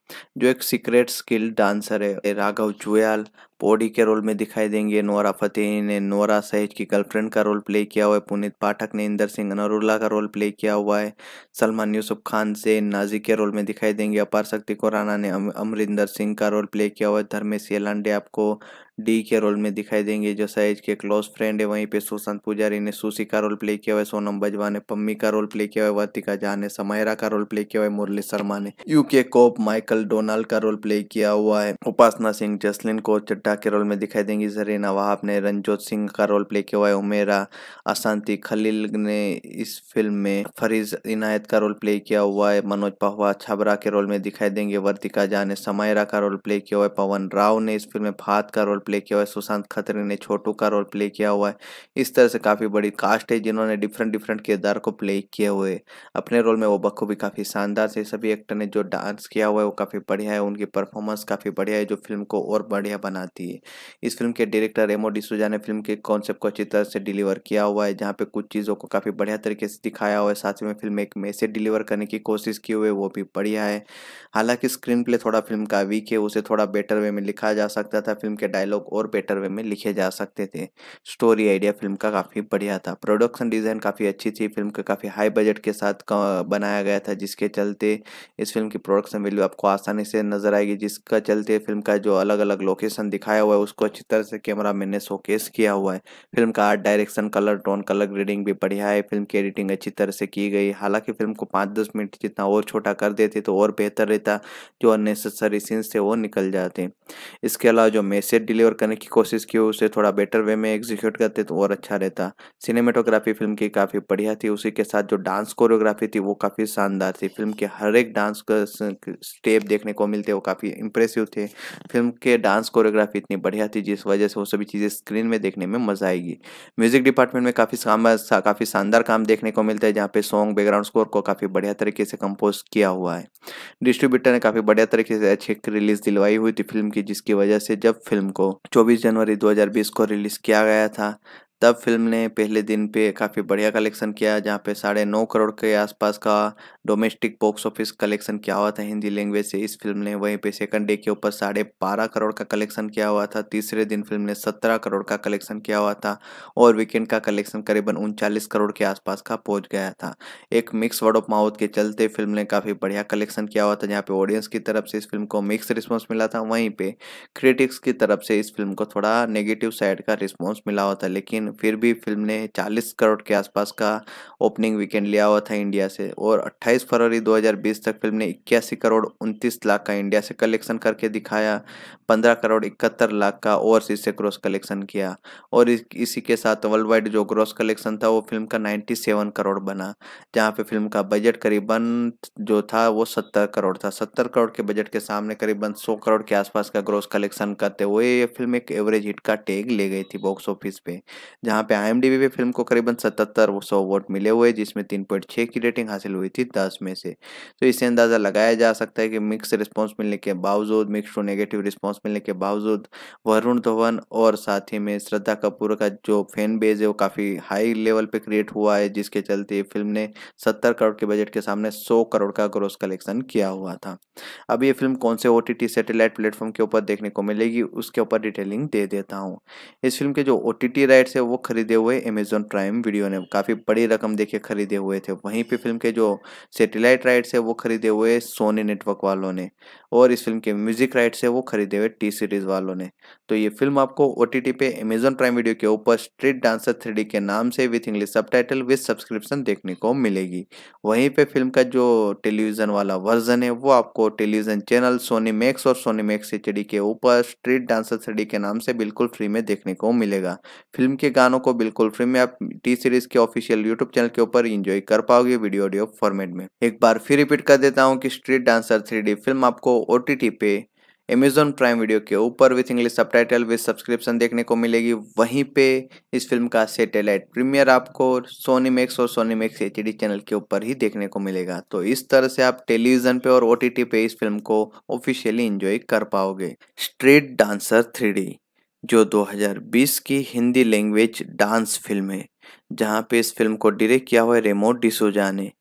जो एक सीक्रेट स्किल डांसर है। राघव जुयाल पौड़ी के रोल में दिखाई देंगे। नोरा फतेही ने नोरा सहेज की गर्लफ्रेंड का रोल प्ले किया हुआ है। पुनीत पाठक ने इंदर सिंह नरूला का रोल प्ले किया हुआ है। सलमान यूसुफ खान से नाजी के रोल में दिखाई देंगे। अपार शक्ति खुराना ने अम, अमरिंदर सिंह का रोल प्ले किया हुआ है। धर्मेश येलांडे आपको डी के रोल में दिखाई देंगे, जो सहेज के क्लोज फ्रेंड है। वहीं पे सुशांत पुजारी ने सुशी का रोल प्ले किया हुआ है। सोनम बजवा ने पम्मी का रोल प्ले किया हुआ है। वर्तिका झा ने समायरा का रोल प्ले किया हुआ है। मुरली शर्मा ने यूके कोप माइकल डोनाल्ड का रोल प्ले किया हुआ है। उपासना सिंह जसलिन को चड्ढा के रोल में दिखाई देंगी। जरीना वहाब ने रंजोत सिंह का रोल प्ले किया हुआ है। उमेरा अशांति खलील ने इस फिल्म में फरीज इनायत का रोल प्ले किया हुआ है। मनोज पहवा छबरा के रोल में दिखाई देंगे। वर्तिका झा ने समायरा का रोल प्ले किया हुआ है। पवन राव ने इस फिल्म में फात का रोल प्ले किया हुआ है। सुशांत खत्री ने छोटू का रोल प्ले किया हुआ है। इस तरह से काफी बड़ी कास्ट है जिन्होंने डिफरेंट डिफरेंट किरदार को प्ले किए हुए। अपने रोल में वो बखूबी काफी शानदार से सभी एक्टर ने जो डांस किया हुआ है वो काफी बढ़िया है। उनकी परफॉर्मेंस काफी बढ़िया है जो फिल्म को और बढ़िया बनाती है। इस फिल्म के डायरेक्टर रेमो डिसूजा ने फिल्म के कॉन्सेप्ट को अच्छी तरह से डिलीवर किया हुआ है, जहाँ पे कुछ चीजों को काफी बढ़िया तरीके से दिखाया हुआ है। साथ ही में फिल्म एक मैसेज डिलीवर करने की कोशिश की हुई है, वो भी बढ़िया है। हालांकि स्क्रीन प्ले थोड़ा फिल्म का वीक है, उसे थोड़ा बेटर वे में लिखा जा सकता था। फिल्म के डायलॉग और बेटर वे में लिखे जा सकते थे। स्टोरी आइडिया फिल्म का काफी बढ़िया था। प्रोडक्शन डिजाइन काफी अच्छी थी। फिल्म का काफी हाई बजट के साथ बनाया गया था, जिसके चलते इस फिल्म की प्रोडक्शन वैल्यू आपको आसानी से नजर आएगी। जिसका चलते फिल्म का जो अलग अलग लोकेशन दिखाया हुआ है उसको अच्छी तरह से कैमरा मैन ने शोकेस किया हुआ है। फिल्म का art direction, colour tone, colour grading भी बढ़िया है। फिल्म की एडिटिंग अच्छी तरह से की गई। हालांकि फिल्म को पाँच दस मिनट जितना और छोटा कर देते तो और बेहतर रहता, जो अननेसेसरी सीन्स थे वो निकल जाते। इसके अलावा जो मैसेज डिलीवर करने की कोशिश की उसे थोड़ा बेटर वे में एग्जीक्यूट करते तो और अच्छा रहता। सिनेमेटोग्राफी फिल्म की काफी बढ़िया थी। उसी के साथ जो डांस कोरियोग्राफी थी वो काफी शानदार थी। फिल्म के हर एक डांस स्टेप देखने को मिलते वो काफी इंप्रेसिव थे। फिल्म के डांस कोरियोग्राफी इतनी बढ़िया थी जिस वजह से वो सभी चीजें स्क्रीन में देखने में मजा आएगी। म्यूजिक डिपार्टमेंट में काफी काफी शानदार काम देखने को मिलता है, जहाँ पे सॉन्ग बैकग्राउंड स्कोर को काफी बढ़िया तरीके से कंपोज किया हुआ है। डिस्ट्रीब्यूटर ने काफी बढ़िया तरीके से अच्छी रिलीज दिलवाई हुई थी फिल्म की, जिसकी वजह से जब फिल्म को चौबीस जनवरी दो हज़ार बीस को रिलीज किया गया था तब फिल्म ने पहले दिन पे काफी बढ़िया कलेक्शन किया, जहाँ पे साढ़े नौ करोड़ के आसपास का डोमेस्टिक बॉक्स ऑफिस कलेक्शन किया हुआ था हिंदी लैंग्वेज से इस फिल्म ने। वहीं पे सेकंड डे के ऊपर साढ़े बारह करोड़ का कलेक्शन किया हुआ था। तीसरे दिन फिल्म ने सत्रह करोड़ का कलेक्शन किया हुआ था और वीकेंड का कलेक्शन करीबन उनचालीस करोड़ के आसपास का पहुंच गया था। एक मिक्स वर्ड ऑफ माउथ के चलते फिल्म ने काफी बढ़िया कलेक्शन किया हुआ था, जहाँ पे ऑडियंस की तरफ से इस फिल्म को मिक्स रिस्पॉन्स मिला था। वहीं पे क्रिटिक्स की तरफ से इस फिल्म को थोड़ा नेगेटिव साइड का रिस्पॉन्स मिला हुआ था, लेकिन फिर भी फिल्म ने चालीस करोड़ के आसपास का ओपनिंग वीकेंड लिया हुआ था इंडिया से और अट्ठाईस फरवरी दो हज़ार बीस तक फिल्म ने इक्यासी करोड़ उनतीस लाख का इंडिया से कलेक्शन करके दिखाया। पंद्रह करोड़ इकहत्तर लाख का ओवरसीज से ग्रॉस कलेक्शन किया और इस, इसी के साथ वर्ल्ड वाइड जो ग्रॉस कलेक्शन था वो फिल्म का सत्तानवे करोड़ बना, जहाँ पे फिल्म का बजट करीबन जो था वो सत्तर करोड़ था। सत्तर करोड़ के बजट के सामने करीबन सौ करोड़ के आसपास का ग्रॉस कलेक्शन करते हुए ये फिल्म एक एवरेज हिट का टैग ले गई थी बॉक्स ऑफिस पे, जहाँ पे आईएमडीबी पे फिल्म को करीबन सतहत्तर सौ वोट मिले हुए, जिसमें तीन पॉइंट छह की रेटिंग हासिल हुई थी दस में से। तो इससे अंदाजा लगाया जा सकता है कि मिक्स रिस्पांस मिलने के बावजूद, मिक्स टू नेगेटिव रिस्पांस मिलने के बावजूद वरुण धवन और साथ ही में श्रद्धा कपूर का जो फैन बेस है वो काफी हाई लेवल पे क्रिएट हुआ है, जिसके चलते फिल्म ने सत्तर करोड़ के बजट के सामने सौ करोड़ का ग्रॉस कलेक्शन किया हुआ था। अब ये फिल्म कौन से ओटीटी सैटेलाइट प्लेटफॉर्म के ऊपर देखने को मिलेगी उसके ऊपर डिटेलिंग दे देता हूँ। इस फिल्म के जो ओटीटी राइट्स है वो खरीदे हुए अमेजॉन प्राइम वीडियो ने काफी बड़ी रकम देके खरीदे हुए थे। वहीं पे फिल्म के जो सैटेलाइट राइट्स है वो खरीदे हुए सोनी नेटवर्क वालों ने और इस फिल्म के म्यूजिक राइट्स है वो खरीदे हुए टी सीरीज वालों ने। तो ये फिल्म आपको ओटीटी पे अमेजॉन प्राइम वीडियो के ऊपर स्ट्रीट डांसर थ्री डी के नाम से with English subtitle with subscription देखने को मिलेगी। वहीं पे फिल्म का जो टेलीविजन वाला वर्जन है वो आपको टेलीविजन चैनल सोनी मैक्स और सोनी मैक्स एचडी के ऊपर स्ट्रीट डांसर थ्री डी के नाम से बिल्कुल फ्री में देखने को मिलेगा। फिल्म के गानों को बिल्कुल फ्री में आप टी सीरीज के ऑफिशियल यूट्यूब चैनल के ऊपर एंजॉय कर पाओगे वीडियो ऑडियो फॉर्मेट में। एक बार फिर रिपीट कर देता हूँ कि street dancer three D film आपको ओटीटी पे अमेजॉन प्राइम वीडियो के ऊपर with English subtitle with subscription देखने को मिलेगी। वहीं पे इस फिल्म का सैटेलाइट प्रीमियर आपको सोनी मैक्स और सोनी मैक्स एचडी चैनल के ऊपर ही देखने को मिलेगा। तो इस तरह से आप टेलीविजन पे और ओटीटी पे इस फिल्म को ऑफिशियली एंजॉय कर पाओगे। स्ट्रीट डांसर थ्री डी जो दो हज़ार बीस की हिंदी लैंग्वेज डांस फिल्म है, जहाँ पे इस फिल्म को डायरेक्ट किया हुआ है रेमो डिसूजा ने।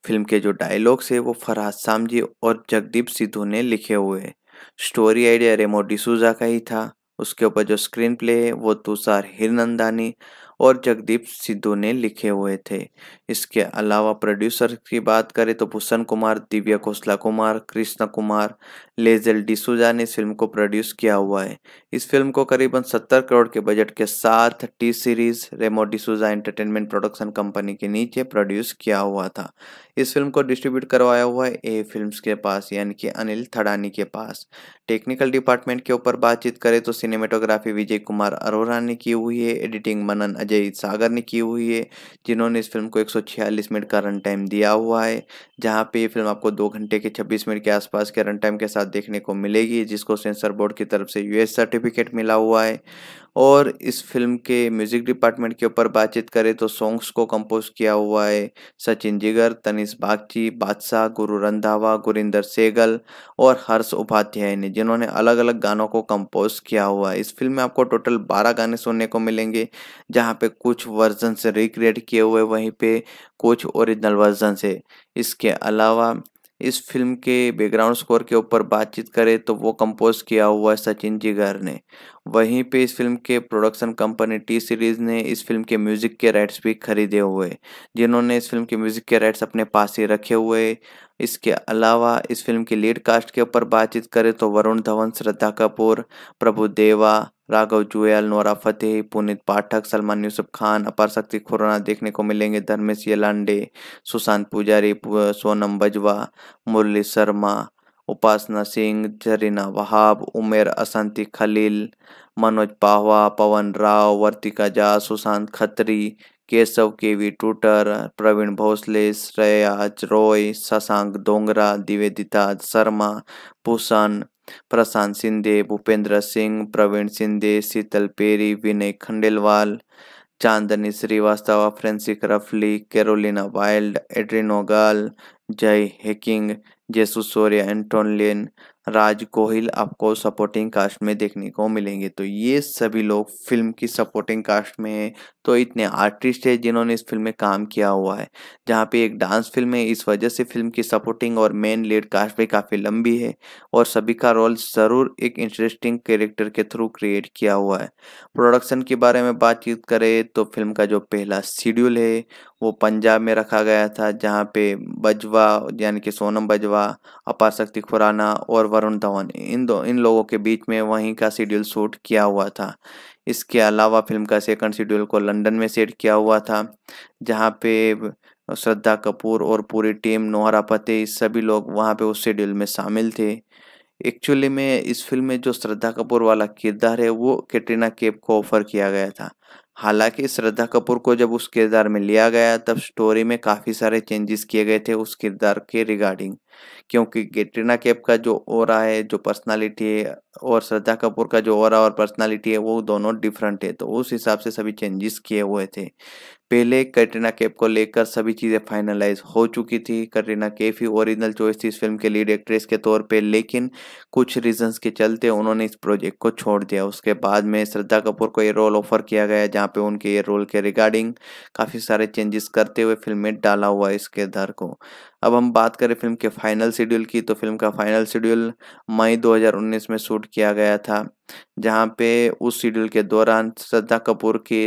फिल्म के जो डायलॉग्स है वो फरहाद सामजी और जगदीप सिद्धू ने लिखे हुए हैं। स्टोरी आइडिया रेमो डिसूजा का ही था। उसके ऊपर जो स्क्रीन प्ले है वो तुषार हिरनंदानी और जगदीप सिद्धू ने लिखे हुए थे। इसके अलावा प्रोड्यूसर की बात करें तो भूषण कुमार, दिव्या खोसला कुमार, कृष्ण कुमार, लेजेल डिसूजा ने इस फिल्म को प्रोड्यूस किया हुआ है। इस फिल्म को करीबन सत्तर करोड़ के बजट के साथ T series Remo D'Souza entertainment production company के नीचे प्रोड्यूस किया हुआ था। इस फिल्म को डिस्ट्रीब्यूट करवाया हुआ है ए फिल्म्स के पास, यानी कि अनिल थड़ानी के पास। टेक्निकल डिपार्टमेंट के ऊपर बातचीत करें तो सिनेमेटोग्राफी विजय कुमार अरोरा ने की हुई है। एडिटिंग मनन अजय सागर ने की हुई है, जिन्होंने इस फिल्म को एक सौ छियालीस मिनट का रन टाइम दिया हुआ है, जहां पे ये फिल्म आपको दो घंटे के छब्बीस मिनट के आसपास के रन टाइम के साथ देखने को मिलेगी, जिसको सेंसर बोर्ड की तरफ से यूएस सर्टिफिकेट मिला हुआ है। और इस फिल्म के म्यूजिक डिपार्टमेंट के ऊपर बातचीत करें तो सॉन्ग्स को कंपोज किया हुआ है सचिन जिगर, तनिष बागची, बादशाह, गुरु रंधावा, गुरिंदर सेगल और हर्ष उपाध्याय ने, जिन्होंने अलग अलग गानों को कंपोज किया हुआ है। इस फिल्म में आपको टोटल बारह गाने सुनने को मिलेंगे, जहाँ पे कुछ वर्जन से रिक्रिएट किए हुए, वहीं पे कुछ ओरिजिनल वर्जन से। इसके अलावा इस फिल्म के बैकग्राउंड स्कोर के ऊपर बातचीत करें तो वो कंपोज किया हुआ है सचिन जिगर ने। वहीं पे इस फिल्म के प्रोडक्शन कंपनी टी सीरीज ने इस फिल्म के म्यूजिक के राइट्स भी खरीदे हुए, जिन्होंने इस फिल्म के म्यूजिक के राइट्स अपने पास ही रखे हुए। इसके अलावा इस फिल्म की लीड कास्ट के ऊपर बातचीत करें तो वरुण धवन, श्रद्धा कपूर, प्रभु देवा, राघव जुएल, नोरा फतेही, पुनीत पाठक, सलमान यूसुफ खान, अपार शक्ति खुराना देखने को मिलेंगे, धर्मेश येलांडे, सुशांत पुजारी, पु- सोनम बजवा, मुरली शर्मा, उपासना सिंह, जरीना वहाब, उमेर असंती खलील, मनोज पाहवा, पवन राव, वर्तिका जा, सुशांत खत्री, केशव केवी टूटर, प्रवीण भोसले, श्रेयाज रॉय, शशांक डोंगरा, निवेदिता शर्मा, भूषण, प्रशांत शिंदे, भूपेंद्र सिंह, प्रवीण शिंदे, शीतल पेरी, विनय खंडेलवाल, चांदनी श्रीवास्तव, फ्रेंसिक रफली, कैरोलिना वाइल्ड, एड्रिन ओगाल, जय हेकिंग, जेसु सूर्य, एंटोनियन, राज गोहिल आपको सपोर्टिंग कास्ट में देखने को मिलेंगे। तो ये सभी लोग फिल्म की सपोर्टिंग कास्ट में हैं। तो इतने आर्टिस्ट हैं जिन्होंने इस फिल्म में काम किया हुआ है। जहाँ पे एक डांस फिल्म है, इस वजह से फिल्म की सपोर्टिंग और मेन लीड कास्ट भी काफ़ी लंबी है और सभी का रोल ज़रूर एक इंटरेस्टिंग कैरेक्टर के थ्रू क्रिएट किया हुआ है। प्रोडक्शन के बारे में बातचीत करें तो फिल्म का जो पहला शेड्यूल है वो पंजाब में रखा गया था, जहाँ पे बजवा यानी कि सोनम बजवा, अपार शक्ति खुराना और वरुण धवन इन दो इन लोगों के बीच में वहीं का शेड्यूल शूट किया हुआ था। इसके अलावा फिल्म का सेकंड शेड्यूल को लंदन में सेट किया हुआ था, जहाँ पे श्रद्धा कपूर और पूरी टीम, नोहरा फतेही, सभी लोग वहाँ पे उस शेड्यूल में शामिल थे। एक्चुअली में इस फिल्म में जो श्रद्धा कपूर वाला किरदार है वो कैटरीना कैफ को ऑफर किया गया था। हालांकि श्रद्धा कपूर को जब उस किरदार में लिया गया तब स्टोरी में काफ़ी सारे चेंजेस किए गए थे उस किरदार के रिगार्डिंग, क्योंकि कैटरीना कैफ का जो ऑरा है, जो पर्सनालिटी है, और श्रद्धा कपूर का जो ऑरा और पर्सनालिटी है वो दोनों डिफरेंट है, तो उस हिसाब से सभी चेंजेस किए हुए थे। पहले कटरीना कैफ को लेकर सभी चीज़ें फाइनलाइज हो चुकी थी। कटरीना कैफ ही ओरिजिनल चॉइस थी इस फिल्म के लीड एक्ट्रेस के तौर पे, लेकिन कुछ रीजंस के चलते उन्होंने इस प्रोजेक्ट को छोड़ दिया। उसके बाद में श्रद्धा कपूर को ये रोल ऑफर किया गया, जहाँ पे उनके ये रोल के रिगार्डिंग काफ़ी सारे चेंजेस करते हुए फिल्म में डाला हुआ है इस किरदार को। अब हम बात करें फिल्म के फाइनल शेड्यूल की, तो फिल्म का फाइनल शेड्यूल मई दो हज़ार उन्नीस में शूट किया गया था, जहाँ पे उस शेड्यूल के दौरान श्रद्धा कपूर की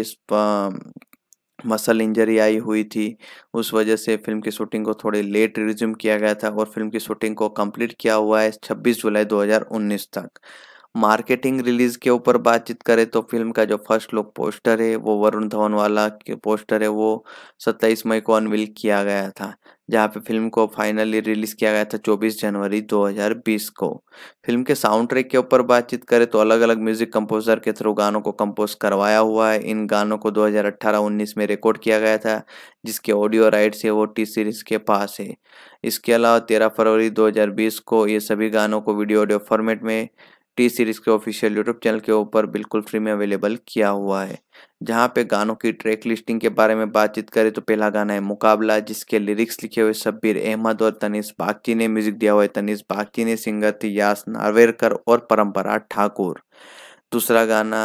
मसल इंजरी आई हुई थी। उस वजह से फिल्म की शूटिंग को थोड़ी लेट रिज्यूम किया गया था और फिल्म की शूटिंग को कंप्लीट किया हुआ है छब्बीस जुलाई दो हज़ार उन्नीस तक। मार्केटिंग रिलीज के ऊपर बातचीत करें तो फिल्म का जो फर्स्ट लुक पोस्टर है वो वरुण धवन वाला के पोस्टर है वो सत्ताईस मई को अनवील किया गया था, जहाँ पे फिल्म को फाइनली रिलीज किया गया था चौबीस जनवरी दो हज़ार बीस को। फिल्म के साउंड ट्रैक के ऊपर बातचीत करें तो अलग अलग म्यूजिक कंपोजर के थ्रू गानों को कंपोज करवाया हुआ है। इन गानों को दो हज़ार अठारह उन्नीस में रिकॉर्ड किया गया था, जिसके ऑडियो राइट्स है वो टी सीरीज के पास है। इसके अलावा तेरह फरवरी दो हज़ार बीस को ये सभी गानों को वीडियो ऑडियो फॉर्मेट में टी सीरीज के ऑफिशियल यूट्यूब चैनल के ऊपर बिल्कुल फ्री में अवेलेबल किया हुआ है। जहाँ पे गानों की ट्रैक लिस्टिंग के बारे में बातचीत करें तो पहला गाना है मुकाबला, जिसके लिरिक्स लिखे हुए शब्बीर अहमद और तनिष बागची ने, म्यूजिक दिया हुआ है तनिष बागची ने, सिंगर थी यास नार्वेकर और परंपरा ठाकुर। दूसरा गाना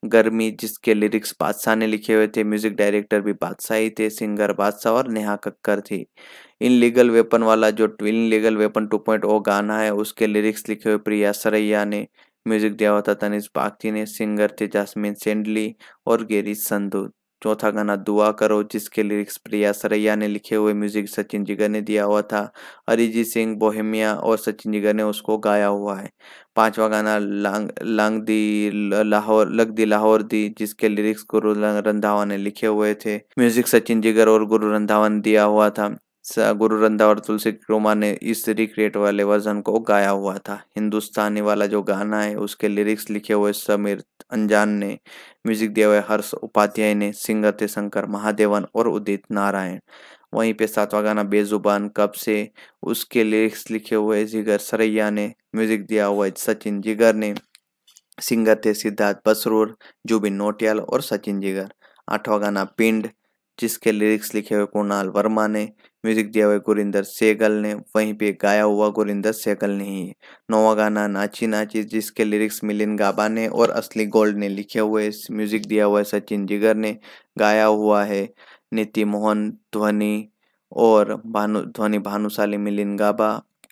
गर्मी जिसके लिरिक्स बादशाह ने लिखे हुए थे, म्यूजिक डायरेक्टर भी बादशाह ही थे, सिंगर बादशाह और नेहा कक्कर थी। इनलीगल वेपन वाला जो illegal weapon two point O गाना है उसके लिरिक्स लिखे हुए प्रिया सरैया ने, म्यूजिक दिया हुआ था तनिष्क बागची ने, सिंगर थे जास्मिन सेंडली और गेरी संधू। चौथा गाना दुआ करो जिसके लिरिक्स प्रिया सरैया ने लिखे हुए, म्यूजिक सचिन जिगर ने दिया हुआ था। अरिजीत सिंह बोहेमिया और सचिन जिगर ने उसको गाया हुआ है। पांचवा गाना लांग लांग दी लाहौर लग दी लाहौर दी जिसके लिरिक्स गुरु रंधावा ने लिखे हुए थे, म्यूजिक सचिन जिगर और गुरु रंधावा ने दिया हुआ था। गुरु रंधावा और तुलसी क्रोमा ने इस रिक्रिएट वाले वर्जन को गाया हुआ था। हिंदुस्तानी वाला जो गाना है उसके लिरिक्स लिखे हुए समीर अंजान ने, म्यूजिक दिया हुआ हर्ष उपाध्याय ने, सिंगर थे शंकर महादेवन और उदित नारायण। वहीं पे सातवां गाना बेजुबान कब से, उसके लिरिक्स लिखे हुए जिगर सरैया ने, म्यूजिक दिया हुआ सचिन जिगर ने, सिंगर थे सिद्धार्थ बसरूर, जुबिन नौटियाल और सचिन जिगर। आठवां गाना पिंड जिसके लिरिक्स लिखे हुए कुणाल वर्मा ने, म्यूजिक दिया हुआ गुरिंदर सहगल ने, वहीं पे गाया हुआ गुरिंदर सहगल ने ही। नौवां गाना नाची नाची जिसके लिरिक्स मिलिंद गाबा ने और असली गोल्ड ने लिखे हुए, म्यूजिक दिया हुआ है सचिन जिगर ने, गाया हुआ है नीति मोहन ध्वनि और भानु ध्वनि भानुशाली मिलिंद गाबा।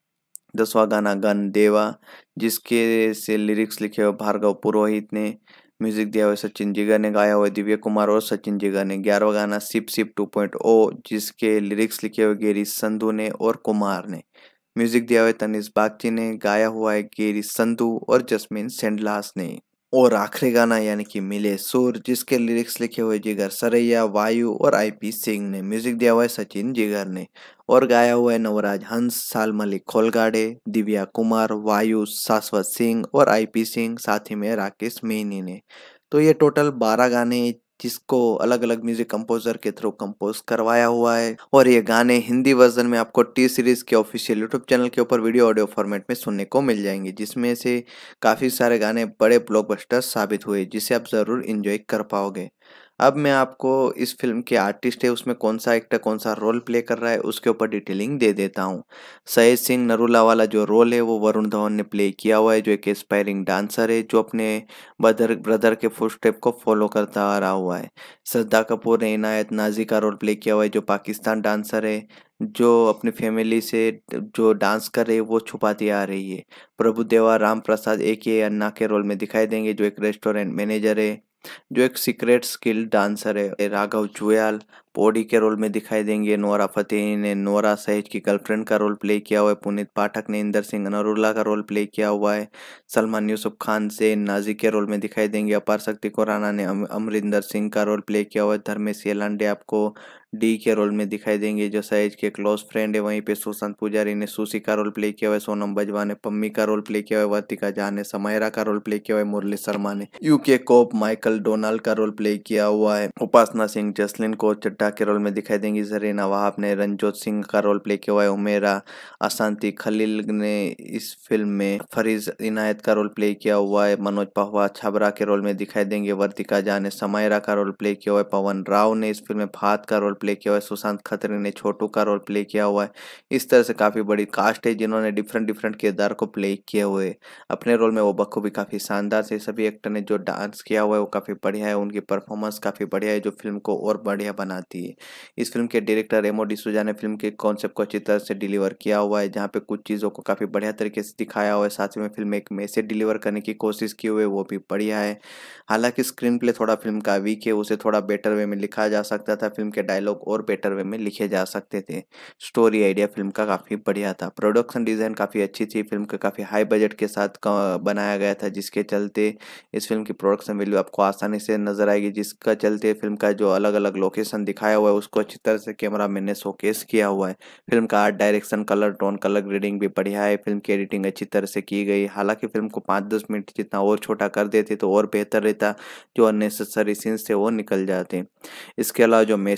दसवां गाना गन देवा जिसके से लिरिक्स लिखे हुए भार्गव पुरोहित ने, म्यूजिक दिया हुआ सचिन जिगर ने, गाया हुआ दिव्य कुमार और सचिन जिगर ने। ग्यारहवां गाना sip sip two point O जिसके लिरिक्स लिखे हुए गेरी संधू ने और कुमार ने, म्यूजिक दिया हुआ तनिष्क बागची ने, गाया हुआ है गेरी संधू और जस्मिन सेंडलास ने। और आखिरी गाना यानी कि मिले सुर जिसके लिरिक्स लिखे हुए जिगर सरैया, वायु और आईपी सिंह ने, म्यूजिक दिया हुआ है सचिन जिगर ने और गाया हुआ है नवराज हंस, साल मलिक खोलगाड़े, दिव्या कुमार, वायु, शाश्वत सिंह और आईपी सिंह, साथ ही में राकेश मेहनी ने। तो ये टोटल बारह गाने जिसको अलग अलग म्यूजिक कंपोजर के थ्रू कंपोज करवाया हुआ है और ये गाने हिंदी वर्जन में आपको टी सीरीज के ऑफिशियल यूट्यूब चैनल के ऊपर वीडियो ऑडियो फॉर्मेट में सुनने को मिल जाएंगे, जिसमें से काफ़ी सारे गाने बड़े ब्लॉकबस्टर साबित हुए जिसे आप ज़रूर इंजॉय कर पाओगे। अब मैं आपको इस फिल्म के आर्टिस्ट है उसमें कौन सा एक्टर कौन सा रोल प्ले कर रहा है उसके ऊपर डिटेलिंग दे देता हूँ। सहेज सिंह नरूला वाला जो रोल है वो वरुण धवन ने प्ले किया हुआ है, जो एक एस्पायरिंग डांसर है जो अपने ब्रदर ब्रदर के फुटस्टेप को फॉलो करता आ रहा हुआ है। श्रद्धा कपूर ने इनायत नाजी का रोल प्ले किया हुआ है जो पाकिस्तान डांसर है, जो अपनी फैमिली से जो डांस कर रही है वो छुपाती आ रही है। प्रभु देवा राम प्रसाद ए के ए अन्ना के रोल में दिखाई देंगे जो एक रेस्टोरेंट मैनेजर है, जो एक सीक्रेट स्किल डांसर है। राघव जुयाल पौड़ी के रोल में दिखाई देंगे। नोरा फतेही ने नोरा सहेज की गर्लफ्रेंड का रोल प्ले किया हुआ है। पुनीत पाठक ने इंदर सिंह नरूला का रोल प्ले किया हुआ है। सलमान यूसुफ खान से नाजी के रोल में दिखाई देंगे। अपार शक्ति खुराना ने अम, अमरिंदर सिंह का रोल प्ले किया हुआ है। धर्मेश येलांडे आपको डी के रोल में दिखाई देंगे जो सहेज के क्लोज फ्रेंड है। वहीं पे सुशांत पुजारी ने सुशी का रोल प्ले किया हुआ है। सोनम बजवा ने पम्मी का रोल प्ले किया हुआ है। वर्तिका झा ने समायरा का रोल प्ले किया हुआ है। मुरली शर्मा ने यूके कोप माइकल डोनाल्ड का रोल प्ले किया हुआ है। उपासना सिंह जसलिन को चड्ढा के रोल में दिखाई देंगी। जरीना वहाब ने रंजोत सिंह का रोल प्ले किया हुआ है। उमेरा अशांति खलील ने इस फिल्म में फरीज इनायत का रोल प्ले किया हुआ है। मनोज पहवा छबरा के रोल में दिखाई देंगे। वर्तिका झा ने समायरा का रोल प्ले किया हुआ है। पवन राव ने इस फिल्म में फात का रोल प्ले किया हुआ है। सुशांत खत्री ने छोटू का रोल प्ले किया हुआ है। इस तरह से काफी बड़ी कास्ट है जिन्होंने डिफरेंट डिफरेंट किरदार को प्ले किए हुए अपने रोल में वो बखूबी काफी शानदार से। सभी एक्टर ने जो डांस किया हुआ है वो काफी बढ़िया है, उनकी परफॉर्मेंस काफी बढ़िया है जो फिल्म को और बढ़िया बनाती है। इस फिल्म के डायरेक्टर रेमो डिसूजा ने फिल्म के कॉन्सेप्ट को अच्छी तरह से डिलीवर किया हुआ है, जहाँ पे कुछ चीज़ों को काफ़ी बढ़िया तरीके से दिखाया हुआ है, साथ में फिल्म एक मैसेज डिलीवर करने की कोशिश की हुई है वो भी बढ़िया है। हालांकि स्क्रीन प्ले थोड़ा फिल्म का वीक है, उसे थोड़ा बेटर वे में लिखा जा सकता था, फिल्म के डायलॉग और बेटर वे में लिखे जा सकते थे। स्टोरी आइडिया फिल्म का काफ़ी बढ़िया था। प्रोडक्शन डिज़ाइन काफ़ी अच्छी थी, फिल्म का काफ़ी हाई बजट के साथ बनाया गया था, जिसके चलते इस फिल्म की प्रोडक्शन वैल्यू आपको आसानी से नजर आएगी, जिसका चलते फिल्म का जो अलग अलग लोकेशन दिखाया हुआ है उसको अच्छी तरह से कैमरा मैन ने शोकेस किया हुआ है। फिल्म का art direction, colour tone, colour grading भी बढ़िया है। फिल्म की एडिटिंग अच्छी तरह से की गई। हालांकि फिल्म को पाँच दस मिनट जितना और छोटा कर देते तो और बेहतर रहता, जो अननेसेसरी सीन्स थे वो निकल जाते। इसके अलावा जो मैसेज डिलीवर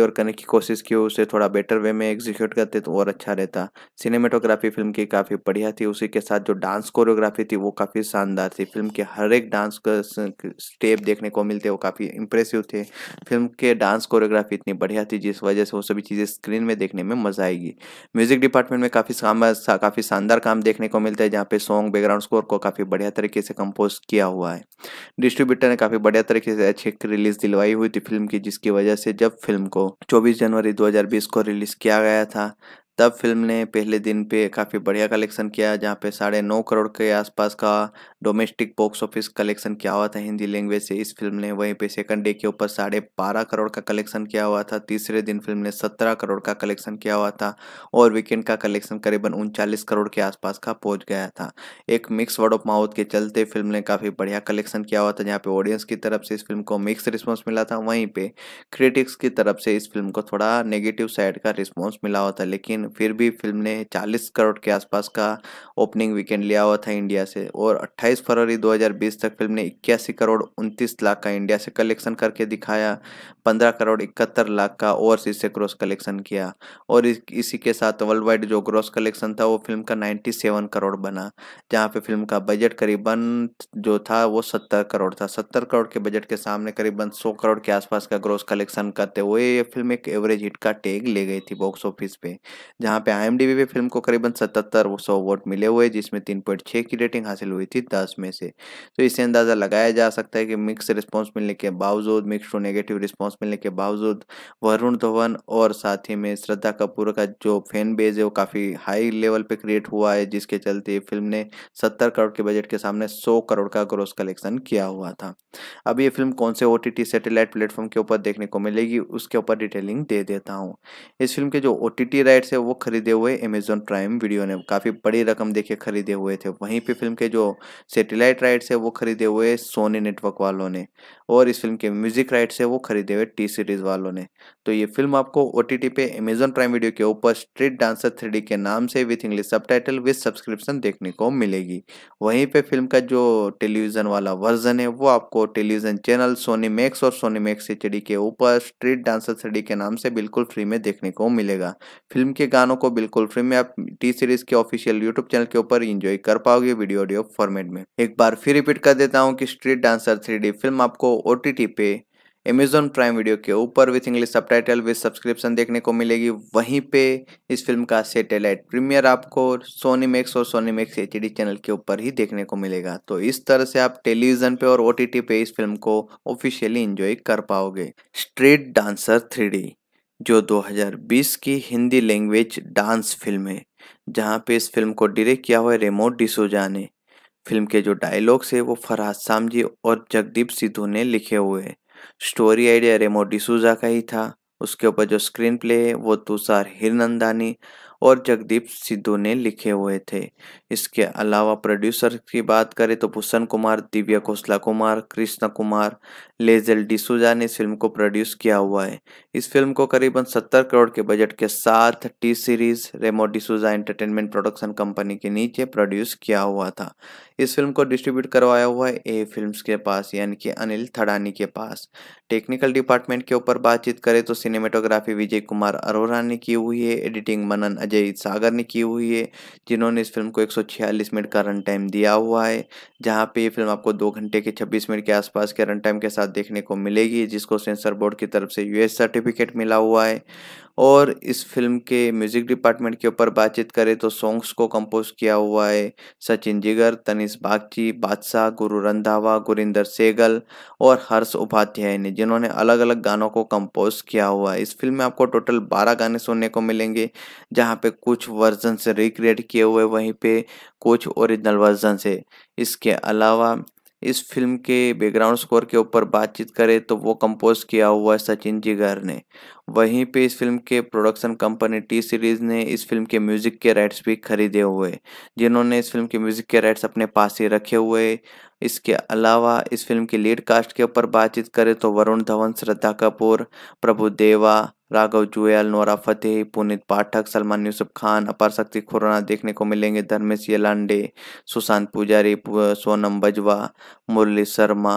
डिलीवर करने की कोशिश की हो उसे थोड़ा बेटर वे में एग्जीक्यूट करते तो और अच्छा रहता। सिनेमेटोग्राफी फिल्म की काफ़ी बढ़िया थी, उसी के साथ जो डांस कोरियोग्राफी थी वो काफ़ी शानदार थी। फिल्म के हर एक डांस का स्टेप देखने को मिलते वो काफ़ी इंप्रेसिव थे। फिल्म के डांस कोरियोग्राफी इतनी बढ़िया थी जिस वजह से वो सभी चीज़ें स्क्रीन में देखने में मज़ा आएगी। म्यूजिक डिपार्टमेंट में काफ़ी सा, काफ़ी शानदार काम देखने को मिलता है, जहाँ पे सॉन्ग बैकग्राउंड स्कोर को काफ़ी बढ़िया तरीके से कंपोज किया हुआ है। डिस्ट्रीब्यूटर ने काफ़ी बढ़िया तरीके से अच्छी रिलीज दिलवाई हुई थी फिल्म की, जिसकी वजह से जब फिल्म को चौबीस जनवरी दो हज़ार बीस को रिलीज किया गया था तब फिल्म ने पहले दिन पे काफ़ी बढ़िया कलेक्शन किया, जहाँ पे साढ़े नौ करोड़ के आसपास का डोमेस्टिक बॉक्स ऑफिस कलेक्शन किया हुआ था हिंदी लैंग्वेज से इस फिल्म ने। वहीं पे सेकंड डे के ऊपर साढ़े बारह करोड़ का कलेक्शन किया हुआ था। तीसरे दिन फिल्म ने सत्रह करोड़ का कलेक्शन किया हुआ था और वीकेंड का कलेक्शन करीबन उनचालीस करोड़ के आसपास का पहुंच गया था। एक मिक्स वर्ड ऑफ माउथ के चलते फिल्म ने काफ़ी बढ़िया कलेक्शन किया हुआ था, जहाँ पे ऑडियंस की तरफ से इस फिल्म को मिक्स रिस्पॉन्स मिला था, वहीं पे क्रिटिक्स की तरफ से इस फिल्म को थोड़ा नेगेटिव साइड का रिस्पॉन्स मिला हुआ था। लेकिन फिर भी फिल्म ने चालीस करोड़ के आसपास का ओपनिंग वीकेंड लिया हुआ था इंडिया से और अट्ठाईस फरवरी दो हज़ार बीस तक फिल्म ने इक्यासी करोड़ उनतीस लाख का इंडिया से कलेक्शन करके दिखाया। पंद्रह करोड़ इकहत्तर लाख का ओवरसीज से ग्रॉस कलेक्शन किया और इस, इसी के साथ वर्ल्ड वाइड जो ग्रॉस कलेक्शन था वो फिल्म का सत्तानवे करोड़ बना, जहाँ पे फिल्म का बजट करीबन जो था वो सत्तर करोड़ था। सत्तर करोड़ के बजट के सामने करीबन सौ करोड़ के आसपास का ग्रॉस कलेक्शन करते हुए ये फिल्म एक एवरेज हिट का टैग ले गई थी बॉक्स ऑफिस पे, जहाँ पे आईएमडीबी पे फिल्म को करीबन सतहत्तर सौ वोट मिले हुए, जिसमें तीन पॉइंट छह की रेटिंग हासिल हुई थी दस में से। तो इससे अंदाजा लगाया जा सकता है कि मिक्स रिस्पांस मिलने के बावजूद, मिक्स टू नेगेटिव रिस्पांस मिलने के बावजूद वरुण धवन और साथ ही में श्रद्धा कपूर का जो फैन बेस है वो काफी हाई लेवल पे क्रिएट हुआ है, जिसके चलते फिल्म ने सत्तर करोड़ के बजट के सामने सौ करोड़ का ग्रॉस कलेक्शन किया हुआ था। अब ये फिल्म कौन से ओटीटी सैटेलाइट प्लेटफॉर्म के ऊपर देखने को मिलेगी उसके ऊपर डिटेलिंग दे देता हूँ। इस फिल्म के जो ओटीटी राइट्स है वो खरीदे हुए अमेजॉन प्राइम वीडियो ने काफ़ी बड़ी रकम देके खरीदे हुए थे। वहीं पे फिल्म के जो सैटेलाइट राइट्स है वो खरीदे हुए सोनी नेटवर्क वालों ने और इस फिल्म के म्यूजिक राइट्स है वो खरीदे हुए टी सीरीज वालों ने। तो ये फिल्म आपको ओटीटी पे अमेजॉन प्राइम वीडियो के ऊपर स्ट्रीट डांसर थ्री डी के नाम से with English subtitle with subscription देखने को मिलेगी। वहीं पे फिल्म का जो टेलीविजन वाला वर्जन है वो आपको टेलीविजन चैनल सोनी मैक्स और सोनी मैक्स एचडी के ऊपर स्ट्रीट डांसर थ्री डी के नाम से बिल्कुल फ्री में देखने को मिलेगा। फिल्म के गानों को बिल्कुल फ्री में आप टी सीरीज के ऑफिशियल यूट्यूब चैनल के ऊपर एंजॉय कर पाओगे वीडियो ऑडियो फॉर्मेट में। एक बार फिर रिपीट कर देता हूँ कि street dancer three D film आपको ओटीटी पे अमेजॉन प्राइम वीडियो के ऊपर with English subtitle with subscription देखने को मिलेगी। वहीं पे इस फिल्म का सैटेलाइट प्रीमियर आपको सोनी मैक्स और सोनी मैक्स एचडी चैनल के ऊपर ही देखने को मिलेगा। तो इस तरह से आप टेलीविजन पे और ओटीटी पे इस फिल्म को ऑफिशियली एंजॉय कर पाओगे। स्ट्रीट डांसर थ्री डी जो दो हज़ार बीस की हिंदी लैंग्वेज डांस फिल्म है, जहाँ पे इस फिल्म को डायरेक्ट किया हुआ है रेमो डिसूजा ने। फिल्म के जो डायलॉग्स है वो फरहाद सामजी और जगदीप सिद्धू ने लिखे हुए हैं। स्टोरी आइडिया रेमो डिसूजा का ही था। उसके ऊपर जो स्क्रीन प्ले है वो तुषार हिरनंदानी और जगदीप सिद्धू ने लिखे हुए थे। इसके अलावा प्रोड्यूसर की बात करें तो भूषण कुमार, दिव्या खोसला कुमार, कृष्ण कुमार, लेजल डिसूजा ने इस फिल्म को प्रोड्यूस किया हुआ है। इस फिल्म को करीबन सत्तर करोड़ के बजट के साथ T series Remo D'Souza entertainment production company के नीचे प्रोड्यूस किया हुआ था। इस फिल्म को डिस्ट्रीब्यूट करवाया हुआ है ए फिल्म्स के पास, यानी कि अनिल थड़ानी के पास। टेक्निकल डिपार्टमेंट के ऊपर बातचीत करें तो सिनेमेटोग्राफी विजय कुमार अरोरा ने की हुई है, एडिटिंग मनन अजय सागर ने की हुई है, जिन्होंने इस फिल्म को एक सौ छियालीस मिनट का रन टाइम दिया हुआ है, जहां पे ये फिल्म आपको दो घंटे के छब्बीस मिनट के आसपास के रन टाइम के साथ देखने को मिलेगी, जिसको सेंसर बोर्ड की तरफ से यूएस सर्टिफिकेट मिला हुआ है। और इस फिल्म के म्यूजिक डिपार्टमेंट के ऊपर बातचीत करें तो सॉन्ग्स को कंपोज किया हुआ है सचिन जिगर, तनिष बागची, बादशाह, गुरु रंधावा, गुरिंदर सेगल और हर्ष उपाध्याय ने, जिन्होंने अलग अलग गानों को कंपोज किया हुआ है। इस फिल्म में आपको टोटल बारह गाने सुनने को मिलेंगे, जहाँ पे कुछ वर्जन से रिक्रिएट किए हुए, वहीं पे कुछ ओरिजिनल वर्जन से। इसके अलावा इस फिल्म के बैकग्राउंड स्कोर के ऊपर बातचीत करें तो वो कंपोज किया हुआ है सचिन जिगर ने। वहीं पे इस फिल्म के प्रोडक्शन कंपनी टी सीरीज ने इस फिल्म के म्यूजिक के राइट्स भी खरीदे हुए, जिन्होंने इस फिल्म के म्यूजिक के राइट्स अपने पास ही रखे हुए। इसके अलावा इस फिल्म की लीड कास्ट के ऊपर बातचीत करें तो वरुण धवन, श्रद्धा कपूर, प्रभु देवा, राघव जुयाल, नोरा फतेही, पुनीत पाठक, सलमान यूसुफ खान, अपार शक्ति खुराना देखने को मिलेंगे, धर्मेश येलांडे, सुशांत पुजारी, सोनम बजवा, मुरली शर्मा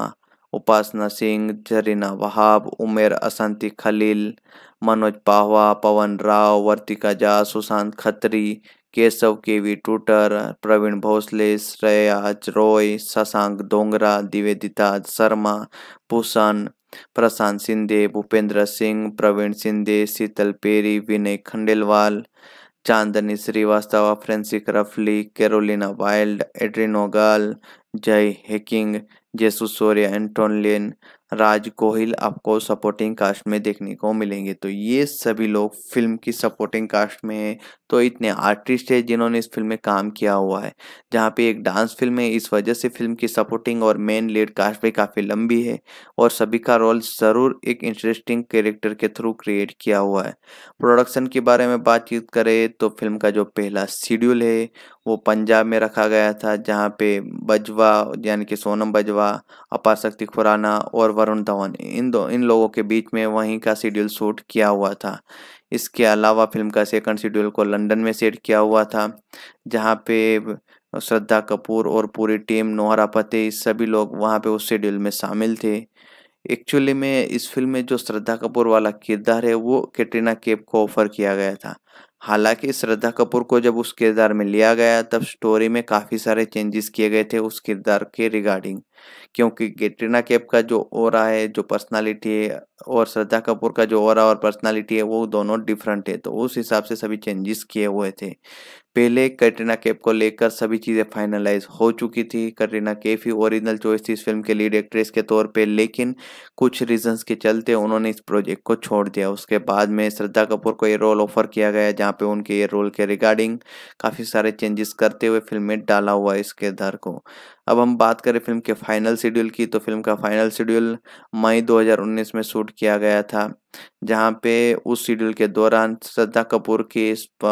उपासना सिंह, जरीना वहाब, उमेर असंती खलील, मनोज पाहवा, पवन राव, वर्तिका झा, सुशांत खत्री, केशव केवी टूटर, प्रवीण भोसले, श्रेयाज रॉय, शशांक डोंगरा, निवेदिता शर्मा, भूषण, प्रशांत शिंदे, भूपेंद्र सिंह, प्रवीण शिंदे, शीतल पेरी, विनय खंडेलवाल, चांदनी श्रीवास्तव, फ्रेंसिक रफली, कैरोलिना वाइल्ड, एड्रिन ओगाल, जय हेकिंग, जेसुस सोरिया, एंटोनियन, राज गोहिल आपको सपोर्टिंग कास्ट में देखने को मिलेंगे। तो ये सभी लोग फिल्म की सपोर्टिंग कास्ट में हैं। तो इतने आर्टिस्ट हैं जिन्होंने इस फिल्म में काम किया हुआ है। जहाँ पे एक डांस फिल्म है, इस वजह से फिल्म की सपोर्टिंग और मेन लीड कास्ट भी काफ़ी लंबी है और सभी का रोल ज़रूर एक इंटरेस्टिंग कैरेक्टर के थ्रू क्रिएट किया हुआ है। प्रोडक्शन के बारे में बातचीत करें तो फिल्म का जो पहला शेड्यूल है वो पंजाब में रखा गया था, जहाँ पे बजवा यानी कि सोनम बजवा, अपार शक्ति खुराना और वरुण धवन इन दो इन लोगों के बीच में वहीं का शेड्यूल शूट किया हुआ था। इसके अलावा फिल्म का सेकंड शेड्यूल को लंदन में सेट किया हुआ था, जहाँ पे श्रद्धा कपूर और पूरी टीम, नोहरा फतेही सभी लोग वहाँ पे उस शेड्यूल में शामिल थे। एक्चुअली में इस फिल्म में जो श्रद्धा कपूर वाला किरदार है वो कैटरीना कैफ को ऑफर किया गया था। हालांकि श्रद्धा कपूर को जब उस किरदार में लिया गया तब स्टोरी में काफ़ी सारे चेंजेस किए गए थे उस किरदार के रिगार्डिंग, क्योंकि कैटरीना कैफ का जो ऑरा है, जो पर्सनालिटी है, और श्रद्धा कपूर का जो ऑरा और पर्सनालिटी है वो दोनों डिफरेंट है। तो उस हिसाब से सभी चेंजेस किए हुए थे। पहले कैटरीना कैफ को लेकर सभी चीज़ें फाइनलाइज हो चुकी थी। कैटरीना कैफ ही ओरिजिनल चॉइस थी इस फिल्म के लीड एक्ट्रेस के तौर पे, लेकिन कुछ रीजंस के चलते उन्होंने इस प्रोजेक्ट को छोड़ दिया। उसके बाद में श्रद्धा कपूर को ये रोल ऑफर किया गया, जहाँ पे उनके ये रोल के रिगार्डिंग काफ़ी सारे चेंजेस करते हुए फिल्म में डाला हुआ है इस किरदार को। अब हम बात करें फिल्म के फाइनल शेड्यूल की, तो फिल्म का फाइनल शेड्यूल मई दो हज़ार उन्नीस में शूट किया गया था, जहाँ पे उस शेड्यूल के दौरान श्रद्धा कपूर की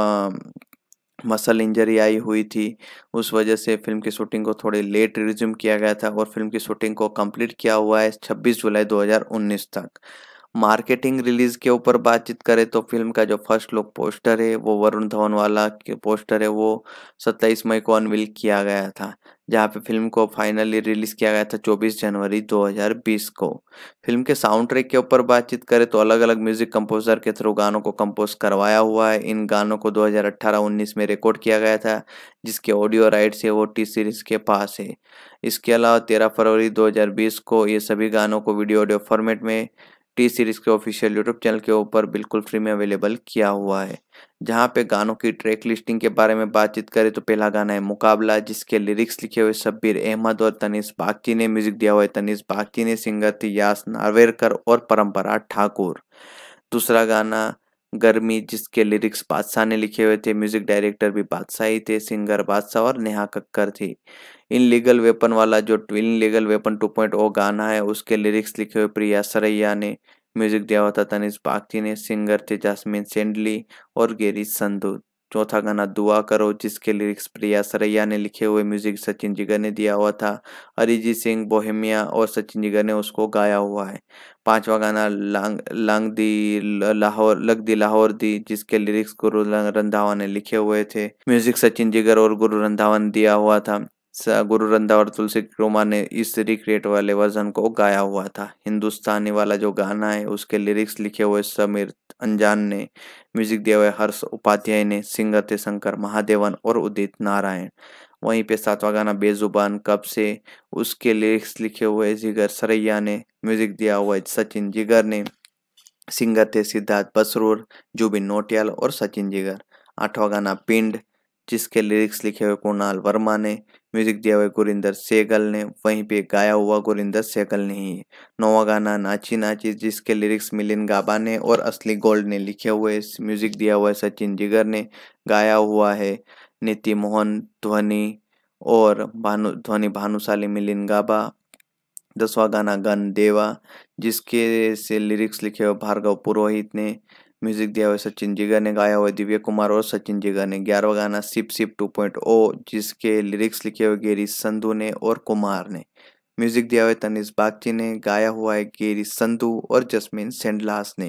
मसल इंजरी आई हुई थी। उस वजह से फिल्म की शूटिंग को थोड़ी लेट रिज्यूम किया गया था और फिल्म की शूटिंग को कंप्लीट किया हुआ है छब्बीस जुलाई दो हज़ार उन्नीस तक। मार्केटिंग रिलीज के ऊपर बातचीत करें तो फिल्म का जो फर्स्ट लुक पोस्टर है वो वरुण धवन वाला के पोस्टर है वो सत्ताईस मई को अनवील किया गया था, जहाँ पे फिल्म को फाइनली रिलीज किया गया था चौबीस जनवरी दो हज़ार बीस को। फिल्म के साउंड ट्रैक के ऊपर बातचीत करें तो अलग अलग म्यूजिक कंपोजर के थ्रू गानों को कंपोज करवाया हुआ है। इन गानों को दो हज़ार अठारह उन्नीस में रिकॉर्ड किया गया था, जिसके ऑडियो राइट्स है वो टी सीरीज के पास है। इसके अलावा तेरह फरवरी दो हज़ार बीस को ये सभी गानों को वीडियो ऑडियो फॉर्मेट में टी सीरीज के ऑफिशियल यूट्यूब चैनल के ऊपर बिल्कुल फ्री में अवेलेबल किया हुआ है। जहाँ पे गानों की ट्रैक लिस्टिंग के बारे में बातचीत करें तो पहला गाना है मुकाबला, जिसके लिरिक्स लिखे हुए शब्बीर अहमद और तनीष बागची ने, म्यूजिक दिया हुआ है तनीष बागची ने, सिंगर थी यास नार्वेकर और परम्परा ठाकुर। दूसरा गाना गर्मी, जिसके लिरिक्स बादशाह ने लिखे हुए थे, म्यूजिक डायरेक्टर भी बादशाह ही थे, सिंगर बादशाह और नेहा कक्कर थी। इन लीगल वेपन वाला जो ट्विन legal weapon two point O गाना है उसके लिरिक्स लिखे हुए प्रिया सरैया ने, म्यूजिक दिया हुआ था तनिष बागची ने, सिंगर थे जास्मिन सेंडली और गेरी संधू। चौथा गाना दुआ करो, जिसके लिरिक्स प्रिया सरैया ने लिखे हुए, म्यूजिक सचिन जिगर ने दिया हुआ था, अरिजीत सिंह बोहेमिया और सचिन जिगर ने उसको गाया हुआ है। पांचवा गाना लांग लांग दी लाहौर लग दी लाहौर दी, जिसके लिरिक्स गुरु रंधावा ने लिखे हुए थे, म्यूजिक सचिन जिगर और गुरु रंधावा ने दिया हुआ था। गुरु रंधावा और तुलसी क्रोमा ने इस रिक्रिएट वाले वर्जन को गाया हुआ था। हिंदुस्तानी वाला जो गाना है उसके लिरिक्स लिखे हुए समीर अंजान ने, म्यूजिक दिया हुआ हर्ष उपाध्याय ने, सिंगर थे शंकर महादेवन और उदित नारायण। वहीं पे सातवां गाना बेजुबान कब से, उसके लिरिक्स लिखे हुए जिगर सरैया ने, म्यूजिक दिया हुआ सचिन जिगर ने, सिंगर थे सिद्धार्थ बसरूर, जुबिन नौटियाल और सचिन जिगर। आठवां गाना पिंड, जिसके लिरिक्स लिखे हुए कुणाल वर्मा ने, म्यूजिक दिया हुआ गुरिंदर सहगल ने, वहीं पे गाया हुआ गुरिंदर सहगल ने ही। नौवां गाना नाची नाची, जिसके लिरिक्स मिलिंद गाबा ने और असली गोल्ड ने लिखे हुए, म्यूजिक दिया हुआ है सचिन जिगर ने, गाया हुआ है नीति मोहन ध्वनि और भानु ध्वनि भानुशाली मिलिंद गाबा। दसवां गाना गन देवा, जिसके से लिरिक्स लिखे हुए भार्गव पुरोहित ने, म्यूजिक दिया हुआ सचिन जिगर ने, गाया हुआ दिव्य कुमार और सचिन जिगर ने। ग्यारहवां गाना sip sip two point O, जिसके लिरिक्स लिखे हुए गेरी संधू ने और कुमार ने, म्यूजिक दिया हुआ तनिष बागची ने, गाया हुआ है गेरी संधू और जस्मीन सेंडलास ने।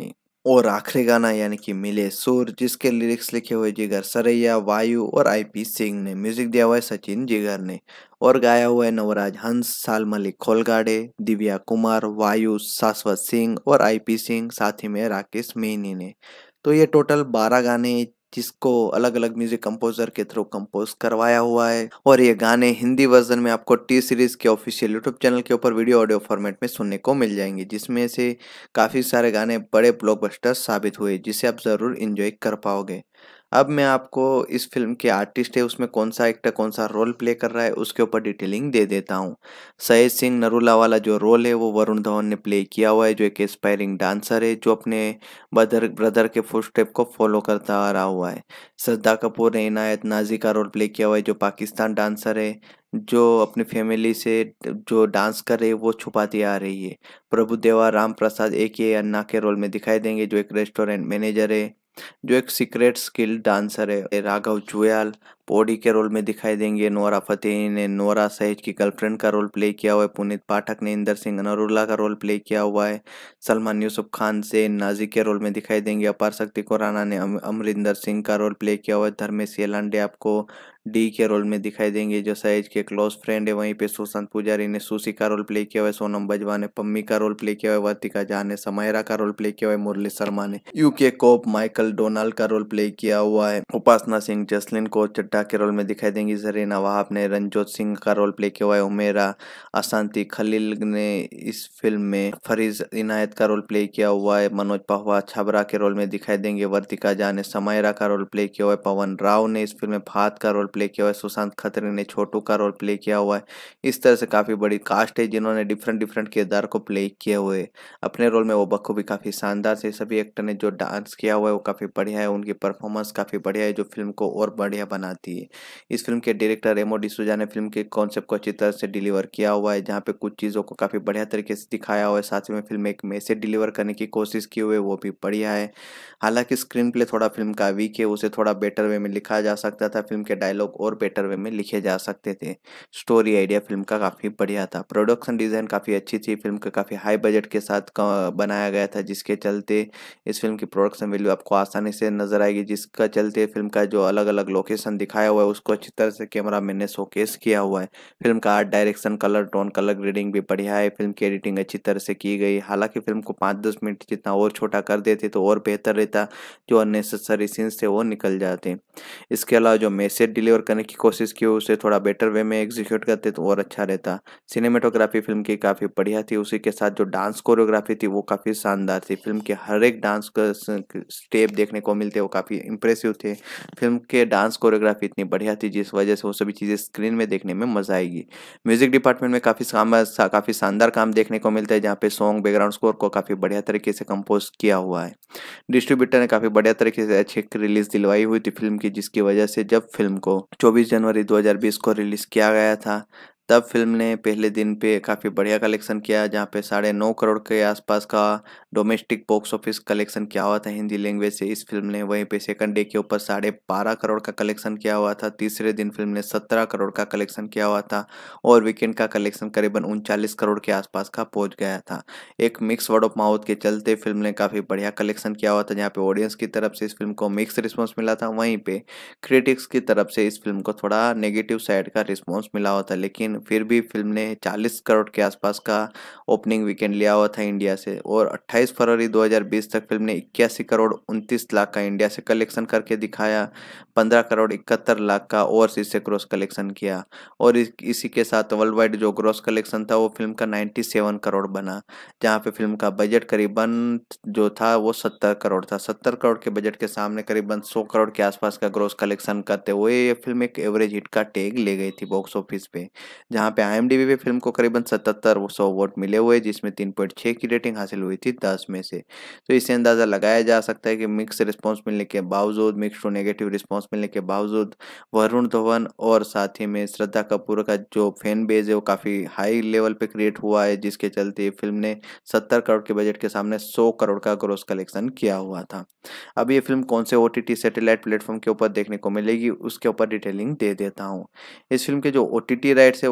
और आखिरी गाना यानी कि मिले सुर, जिसके लिरिक्स लिखे हुए जिगर सरैया, वायु और आईपी सिंह ने, म्यूजिक दिया हुआ है सचिन जिगर ने, और गाया हुआ है नवराज हंस, साल मलिक खोलगाड़े, दिव्या कुमार, वायु, शाश्वत सिंह और आईपी सिंह, साथ ही में राकेश मेहनी ने। तो ये टोटल बारह गाने जिसको अलग अलग म्यूजिक कंपोजर के थ्रू कंपोज करवाया हुआ है, और ये गाने हिंदी वर्जन में आपको टी सीरीज के ऑफिशियल यूट्यूब चैनल के ऊपर वीडियो ऑडियो फॉर्मेट में सुनने को मिल जाएंगे, जिसमें से काफ़ी सारे गाने बड़े ब्लॉकबस्टर साबित हुए, जिसे आप ज़रूर इंजॉय कर पाओगे। अब मैं आपको इस फ़िल्म के आर्टिस्ट है उसमें कौन सा एक्टर कौन सा रोल प्ले कर रहा है उसके ऊपर डिटेलिंग दे देता हूँ। सहेज सिंह नरूला वाला जो रोल है वो वरुण धवन ने प्ले किया हुआ है, जो एक एस्पायरिंग डांसर है जो अपने ब्रदर ब्रदर के फुटस्टेप को फॉलो करता आ रहा हुआ है। श्रद्धा कपूर ने इनायत नाजी का रोल प्ले किया हुआ है, जो पाकिस्तान डांसर है, जो अपनी फैमिली से जो डांस कर रही है वो छुपाती आ रही है। प्रभु देवा राम प्रसाद ए के ए अन्ना के रोल में दिखाई देंगे, जो एक रेस्टोरेंट मैनेजर है, जो एक सीक्रेट स्किल डांसर है। राघव जुयाल पौड़ी के रोल में दिखाई देंगे। नोरा फतेही ने नोरा सहेज की गर्लफ्रेंड का रोल प्ले किया हुआ है। पुनीत पाठक ने इंदर सिंह नरूला का रोल प्ले किया हुआ है। सलमान यूसुफ खान से नाजी के रोल में दिखाई देंगे। अपार शक्ति खुराना ने अम, अमरिंदर सिंह का रोल प्ले किया हुआ है। धर्मेश येलांडे आपको डी के रोल में दिखाई देंगे, जो सहेज के क्लोज फ्रेंड है। वहीं पे सुशांत पुजारी ने सुशी का रोल प्ले किया हुआ है। सोनम बजवा ने पम्मी का रोल प्ले किया हुआ है। वर्तिका झा ने समायरा का रोल प्ले किया हुआ है। मुरली शर्मा ने यूके कोप माइकल डोनाल्ड का रोल प्ले किया हुआ है। उपासना सिंह जसलिन को चड्ढा के रोल में दिखाई देंगी। जरीना वहाब ने रंजोत सिंह का रोल प्ले किया हुआ है। उमेरा अशांति खलील ने इस फिल्म में फरीज इनायत का रोल प्ले किया हुआ है। मनोज पहवा छबरा के रोल में दिखाई देंगे। वर्तिका झा ने समायरा का रोल प्ले किया हुआ है। पवन राव ने इस फिल्म में फात का रोल प्ले किया हुआ है। सुशांत खत्री ने छोटू का रोल प्ले किया हुआ है। इस तरह से काफी बड़ी कास्ट है जिन्होंने डिफरेंट डिफरेंट किरदार को प्ले किए हुए अपने रोल में वो बखूबी काफी शानदार से। सभी एक्टर ने जो डांस किया हुआ है वो काफी बढ़िया है, उनकी परफॉर्मेंस काफी बढ़िया है जो फिल्म को और बढ़िया बनाती है। इस फिल्म के डायरेक्टर रेमो डिसूजा ने फिल्म के कॉन्सेप्ट को अच्छी तरह से डिलीवर किया हुआ है, जहाँ पे कुछ चीज़ों को काफ़ी बढ़िया तरीके से दिखाया हुआ है, साथ ही में फिल्म एक मैसेज डिलीवर करने की कोशिश की हुई है वो भी बढ़िया है। हालांकि स्क्रीन प्ले थोड़ा फिल्म का वीक है, उसे थोड़ा बेटर वे में लिखा जा सकता था, फिल्म के डायलॉग और बेटर वे में लिखे जा सकते थे। स्टोरी आइडिया फिल्म का काफ़ी बढ़िया था। प्रोडक्शन डिज़ाइन काफ़ी अच्छी थी, फिल्म का काफ़ी हाई बजट के साथ बनाया गया था, जिसके चलते इस फिल्म की प्रोडक्शन वैल्यू आपको आसानी से नजर आएगी, जिसका चलते फिल्म का जो अलग अलग लोकेशन दिखाया हुआ है उसको अच्छी तरह से कैमरा मैन ने शोकेस किया हुआ है। फिल्म का art direction, colour tone, colour grading भी बढ़िया है। फिल्म की एडिटिंग अच्छी तरह से की गई। हालांकि फिल्म को पाँच दस मिनट जितना और छोटा कर देते तो और बेहतर रहता, जो अननेसेसरी सीन्स थे वो निकल जाते। इसके अलावा जो मैसेज डिलीवर करने की कोशिश की उसे थोड़ा बेटर वे में एग्जीक्यूट करते तो और अच्छा रहता। सिनेमेटोग्राफी फिल्म की काफ़ी बढ़िया थी, उसी के साथ जो डांस कोरियोग्राफी थी वो काफ़ी शानदार थी। फिल्म के हर एक डांस का स्टेप देखने को मिलते वो काफ़ी इंप्रेसिव थे। फिल्म के डांस कोरियोग्राफी इतनी बढ़िया थी जिस वजह से वो सभी चीज़ें स्क्रीन में देखने में मजा आएगी। म्यूजिक डिपार्टमेंट में काफ़ी काफ़ी शानदार काम देखने को मिलता है, जहाँ पे सॉन्ग बैकग्राउंड स्कोर को काफ़ी बढ़िया तरीके से कंपोज किया हुआ है। डिस्ट्रीब्यूटर ने काफ़ी बढ़िया तरीके से अच्छी रिलीज दिलवाई हुई थी फिल्म की, जिसकी वजह से जब फिल्म को चौबीस जनवरी दो हज़ार बीस को रिलीज किया गया था तब फिल्म ने पहले दिन पे काफ़ी बढ़िया कलेक्शन किया, जहाँ पे साढ़े नौ करोड़ के आसपास का डोमेस्टिक बॉक्स ऑफिस कलेक्शन किया हुआ था हिंदी लैंग्वेज से इस फिल्म ने। वहीं पे सेकंड डे के ऊपर साढ़े बारह करोड़ का कलेक्शन किया हुआ था। तीसरे दिन फिल्म ने सत्रह करोड़ का कलेक्शन किया हुआ था और वीकेंड का कलेक्शन करीबन उनचालीस करोड़ के आसपास का पहुंच गया था। एक मिक्स वर्ड ऑफ माउथ के चलते फिल्म ने काफ़ी बढ़िया कलेक्शन किया हुआ था, जहाँ पे ऑडियंस की तरफ से इस फिल्म को मिक्स रिस्पॉन्स मिला था, वहीं पे क्रिटिक्स की तरफ से इस फिल्म को थोड़ा नेगेटिव साइड का रिस्पॉन्स मिला हुआ था। लेकिन फिर भी फिल्म ने चालीस करोड़ के आसपास का ओपनिंग वीकेंड लिया हुआ था इंडिया से, और अट्ठाईस फरवरी दो हज़ार बीस तक फिल्म ने इक्यासी करोड़ उनतीस लाख का इंडिया से कलेक्शन करके दिखाया। पंद्रह करोड़ इकहत्तर लाख का ओवरसीज से ग्रॉस कलेक्शन किया, और इस, इसी के साथ वर्ल्ड वाइड जो ग्रॉस कलेक्शन था वो फिल्म का सत्तानवे करोड़ बना, जहाँ पे फिल्म का बजट करीबन जो था वो सत्तर करोड़ था। सत्तर करोड़ के बजट के सामने करीबन सौ करोड़ के आसपास का ग्रॉस कलेक्शन करते हुए ये फिल्म एक एवरेज हिट का टैग ले गई थी बॉक्स ऑफिस पे, जहाँ पे आईएमडीबी पे फिल्म को करीबन सतहत्तर सौ वोट मिले हुए, जिसमें तीन पॉइंट छह की रेटिंग हासिल हुई थी दस में से। तो इससे अंदाजा लगाया जा सकता है कि मिक्स रिस्पांस मिलने के बावजूद, मिक्स टू नेगेटिव रिस्पांस मिलने के बावजूद वरुण धवन और साथ ही में श्रद्धा कपूर का जो फैन बेस है वो काफी हाई लेवल पे क्रिएट हुआ है, जिसके चलते फिल्म ने सत्तर करोड़ के बजट के सामने सौ करोड़ का ग्रॉस कलेक्शन किया हुआ था। अब ये फिल्म कौन से ओटीटी सैटेलाइट प्लेटफॉर्म के ऊपर देखने को मिलेगी उसके ऊपर डिटेलिंग दे देता हूँ। इस फिल्म के जो ओटीटी राइट्स है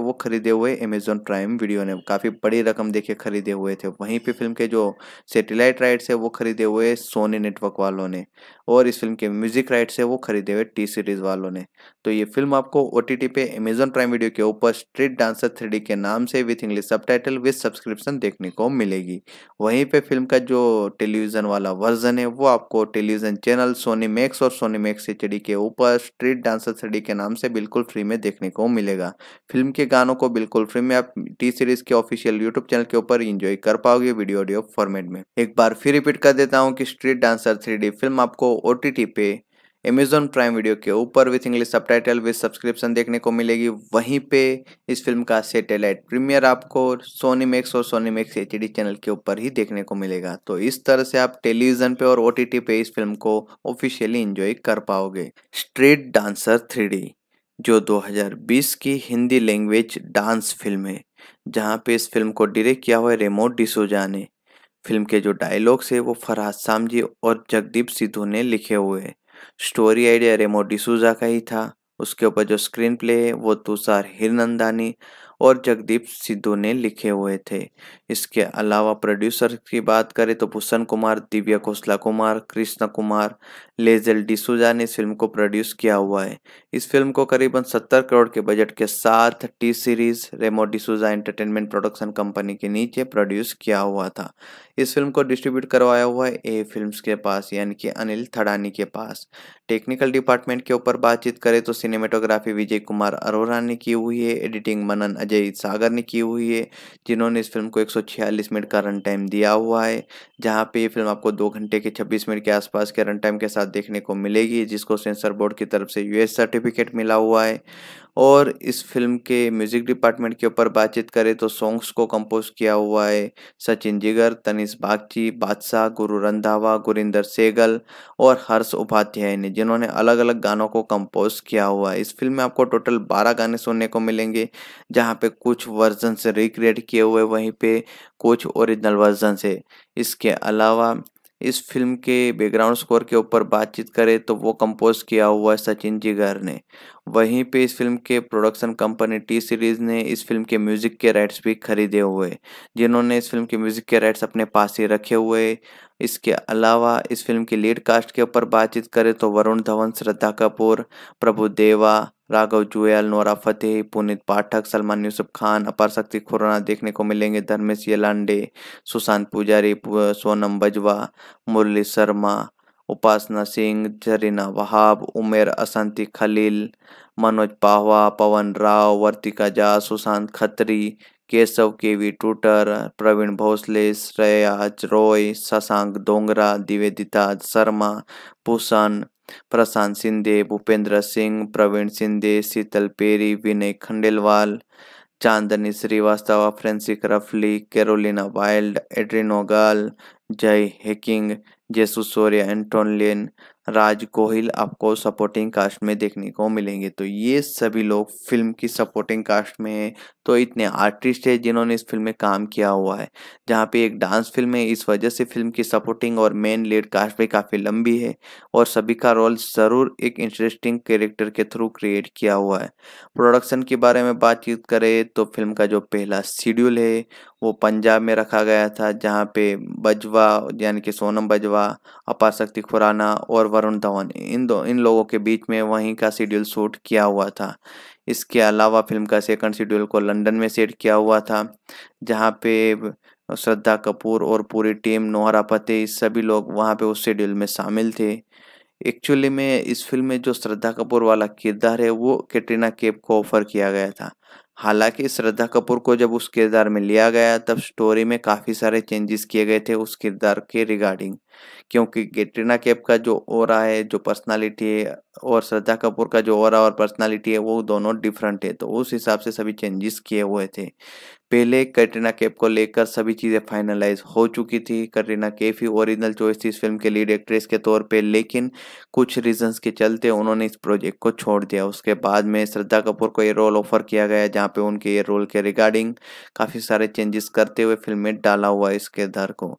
वो खरीदे हुए अमेजॉन प्राइम वीडियो ने काफ़ी बड़ी रकम देके खरीदे हुए थे। वहीं पे फिल्म के जो सैटेलाइट राइट्स है वो खरीदे हुए सोनी नेटवर्क वालों ने, और इस फिल्म के म्यूजिक राइट्स है वो खरीदे हुए टी सीरीज वालों ने। तो ये फिल्म आपको ओटीटी पे अमेजॉन प्राइम वीडियो के ऊपर स्ट्रीट डांसर थ्री डी के नाम से with English subtitle with subscription देखने को मिलेगी। वहीं पे फिल्म का जो टेलीविजन वाला वर्जन है वो आपको टेलीविजन चैनल सोनी मैक्स और सोनी मैक्स एचडी के ऊपर स्ट्रीट डांसर थ्री डी के नाम से बिल्कुल फ्री में देखने को मिलेगा। फिल्म के गानों को बिल्कुल फ्री में आप टी सीरीज के ऑफिशियल यूट्यूब चैनल के ऊपर एंजॉय कर पाओगे वीडियो ऑडियो फॉर्मेट में। एक बार फिर रिपीट कर देता हूँ कि street dancer three D film आपको ओटीटी पे अमेजॉन प्राइम वीडियो के ऊपर with English subtitle with subscription देखने को मिलेगी। वहीं पे इस फिल्म का सैटेलाइट प्रीमियर आपको सोनी मैक्स और सोनी मैक्स एचडी चैनल के ऊपर ही देखने को मिलेगा। तो इस तरह से आप टेलीविजन पे और ओटीटी पे इस फिल्म को ऑफिशियली एंजॉय कर पाओगे। स्ट्रीट डांसर थ्री डी जो दो हज़ार बीस की हिंदी लैंग्वेज डांस फिल्म है, जहाँ पे इस फिल्म को डायरेक्ट किया हुआ है रेमो डिसूजा ने। फिल्म के जो डायलॉग्स है वो फरहाद सामजी और जगदीप सिद्धू ने लिखे हुए हैं। स्टोरी आइडिया रेमो डिसूजा का ही था। उसके ऊपर जो स्क्रीन प्ले है वो तुषार हिरनंदानी और जगदीप सिद्धू ने लिखे हुए थे। इसके अलावा प्रोड्यूसर की बात करें तो भूषण कुमार, दिव्या खोसला कुमार, कृष्ण कुमार, लेजेल डिसूजा ने इस फिल्म को प्रोड्यूस किया हुआ है। इस फिल्म को करीबन सत्तर करोड़ के बजट के साथ T series Remo D'Souza entertainment production company के नीचे प्रोड्यूस किया हुआ था। इस फिल्म को डिस्ट्रीब्यूट करवाया हुआ है ए फिल्म्स के पास, यानी कि अनिल थड़ानी के पास। टेक्निकल डिपार्टमेंट के ऊपर बातचीत करें तो सिनेमेटोग्राफी विजय कुमार अरोरा ने की हुई है, एडिटिंग मनन अजय सागर ने की हुई है, जिन्होंने इस फिल्म को एक सौ छियालीस मिनट का रन टाइम दिया हुआ है, जहां पे ये फिल्म आपको दो घंटे के छब्बीस मिनट के आसपास के रन टाइम के साथ देखने को मिलेगी, जिसको सेंसर बोर्ड की तरफ से यूएस सर्टिफिकेट मिला हुआ है। और इस फिल्म के म्यूजिक डिपार्टमेंट के ऊपर बातचीत करें तो सॉन्ग्स को कंपोज किया हुआ है सचिन जिगर, तनिष बागची, बादशाह, गुरु रंधावा, गुरिंदर सेगल और हर्ष उपाध्याय ने, जिन्होंने अलग अलग गानों को कंपोज किया हुआ है। इस फिल्म में आपको टोटल बारह गाने सुनने को मिलेंगे, जहाँ पे कुछ वर्जन से रिक्रिएट किए हुए, वहीं पे कुछ ओरिजिनल वर्जन से। इसके अलावा इस फिल्म के बैकग्राउंड स्कोर के ऊपर बातचीत करें तो वो कंपोज किया हुआ है सचिन जिगर ने। वहीं पे इस फिल्म के प्रोडक्शन कंपनी टी सीरीज ने इस फिल्म के म्यूजिक के राइट्स भी खरीदे हुए, जिन्होंने इस फिल्म के म्यूजिक के राइट्स अपने पास ही रखे हुए। इसके अलावा इस फिल्म की लीड कास्ट के ऊपर बातचीत करें तो वरुण धवन, श्रद्धा कपूर, प्रभु देवा, राघव जुयाल, नोरा फतेही, पुनीत पाठक, सलमान यूसुफ खान, अपार शक्ति खुराना देखने को मिलेंगे, धर्मेश येलांडे, सुशांत पुजारी, सोनम बजवा, मुरली शर्मा, उपासना सिंह, जरीना वहाब, उमेर असंती खलील, मनोज पाहवा, पवन राव, वर्तिका झा, सुशांत खत्री, केशव केवी टूटर, प्रवीण भोसले, श्रेयाज रॉय, शशांक डोंगरा, दिवेदिता शर्मा, भूषण, प्रशांत शिंदे, भूपेंद्र सिंह, प्रवीण शिंदे, शीतल पेरी, विनय खंडेलवाल, चांदनी श्रीवास्तव, फ्रेंसिक रफली, कैरोलिना वाइल्ड, एड्रिन ओगाल, जय हैकिंग, जेसु सूर्य, एंटोनियन, राज गोहिल आपको सपोर्टिंग कास्ट में देखने को मिलेंगे। तो ये सभी लोग फिल्म की सपोर्टिंग कास्ट में हैं। तो इतने आर्टिस्ट है जिन्होंने इस फिल्म में काम किया हुआ है, जहाँ पे एक डांस फिल्म है, इस वजह से फिल्म की सपोर्टिंग और मेन लीड कास्ट भी काफ़ी लंबी है, और सभी का रोल ज़रूर एक इंटरेस्टिंग कैरेक्टर के थ्रू क्रिएट किया हुआ है। प्रोडक्शन के बारे में बातचीत करें तो फिल्म का जो पहला शेड्यूल है वो पंजाब में रखा गया था, जहाँ पे बजवा यानी कि सोनम बजवा, अपार शक्ति खुराना और वरुण धवन, इन दो इन लोगों के बीच में वहीं का शेड्यूल शूट किया हुआ था। इसके अलावा फिल्म का सेकंड शेड्यूल को लंदन में सेट किया हुआ था, जहाँ पे श्रद्धा कपूर और पूरी टीम, नोहरा फतेही, सभी लोग वहाँ पे उस शेड्यूल में शामिल थे। एक्चुअली में इस फिल्म में जो श्रद्धा कपूर वाला किरदार है वो कैटरीना कैफ को ऑफर किया गया था। हालांकि श्रद्धा कपूर को जब उस किरदार में लिया गया तब स्टोरी में काफ़ी सारे चेंजेस किए गए थे उस किरदार के रिगार्डिंग, क्योंकि कैटरीना कैफ का जो ऑरा है, जो पर्सनालिटी है, और श्रद्धा कपूर का जो ऑरा और पर्सनालिटी है वो दोनों डिफरेंट है, तो उस हिसाब से सभी चेंजेस किए हुए थे। पहले कैटरीना कैफ को लेकर सभी चीज़ें फाइनलाइज हो चुकी थी। कैटरीना कैफ ही ओरिजिनल चॉइस थी इस फिल्म के लीड एक्ट्रेस के तौर पे, लेकिन कुछ रीजंस के चलते उन्होंने इस प्रोजेक्ट को छोड़ दिया। उसके बाद में श्रद्धा कपूर को ये रोल ऑफर किया गया, जहाँ पे उनके ये रोल के रिगार्डिंग काफ़ी सारे चेंजेस करते हुए फिल्म में डाला हुआ है इस किरदार को।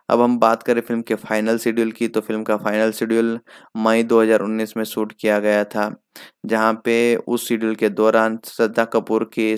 अब हम बात करें फिल्म के फाइनल शेड्यूल की, तो फिल्म का फाइनल शेड्यूल मई दो हज़ार उन्नीस में शूट किया गया था, जहां पे उस शेड्यूल के दौरान श्रद्धा कपूर की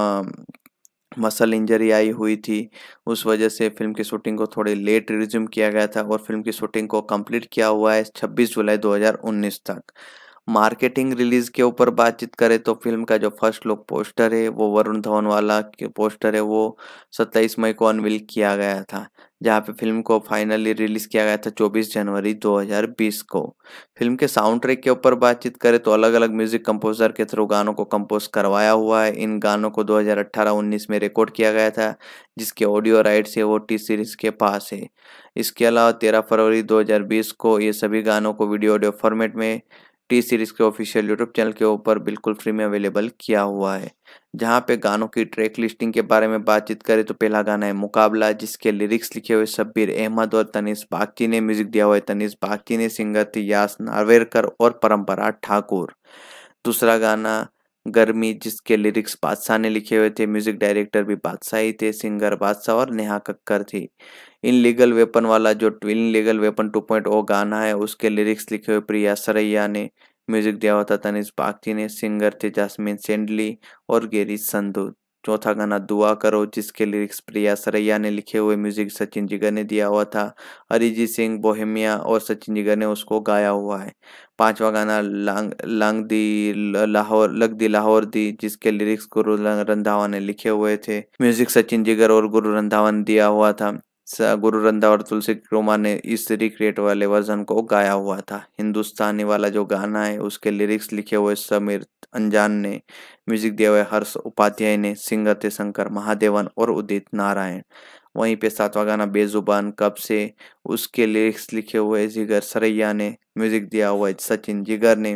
मसल इंजरी आई हुई थी। उस वजह से फिल्म की शूटिंग को थोड़ी लेट रिज्यूम किया गया था और फिल्म की शूटिंग को कंप्लीट किया हुआ है छब्बीस जुलाई दो हज़ार उन्नीस तक। मार्केटिंग रिलीज के ऊपर बातचीत करें तो फिल्म का जो फर्स्ट लुक पोस्टर है वो वरुण धवन वाला के पोस्टर है वो सत्ताईस मई को अनवील किया गया था, जहां पे फिल्म को फाइनली रिलीज किया गया था चौबीस जनवरी दो हज़ार बीस को। फिल्म के साउंड ट्रैक के ऊपर बातचीत करें तो अलग अलग म्यूजिक कंपोजर के थ्रू गानों को कंपोज करवाया हुआ है। इन गानों को दो हज़ार अठारह उन्नीस में रिकॉर्ड किया गया था, जिसके ऑडियो राइट्स है वो टी सीरीज के पास है। इसके अलावा तेरह फरवरी दो हज़ार बीस को ये सभी गानों को वीडियो ऑडियो फॉर्मेट में टी सीरीज के ऑफिशियल यूट्यूब चैनल के ऊपर बिल्कुल फ्री में अवेलेबल किया हुआ है। जहां पे गानों की ट्रैक लिस्टिंग के बारे में बातचीत करें तो पहला गाना है मुकाबला, जिसके लिरिक्स लिखे हुए शब्बीर अहमद और तनीष बागची ने, म्यूजिक दिया हुआ है तनीष बागची ने, सिंगर थे यास नार्वेकर और परंपरा ठाकुर। दूसरा गाना गर्मी, जिसके लिरिक्स बादशाह ने लिखे हुए थे, म्यूजिक डायरेक्टर भी बादशाह ही थे, सिंगर बादशाह और नेहा कक्कर थी। इन लीगल वेपन वाला जो ट्विन legal weapon two point O गाना है उसके लिरिक्स लिखे हुए प्रिया सरैया ने, म्यूजिक दिया हुआ था तनिष बागची ने, सिंगर थे जास्मिन सेंडली और गेरी संधू। चौथा गाना दुआ करो, जिसके लिरिक्स प्रिया सरैया ने लिखे हुए, म्यूजिक सचिन जिगर ने दिया हुआ था, अरिजीत सिंह बोहेमिया और सचिन जिगर ने उसको गाया हुआ है। पांचवा गाना लांग लांग दी लाहौर लग दी लाहौर दी, जिसके लिरिक्स गुरु रंधावा ने लिखे हुए थे, म्यूजिक सचिन जिगर और गुरु रंधावा ने दिया हुआ था। गुरु रंधावा और तुलसी कुमार ने इस रिक्रिएट वाले वर्जन को गाया हुआ था। हिंदुस्तानी वाला जो गाना है उसके लिरिक्स लिखे हुए समीर अनजान ने, म्यूजिक दिया हुआ हर्ष उपाध्याय ने, सिंगर थे शंकर महादेवन और उदित नारायण। वहीं पे सातवां गाना बेजुबान कब से, उसके लिरिक्स लिखे हुए जिगर सरैया ने, म्यूजिक दिया हुआ सचिन जिगर ने,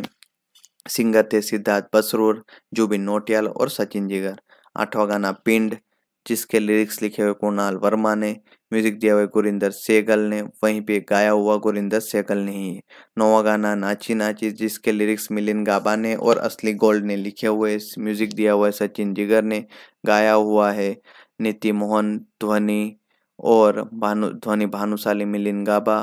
सिंगर थे सिद्धार्थ बसरूर, जुबिन नौटियाल और सचिन जिगर। आठवां गाना पिंड, जिसके लिरिक्स लिखे हुए कुणाल वर्मा ने, म्यूजिक दिया हुआ गुरिंदर सहगल ने, वहीं पे गाया हुआ गुरिंदर सहगल ने ही है। नौवां गाना नाची नाची, जिसके लिरिक्स मिलिंद गाबा ने और असली गोल्ड ने लिखे हुए, म्यूजिक दिया हुआ है सचिन जिगर ने, गाया हुआ है नीति मोहन ध्वनि और भानु ध्वनि भानुशाली मिलिंद गाबा।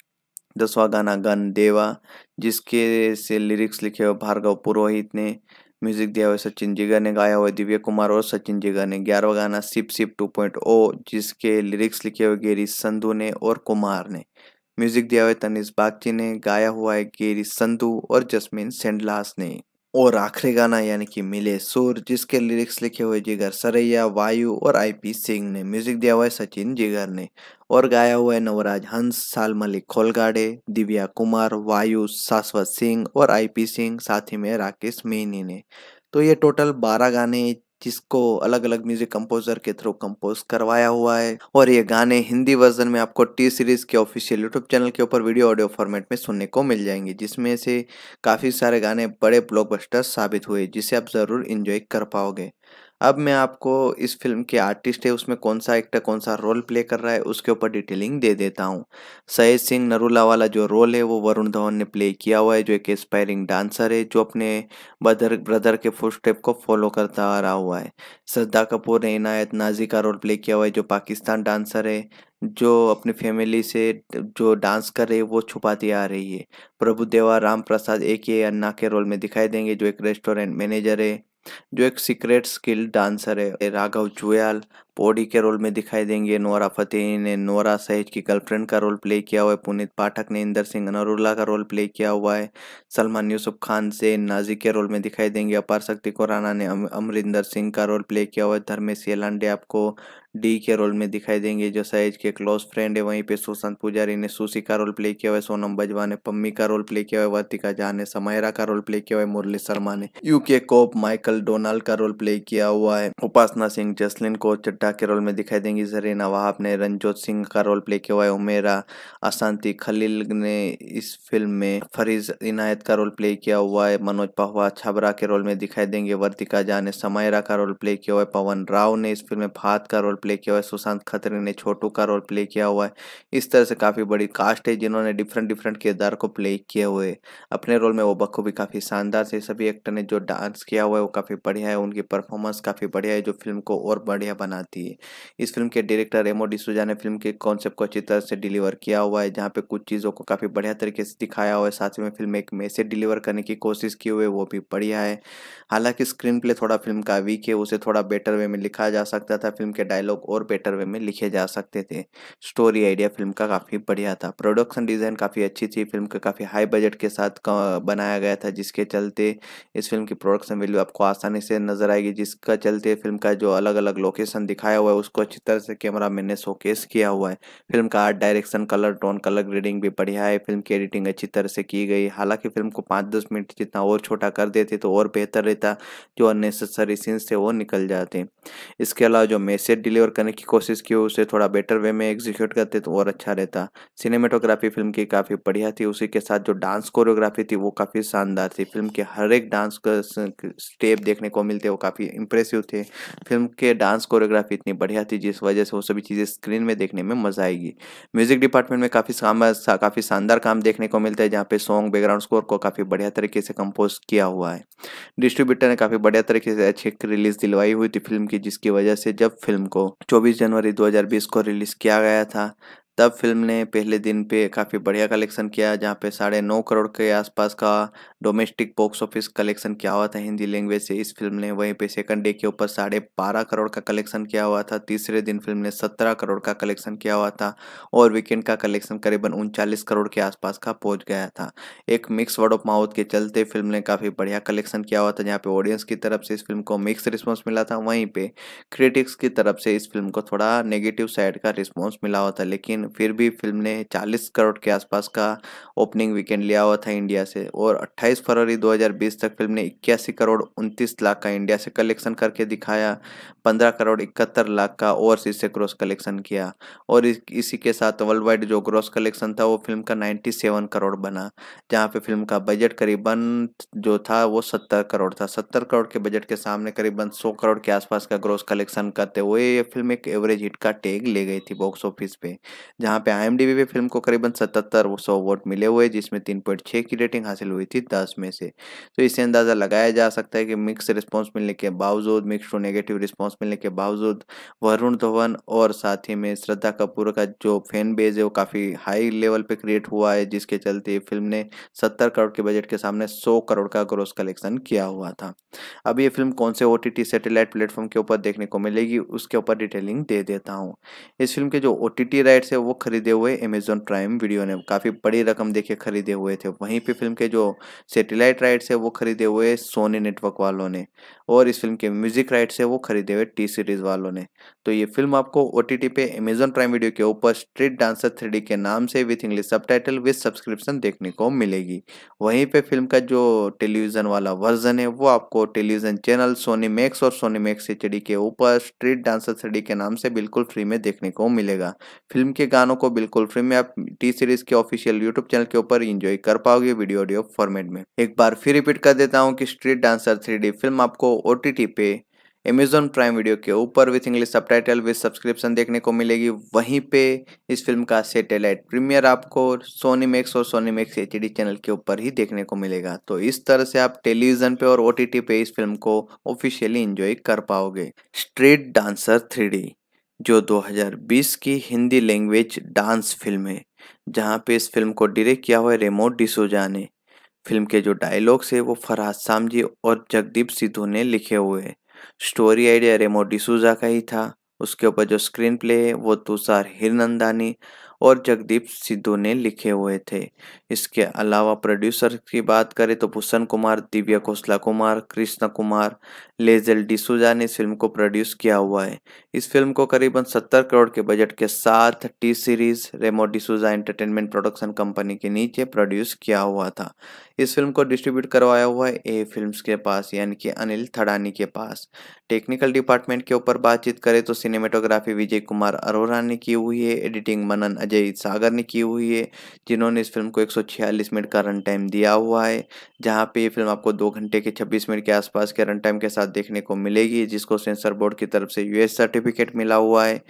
दसवां गाना गन देवा, जिसके से लिरिक्स लिखे हुए भार्गव पुरोहित ने, म्यूजिक दिया हुआ सचिन जिगर ने, गाया हुआ दिव्य कुमार और सचिन जिगर ने। ग्यारहवां गाना sip sip two point O, जिसके लिरिक्स लिखे हुए गेरी संधू ने और कुमार ने, म्यूजिक दिया हुआ तनिष बागची ने, गाया हुआ है गेरी संधू और जस्मीन सेंडलास ने। और आखिरी गाना यानी कि मिले सुर, जिसके लिरिक्स लिखे हुए जिगर सरैया, वायु और आईपी सिंह ने, म्यूजिक दिया हुआ है सचिन जिगर ने और गाया हुआ है नवराज हंस, साल मलिक खोलगाड़े, दिव्या कुमार, वायु, शाश्वत सिंह और आईपी सिंह, साथ ही में राकेश मेनी ने। तो ये टोटल बारह गाने जिसको अलग अलग म्यूजिक कंपोजर के थ्रू कंपोज करवाया हुआ है, और ये गाने हिंदी वर्जन में आपको टी सीरीज के ऑफिशियल यूट्यूब चैनल के ऊपर वीडियो ऑडियो फॉर्मेट में सुनने को मिल जाएंगे, जिसमें से काफ़ी सारे गाने बड़े ब्लॉकबस्टर साबित हुए, जिसे आप ज़रूर इंजॉय कर पाओगे। अब मैं आपको इस फिल्म के आर्टिस्ट है उसमें कौन सा एक्टर कौन सा रोल प्ले कर रहा है उसके ऊपर डिटेलिंग दे देता हूँ। सहेज सिंह नरूला वाला जो रोल है वो वरुण धवन ने प्ले किया हुआ है, जो एक एस्पायरिंग डांसर है जो अपने ब्रदर ब्रदर के फुटस्टेप को फॉलो करता आ रहा हुआ है। श्रद्धा कपूर ने इनायत नाजी का रोल प्ले किया हुआ है, जो पाकिस्तान डांसर है जो अपनी फैमिली से जो डांस कर रही है वो छुपाती आ रही है। प्रभु देवा राम प्रसाद ए के ए अन्ना के रोल में दिखाई देंगे, जो एक रेस्टोरेंट मैनेजर है जो एक सीक्रेट स्किल डांसर है। राघव जुयाल पौड़ी के रोल में दिखाई देंगे। नोरा फतेही ने नोरा सहेज की गर्लफ्रेंड का रोल प्ले किया हुआ है। पुनीत पाठक ने इंदर सिंह नरूला का रोल प्ले किया हुआ है। सलमान यूसुफ खान से नाजी के रोल में दिखाई देंगे। अपार शक्ति खुराना ने अम, अमरिंदर सिंह का रोल प्ले किया हुआ है। धर्मेश येलांडे आपको डी के रोल में दिखाई देंगे जो सहेज के क्लोज फ्रेंड है। वहीं पे सुशांत पुजारी ने सुशी का रोल प्ले किया हुआ है। सोनम बजवा ने पम्मी का रोल प्ले किया हुआ है। वर्तिका झा ने समायरा का रोल प्ले किया हुआ है। मुरली शर्मा ने यूके कोप माइकल डोनाल्ड का रोल प्ले किया हुआ है। उपासना सिंह जसलिन को चड्ढा के रोल में दिखाई देंगी। जरीना वहाब ने रणजोत सिंह का रोल प्ले किया हुआ है। उमेरा अशांति खलील ने इस फिल्म में फरीज इनायत का रोल प्ले किया हुआ है। मनोज पहवा छबरा के रोल में दिखाई देंगे। वर्तिका झा ने समायरा का रोल प्ले किया हुआ है। पवन राव ने इस फिल्म में फात का रोल प्ले किया हुआ है। सुशांत खत्री ने छोटू का रोल प्ले किया हुआ है। इस तरह से काफी बड़ी कास्ट है जिन्होंने डिफरेंट डिफरेंट किरदार को प्ले किए हुए अपने रोल में वो बखूबी काफी शानदार से। सभी एक्टर ने जो डांस किया हुआ है वो काफी बढ़िया है, उनकी परफॉर्मेंस काफी बढ़िया है जो फिल्म को और बढ़िया बनाती है। रहती है। इस फिल्म के डायरेक्टर रेमो डिसूजा ने फिल्म के कॉन्सेप्ट को अच्छी तरह से डिलीवर किया हुआ है, जहाँ पे कुछ चीज़ों को काफ़ी बढ़िया तरीके से दिखाया हुआ है, साथ में फिल्म एक मैसेज डिलीवर करने की कोशिश की हुई है, वो भी बढ़िया है। हालांकि स्क्रीन प्ले थोड़ा फिल्म का वीक है, उसे थोड़ा बेटर वे में लिखा जा सकता था, फिल्म के डायलॉग और बेटर वे में लिखे जा सकते थे। स्टोरी आइडिया फिल्म का काफ़ी बढ़िया था, प्रोडक्शन डिज़ाइन काफ़ी अच्छी थी, फिल्म का काफ़ी हाई बजट के साथ बनाया गया था, जिसके चलते इस फिल्म की प्रोडक्शन वैल्यू आपको आसानी से नजर आएगी, जिसका चलते फिल्म का जो अलग अलग लोकेशन दिखाया हुआ है उसको अच्छी तरह से कैमरा मैन ने शोकेस किया हुआ है। फिल्म का art direction, colour tone, colour grading भी बढ़िया है, फिल्म की एडिटिंग अच्छी तरह से की गई। हालांकि फिल्म को पाँच दस मिनट जितना और छोटा कर देते तो और बेहतर रहता, जो अननेसेसरी सीन्स थे वो निकल जाते। इसके अलावा जो मैसेज डिलीवर करने की कोशिश की उसे थोड़ा बेटर वे में एग्जीक्यूट करते तो और अच्छा रहता। सिनेमेटोग्राफी फिल्म की काफ़ी बढ़िया थी, उसी के साथ जो डांस कोरियोग्राफी थी वो काफ़ी शानदार थी। फिल्म के हर एक डांस का स्टेप देखने को मिलते वो काफ़ी इंप्रेसिव थे। फिल्म के डांस कोरियोग्राफी इतनी बढ़िया थी जिस वजह से वो सभी चीज़ें स्क्रीन में देखने में मजा आएगी। म्यूजिक डिपार्टमेंट में काफ़ी काफ़ी शानदार काम देखने को मिलता है, जहाँ पे सॉन्ग, बैकग्राउंड स्कोर को काफ़ी बढ़िया तरीके से कंपोज किया हुआ है। डिस्ट्रीब्यूटर ने काफ़ी बढ़िया तरीके से अच्छी रिलीज दिलवाई हुई थी फिल्म की, जिसकी वजह से जब फिल्म को चौबीस जनवरी दो हज़ार बीस को रिलीज किया गया था तब फिल्म ने पहले दिन पे काफ़ी बढ़िया कलेक्शन किया, जहाँ पे साढ़े नौ करोड़ के आसपास का डोमेस्टिक बॉक्स ऑफिस कलेक्शन किया हुआ था हिंदी लैंग्वेज से इस फिल्म ने। वहीं पे सेकंड डे के ऊपर साढ़े बारह करोड़ का कलेक्शन किया हुआ था। तीसरे दिन फिल्म ने सत्रह करोड़ का कलेक्शन किया हुआ था और वीकेंड का कलेक्शन करीबन उनचालीस करोड़ के आसपास का पहुंच गया था। एक मिक्स वर्ड ऑफ माउथ के चलते फिल्म ने काफ़ी बढ़िया कलेक्शन किया हुआ था, जहाँ पे ऑडियंस की तरफ से इस फिल्म को मिक्स रिस्पॉन्स मिला था, वहीं पे क्रिटिक्स की तरफ से इस फिल्म को थोड़ा नेगेटिव साइड का रिस्पॉन्स मिला हुआ था। लेकिन फिर भी फिल्म ने चालीस करोड़ के आसपास का ओपनिंग वीकेंड लिया हुआ था इंडिया से और अट्ठाईस फरवरी दो हज़ार बीस तक फिल्म ने इक्यासी करोड़ उनतीस लाख का इंडिया से कलेक्शन करके दिखाया। पंद्रह करोड़ इकहत्तर लाख का ओवरसीज से ग्रॉस कलेक्शन किया और इस, इसी के साथ वर्ल्ड वाइड जो ग्रॉस कलेक्शन था वो फिल्म का सत्तानवे करोड़ बना, जहाँ पे फिल्म का बजट करीबन जो था वो सत्तर करोड़ था। सत्तर करोड़ के बजट के सामने करीबन सौ करोड़ के आसपास का ग्रॉस कलेक्शन करते हुए ये फिल्म एक एवरेज हिट का टैग ले गई थी बॉक्स ऑफिस पे, जहाँ पे आईएमडीबी पे फिल्म को करीबन सतहत्तर सौ वोट मिले हुए, जिसमें तीन पॉइंट छह की रेटिंग हासिल हुई थी दस में से। तो इससे अंदाजा लगाया जा सकता है कि मिक्स रिस्पांस मिलने के बावजूद, मिक्स टू नेगेटिव रिस्पांस मिलने के बावजूद वरुण धवन और साथ ही में श्रद्धा कपूर का जो फैन बेस है वो काफी हाई लेवल पे क्रिएट हुआ है, जिसके चलते फिल्म ने सत्तर करोड़ के बजट के सामने सौ करोड़ का ग्रॉस कलेक्शन किया हुआ था। अब ये फिल्म कौन से ओटीटी सैटेलाइट प्लेटफॉर्म के ऊपर देखने को मिलेगी उसके ऊपर डिटेलिंग दे देता हूँ। इस फिल्म के जो ओटीटी राइट्स है वो खरीदे हुए अमेजॉन प्राइम वीडियो ने काफ़ी बड़ी रकम देके खरीदे हुए थे। वहीं पे फिल्म के जो सैटेलाइट राइट्स है वो खरीदे हुए सोनी नेटवर्क वालों ने और इस फिल्म के म्यूजिक राइट्स है वो खरीदे हुए टी सीरीज वालों ने। तो ये फिल्म आपको ओटीटी पे अमेजॉन प्राइम वीडियो के ऊपर स्ट्रीट डांसर थ्री डी के नाम से with English subtitle with subscription देखने को मिलेगी। वहीं पे फिल्म का जो टेलीविजन वाला वर्जन है वो आपको टेलीविजन चैनल सोनी मैक्स और सोनी मैक्स एचडी के ऊपर स्ट्रीट डांसर थ्री डी के नाम से बिल्कुल फ्री में देखने को मिलेगा। फिल्म के गानों को बिल्कुल फ्री में आप टी सीरीज के ऑफिशियल यूट्यूब चैनल के ऊपर एंजॉय कर पाओगे वीडियो ऑडियो फॉर्मेट में। एक बार फिर रिपीट कर देता हूँ कि street dancer three D film आपको ओटीटी पे अमेजॉन प्राइम वीडियो के ऊपर with English subtitle with subscription देखने को मिलेगी। वहीं पे इस फिल्म का सैटेलाइट प्रीमियर आपको सोनी मैक्स और सोनी मैक्स एचडी चैनल के ऊपर ही देखने को मिलेगा। तो इस तरह से आप टेलीविजन पे और ओटीटी पे इस फिल्म को ऑफिशियली एंजॉय कर पाओगे। स्ट्रीट डांसर थ्री डी जो दो हज़ार बीस की हिंदी लैंग्वेज डांस फिल्म है, जहाँ पे इस फिल्म को डायरेक्ट किया हुआ है रेमो डिसूजा ने। फिल्म के जो डायलॉग्स है वो फरहाद सामजी और जगदीप सिद्धू ने लिखे हुए हैं। स्टोरी आइडिया रेमो डिसूजा का ही था। उसके ऊपर जो स्क्रीन प्ले है वो तुषार हिरनंदानी और जगदीप सिद्धू ने लिखे हुए थे। इसके अलावा प्रोड्यूसर की बात करें तो भूषण कुमार, दिव्या खोसला कुमार, कृष्ण कुमार, लेजेल डिसूजा ने इस फिल्म को प्रोड्यूस किया हुआ है। इस फिल्म को करीबन सत्तर करोड़ के बजट के साथ T series Remo D'Souza entertainment production company के नीचे प्रोड्यूस किया हुआ था। इस फिल्म को डिस्ट्रीब्यूट करवाया हुआ है ए फिल्म्स के पास, यानी कि अनिल थड़ानी के पास। टेक्निकल डिपार्टमेंट के ऊपर बातचीत करें तो सिनेमेटोग्राफी विजय कुमार अरोरा ने की हुई है, एडिटिंग मनन अजय सागर ने की हुई है, जिन्होंने इस फिल्म को एक सौ छियालीस मिनट का रन टाइम दिया हुआ है, जहां पे ये फिल्म आपको दो घंटे के छब्बीस मिनट के आसपास के रन टाइम के साथ देखने को मिलेगी, जिसको सेंसर बोर्ड की तरफ से यूएस सर्टिफिकेट मिला हुआ है।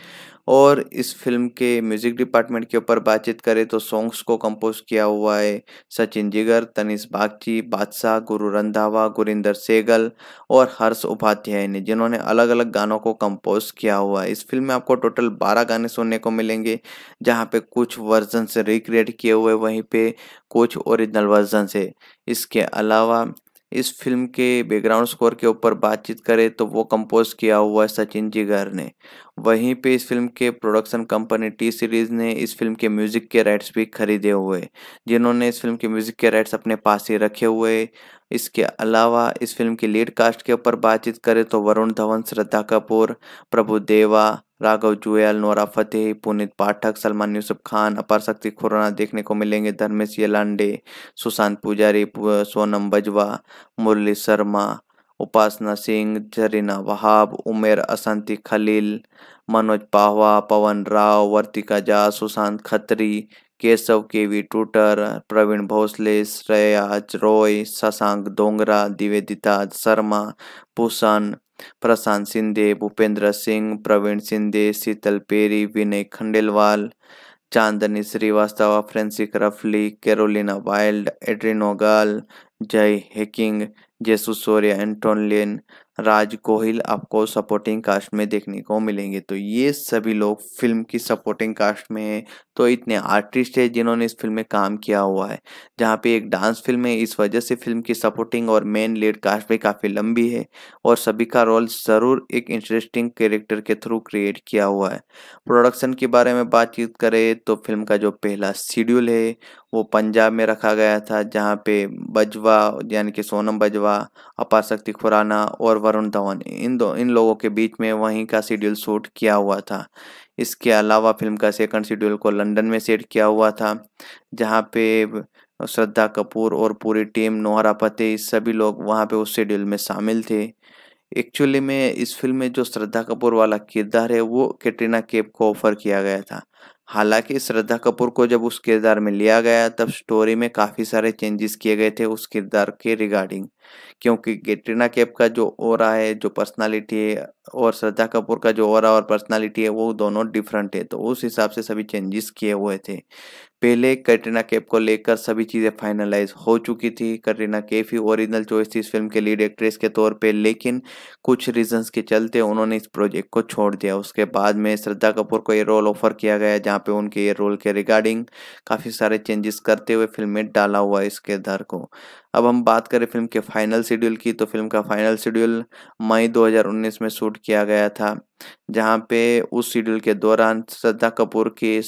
और इस फिल्म के म्यूजिक डिपार्टमेंट के ऊपर बातचीत करें तो सॉन्ग्स को कंपोज किया हुआ है सचिन जिगर, तनिष बागची, बादशाह, गुरु रंधावा, गुरिंदर सेगल और हर्ष उपाध्याय ने, जिन्होंने अलग अलग गानों को कंपोज किया हुआ है। इस फिल्म में आपको टोटल बारह गाने सुनने को मिलेंगे, जहाँ पे कुछ वर्जन से रिक्रिएट किए हुए, वहीं पे कुछ ओरिजिनल वर्जन से। इसके अलावा इस फिल्म के बैकग्राउंड स्कोर के ऊपर बातचीत करें तो वो कंपोज किया हुआ है सचिन जिगर ने। वहीं पे इस फिल्म के प्रोडक्शन कंपनी टी सीरीज ने इस फिल्म के म्यूजिक के राइट्स भी खरीदे हुए, जिन्होंने इस फिल्म के म्यूजिक के राइट्स अपने पास ही रखे हुए। इसके अलावा इस फिल्म की लीड कास्ट के ऊपर बातचीत करें तो वरुण धवन, श्रद्धा कपूर, प्रभु देवा, राघव जुएल, नोरा फतेही, पुनीत पाठक, सलमान यूसुफ खान, अपार शक्ति खुराना देखने को मिलेंगे, धर्मेश येलांडे, सुशांत पुजारी, पु- सोनम बजवा, मुरली शर्मा, उपासना सिंह, जरीना वहाब, उमेर असंती खलील, मनोज पाहवा, पवन राव, वर्तिका जा, सुशांत खत्री, केशव केवी टूटर, प्रवीण भोसले, श्रेयाज रॉय, शशांक डोंगरा, निवेदिता शर्मा, भूषण, प्रशांत शिंदे, भूपेंद्र सिंह, प्रवीण शिंदे, शीतल पेरी, विनय खंडेलवाल, चांदनी श्रीवास्तव, फ्रेंसिक रफली, कैरोलिना वाइल्ड, एड्रिन ओगाल, जय हेकिंग, जेसु सूर्य, एंटोनियन, राज गोहिल आपको सपोर्टिंग कास्ट में देखने को मिलेंगे। तो ये सभी लोग फिल्म की सपोर्टिंग कास्ट में हैं। तो इतने आर्टिस्ट हैं जिन्होंने इस फिल्म में काम किया हुआ है। जहाँ पे एक डांस फिल्म है, इस वजह से फिल्म की सपोर्टिंग और मेन लीड कास्ट भी काफ़ी लंबी है और सभी का रोल ज़रूर एक इंटरेस्टिंग कैरेक्टर के थ्रू क्रिएट किया हुआ है। प्रोडक्शन के बारे में बातचीत करें तो फिल्म का जो पहला शेड्यूल है वो पंजाब में रखा गया था, जहाँ पे बजवा यानी कि सोनम बजवा, अपार शक्ति खुराना और वरुण धवन, इन दो इन लोगों के बीच में वहीं का शेड्यूल शूट किया हुआ था। इसके अलावा फिल्म का सेकंड शेड्यूल को लंदन में सेट किया हुआ था, जहाँ पे श्रद्धा कपूर और पूरी टीम, नोहरा फतेही, सभी लोग वहाँ पे उस शेड्यूल में शामिल थे। एक्चुअली में इस फिल्म में जो श्रद्धा कपूर वाला किरदार है वो कैटरीना कैफ को ऑफर किया गया था। हालांकि श्रद्धा कपूर को जब उस किरदार में लिया गया तब स्टोरी में काफ़ी सारे चेंजेस किए गए थे उस किरदार के रिगार्डिंग, क्योंकि कैटरीना कैफ का जो ऑरा है, जो पर्सनालिटी है, और श्रद्धा कपूर का जो ऑरा और पर्सनालिटी है वो दोनों डिफरेंट है, तो उस हिसाब से सभी चेंजेस किए हुए थे। पहले कैटरीना कैफ को लेकर सभी चीज़ें फाइनलाइज हो चुकी थी। कैटरीना कैफ ही ओरिजिनल चॉइस थी इस फिल्म के लीड एक्ट्रेस के तौर पे, लेकिन कुछ रीजंस के चलते उन्होंने इस प्रोजेक्ट को छोड़ दिया। उसके बाद में श्रद्धा कपूर को ये रोल ऑफर किया गया, जहाँ पे उनके ये रोल के रिगार्डिंग काफ़ी सारे चेंजेस करते हुए फिल्म में डाला हुआ है इस किरदार को। अब हम बात करें फिल्म के फाइनल शेड्यूल की, तो फिल्म का फाइनल शेड्यूल मई दो हज़ार उन्नीस में शूट किया गया था, जहाँ पे उस शेड्यूल के दौरान श्रद्धा कपूर की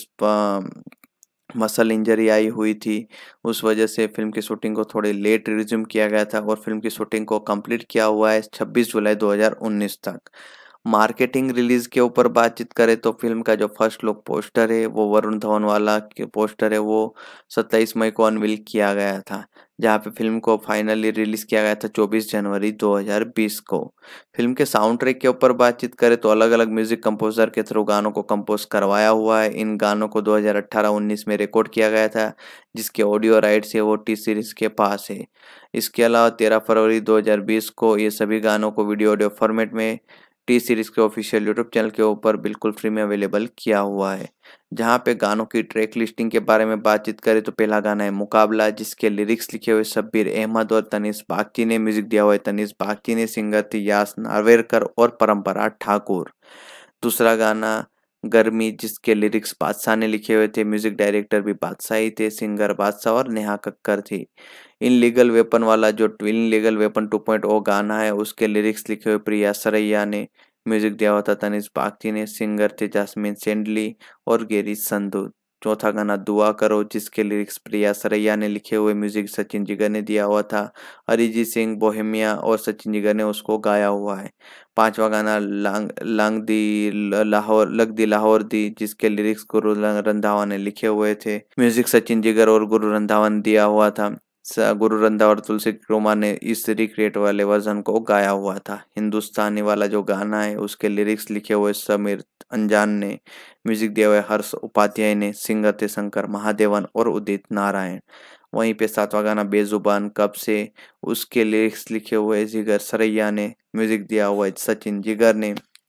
मसल इंजरी आई हुई थी। उस वजह से फिल्म की शूटिंग को थोड़ी लेट रिज्यूम किया गया था और फिल्म की शूटिंग को कंप्लीट किया हुआ है छब्बीस जुलाई दो हज़ार उन्नीस तक। मार्केटिंग रिलीज के ऊपर बातचीत करें तो फिल्म का जो फर्स्ट लुक पोस्टर है वो वरुण धवन वाला के पोस्टर है वो सत्ताईस मई को अनवील किया गया था, जहाँ पे फिल्म को फाइनली रिलीज किया गया था चौबीस जनवरी दो हज़ार बीस को। फिल्म के साउंड ट्रैक के ऊपर बातचीत करें तो अलग अलग म्यूजिक कंपोजर के थ्रू गानों को कंपोज करवाया हुआ है। इन गानों को दो हज़ार अठारह उन्नीस में रिकॉर्ड किया गया था, जिसके ऑडियो राइट्स है वो टी सीरीज के पास है। इसके अलावा तेरह फरवरी दो हज़ार बीस को ये सभी गानों को वीडियो ऑडियो फॉर्मेट में टी सीरीज के ऑफिशियल यूट्यूब चैनल के ऊपर बिल्कुल फ्री में अवेलेबल किया हुआ है। जहाँ पे गानों की ट्रैक लिस्टिंग के बारे में बातचीत करें तो पहला गाना है मुकाबला, जिसके लिरिक्स लिखे हुए शब्बीर अहमद और तनिष बागची ने, म्यूजिक दिया हुआ है तनिष बागची ने, सिंगर थी यास नार्वेकर और परंपरा ठाकुर। दूसरा गाना गर्मी, जिसके लिरिक्स बादशाह ने लिखे हुए थे, म्यूजिक डायरेक्टर भी बादशाह ही थे, सिंगर बादशाह और नेहा कक्कर थी। इन लीगल वेपन वाला जो illegal weapon two point O गाना है उसके लिरिक्स लिखे हुए प्रिया सरैया ने, म्यूजिक दिया हुआ था तनिष बागची ने, सिंगर थे जास्मिन सेंडली और गेरी संधू। चौथा गाना दुआ करो, जिसके लिरिक्स प्रिया सरैया ने लिखे हुए, म्यूजिक सचिन जिगर ने दिया हुआ था, अरिजीत सिंह बोहेमिया और सचिन जिगर ने उसको गाया हुआ है। पांचवा गाना लांग लांग दी लाहौर लग दी लाहौर दी, जिसके लिरिक्स गुरु रंधावा ने लिखे हुए थे, म्यूजिक सचिन जिगर और गुरु रंधावा ने दिया हुआ था। गुरु रंधावा और तुलसी क्रोमा ने इस रिक्रिएट वाले वर्जन को गाया हुआ था। हिंदुस्तानी वाला जो गाना है उसके लिरिक्स लिखे हुए समीर अनजान ने, म्यूजिक दिया हुआ हर्ष उपाध्याय ने, सिंगर थे शंकर महादेवन और उदित नारायण। वहीं पे सातवां गाना बेजुबान कब से, उसके लिरिक्स लिखे हुए जिगर सरैया ने, म्यूजिक दिया हुआ सचिन जिगर ने,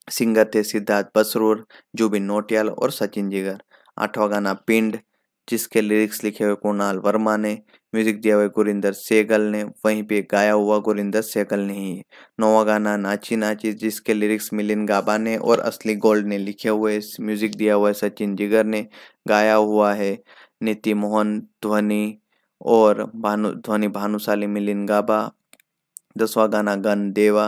सिंगर थे सिद्धार्थ बसरूर, जुबिन नौटियाल और सचिन जिगर। आठवां गाना पिंड, जिसके लिरिक्स लिखे हुए कुणाल वर्मा ने, म्यूजिक दिया हुआ गुरिंदर सहगल ने, वहीं पे गाया हुआ गुरिंदर सहगल ने ही है। नौवां गाना नाची नाची, जिसके लिरिक्स मिलिंद गाबा ने और असली गोल्ड ने लिखे हुए, म्यूजिक दिया हुआ है सचिन जिगर ने, गाया हुआ है नीति मोहन ध्वनि और भानु ध्वनि भानुशाली मिलिंद गाबा। दसवां गाना गन देवा,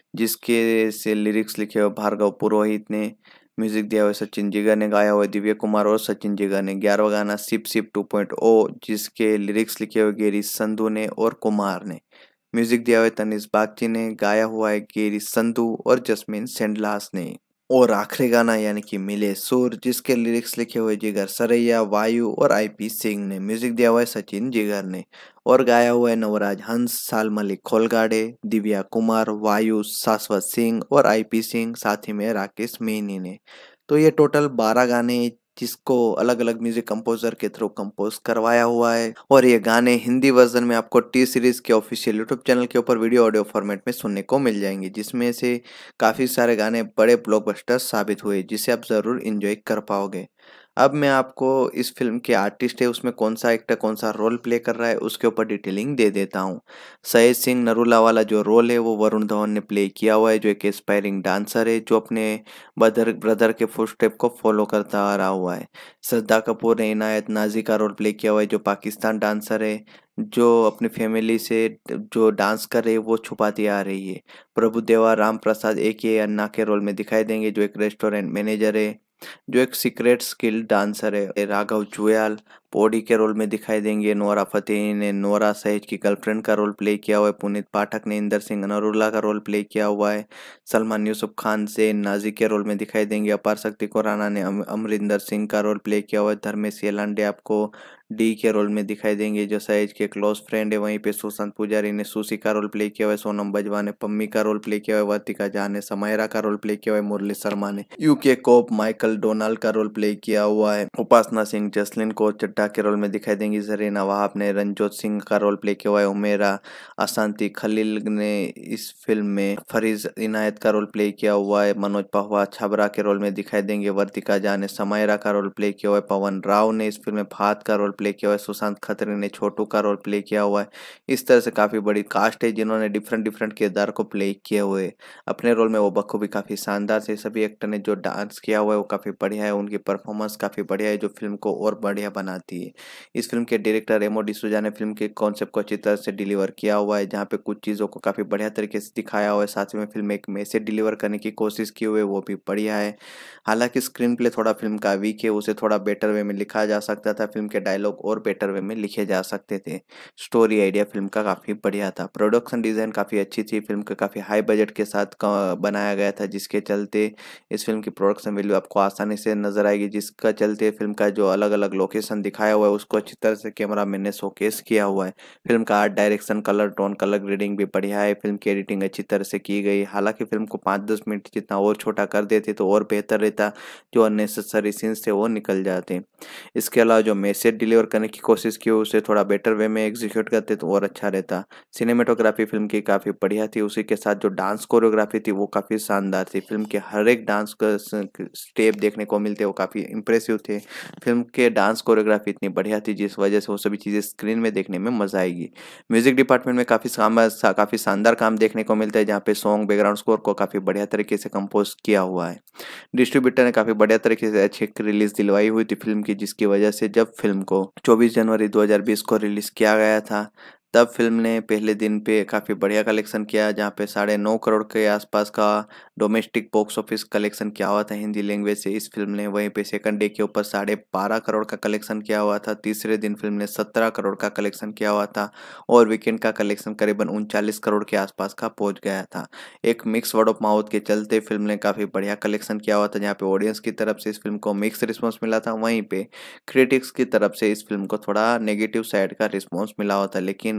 जिसके से लिरिक्स लिखे हुए भार्गव पुरोहित ने, म्यूजिक दिया हुआ सचिन जिगर ने, गाया हुआ दिव्य कुमार और सचिन जिगर ने। ग्यारहवां गाना sip sip two point O, जिसके लिरिक्स लिखे हुए गेरी संधू ने और कुमार ने, म्यूजिक दिया हुआ तनिष बागची ने, गाया हुआ है गेरी संधू और जस्मीन सेंडलास ने। और आखिरी गाना यानी कि मिले सुर, जिसके लिरिक्स लिखे हुए जिगर सरैया, वायु और आईपी सिंह ने, म्यूजिक दिया हुआ है सचिन जिगर ने, और गाया हुआ है नवराज हंस, साल मलिक खोलगाड़े, दिव्या कुमार, वायु, शाश्वत सिंह और आईपी सिंह, साथ ही में राकेश मेहनी ने। तो ये टोटल बारह गाने जिसको अलग अलग म्यूजिक कंपोजर के थ्रू कंपोज करवाया हुआ है, और ये गाने हिंदी वर्जन में आपको टी सीरीज के ऑफिशियल यूट्यूब चैनल के ऊपर वीडियो ऑडियो फॉर्मेट में सुनने को मिल जाएंगे, जिसमें से काफ़ी सारे गाने बड़े ब्लॉकबस्टर साबित हुए, जिसे आप ज़रूर इंजॉय कर पाओगे। अब मैं आपको इस फिल्म के आर्टिस्ट है उसमें कौन सा एक्टर कौन सा रोल प्ले कर रहा है उसके ऊपर डिटेलिंग दे देता हूँ। सहेज सिंह नरूला वाला जो रोल है वो वरुण धवन ने प्ले किया हुआ है, जो एक एस्पायरिंग डांसर है जो अपने ब्रदर ब्रदर के फुटस्टेप को फॉलो करता आ रहा हुआ है। श्रद्धा कपूर ने इनायत नाजी का रोल प्ले किया हुआ है, जो पाकिस्तान डांसर है, जो अपनी फैमिली से जो डांस कर रही है वो छुपाती आ रही है। प्रभु देवा राम प्रसाद ए के अन्ना के रोल में दिखाई देंगे, जो एक रेस्टोरेंट मैनेजर है, जो एक सीक्रेट स्किल डांसर है। राघव जुयाल पौड़ी के रोल में दिखाई देंगे। नोरा फतेही ने नोरा सहेज की गर्लफ्रेंड का रोल प्ले किया हुआ है। पुनीत पाठक ने इंदर सिंह नरूला का रोल प्ले किया हुआ है। सलमान यूसुफ खान से नाजी के रोल में दिखाई देंगे। अपार शक्ति खुराना ने अम, अमरिंदर सिंह का रोल प्ले किया हुआ है। धर्मेश येलांडे आपको डी के रोल में दिखाई देंगे, जो सहेज के क्लोज फ्रेंड है। वहीं पे सुशांत पुजारी ने सुशी का रोल प्ले किया हुआ है। सोनम बजवा ने पम्मी का रोल प्ले किया हुआ है। वर्तिका झा ने समायरा का रोल प्ले किया हुआ है। मुरली शर्मा ने यूके कोप माइकल डोनाल्ड का रोल प्ले किया हुआ है। उपासना सिंह जसलिन को चड्ढा के रोल में दिखाई देंगी। जरीना वहाब ने रंजोत सिंह का रोल प्ले किया हुआ है। उमेरा अशांति खलील ने इस फिल्म में फरीज इनायत का रोल प्ले किया हुआ है। मनोज पहवा छबरा के रोल में दिखाई देंगे। वर्तिका झा ने समायरा का रोल प्ले किया हुआ है। पवन राव ने इस फिल्म में फात का रोल प्ले किया हुआ है। सुशांत खत्री ने छोटू का रोल प्ले किया हुआ है। इस तरह से काफी बड़ी कास्ट है जिन्होंने डिफरेंट डिफरेंट किरदार को प्ले किए हुए अपने रोल में वो बखूबी काफी शानदार से। सभी एक्टर ने जो डांस किया हुआ है वो काफी बढ़िया है, उनकी परफॉर्मेंस काफी बढ़िया है जो फिल्म को और बढ़िया बनाती है। इस फिल्म के डायरेक्टर रेमो डिसूजा ने फिल्म के कॉन्सेप्ट को अच्छी तरह से डिलीवर किया हुआ है, जहाँ पे कुछ चीज़ों को काफ़ी बढ़िया तरीके से दिखाया हुआ है, साथ में फिल्म एक मैसेज डिलीवर करने की कोशिश की हुई है वो भी बढ़िया है। हालांकि स्क्रीन प्ले थोड़ा फिल्म का वीक है, उसे थोड़ा बेटर वे में लिखा जा सकता था। फिल्म के डायलॉग और बेटर वे में लिखे जा सकते थे। स्टोरी आइडिया फिल्म का काफ़ी बढ़िया था। प्रोडक्शन डिज़ाइन काफ़ी अच्छी थी। फिल्म का काफ़ी हाई बजट के साथ बनाया गया था, जिसके चलते इस फिल्म की प्रोडक्शन वैल्यू आपको आसानी से नजर आएगी, जिसका चलते फिल्म का जो अलग अलग लोकेशन दिखाया हुआ है उसको अच्छी तरह से कैमरा मैन ने शोकेस किया हुआ है। फिल्म का art direction, colour tone, colour grading भी बढ़िया है। फिल्म की एडिटिंग अच्छी तरह से की गई। हालांकि फिल्म को पाँच दस मिनट जितना और छोटा कर देते तो और बेहतर रहता, जो अननेसेसरी सीन्स थे वो निकल जाते। इसके अलावा जो मैसेज डिलीवर करने की कोशिश की उसे थोड़ा बेटर वे में एग्जीक्यूट करते तो और अच्छा रहता। सिनेमेटोग्राफी फिल्म की काफ़ी बढ़िया थी, उसी के साथ जो डांस कोरियोग्राफी थी वो काफ़ी शानदार थी। फिल्म के हर एक डांस का स्टेप देखने को मिलते वो काफ़ी इंप्रेसिव थे। फिल्म के डांस कोरियोग्राफी इतनी बढ़िया थी जिस वजह से वो सभी चीज़ें स्क्रीन में देखने में मजा आएगी। म्यूजिक डिपार्टमेंट में काफ़ी काफ़ी शानदार काम देखने को मिलता है, जहाँ पे सॉन्ग बैकग्राउंड स्कोर को काफ़ी बढ़िया तरीके से कंपोज किया हुआ है। डिस्ट्रीब्यूटर ने काफ़ी बढ़िया तरीके से अच्छी रिलीज दिलवाई हुई थी फिल्म की, जिसकी वजह से जब फिल्म को चौबीस जनवरी दो हज़ार बीस को रिलीज किया गया था तब फिल्म ने पहले दिन पे काफ़ी बढ़िया कलेक्शन किया, जहाँ पे साढ़े नौ करोड़ के आसपास का डोमेस्टिक बॉक्स ऑफिस कलेक्शन किया हुआ था हिंदी लैंग्वेज से इस फिल्म ने। वहीं पे सेकंड डे के ऊपर साढ़े बारह करोड़ का कलेक्शन किया हुआ था। तीसरे दिन फिल्म ने सत्रह करोड़ का कलेक्शन किया हुआ था और वीकेंड का कलेक्शन करीबन उनचालीस करोड़ के आसपास का पहुँच गया था। एक मिक्स वर्ड ऑफ माउथ के चलते फिल्म ने काफ़ी बढ़िया कलेक्शन किया हुआ था, जहाँ पे ऑडियंस की तरफ से इस फिल्म को मिक्स रिस्पॉन्स मिला था, वहीं पे क्रिटिक्स की तरफ से इस फिल्म को थोड़ा नेगेटिव साइड का रिस्पॉन्स मिला हुआ था। लेकिन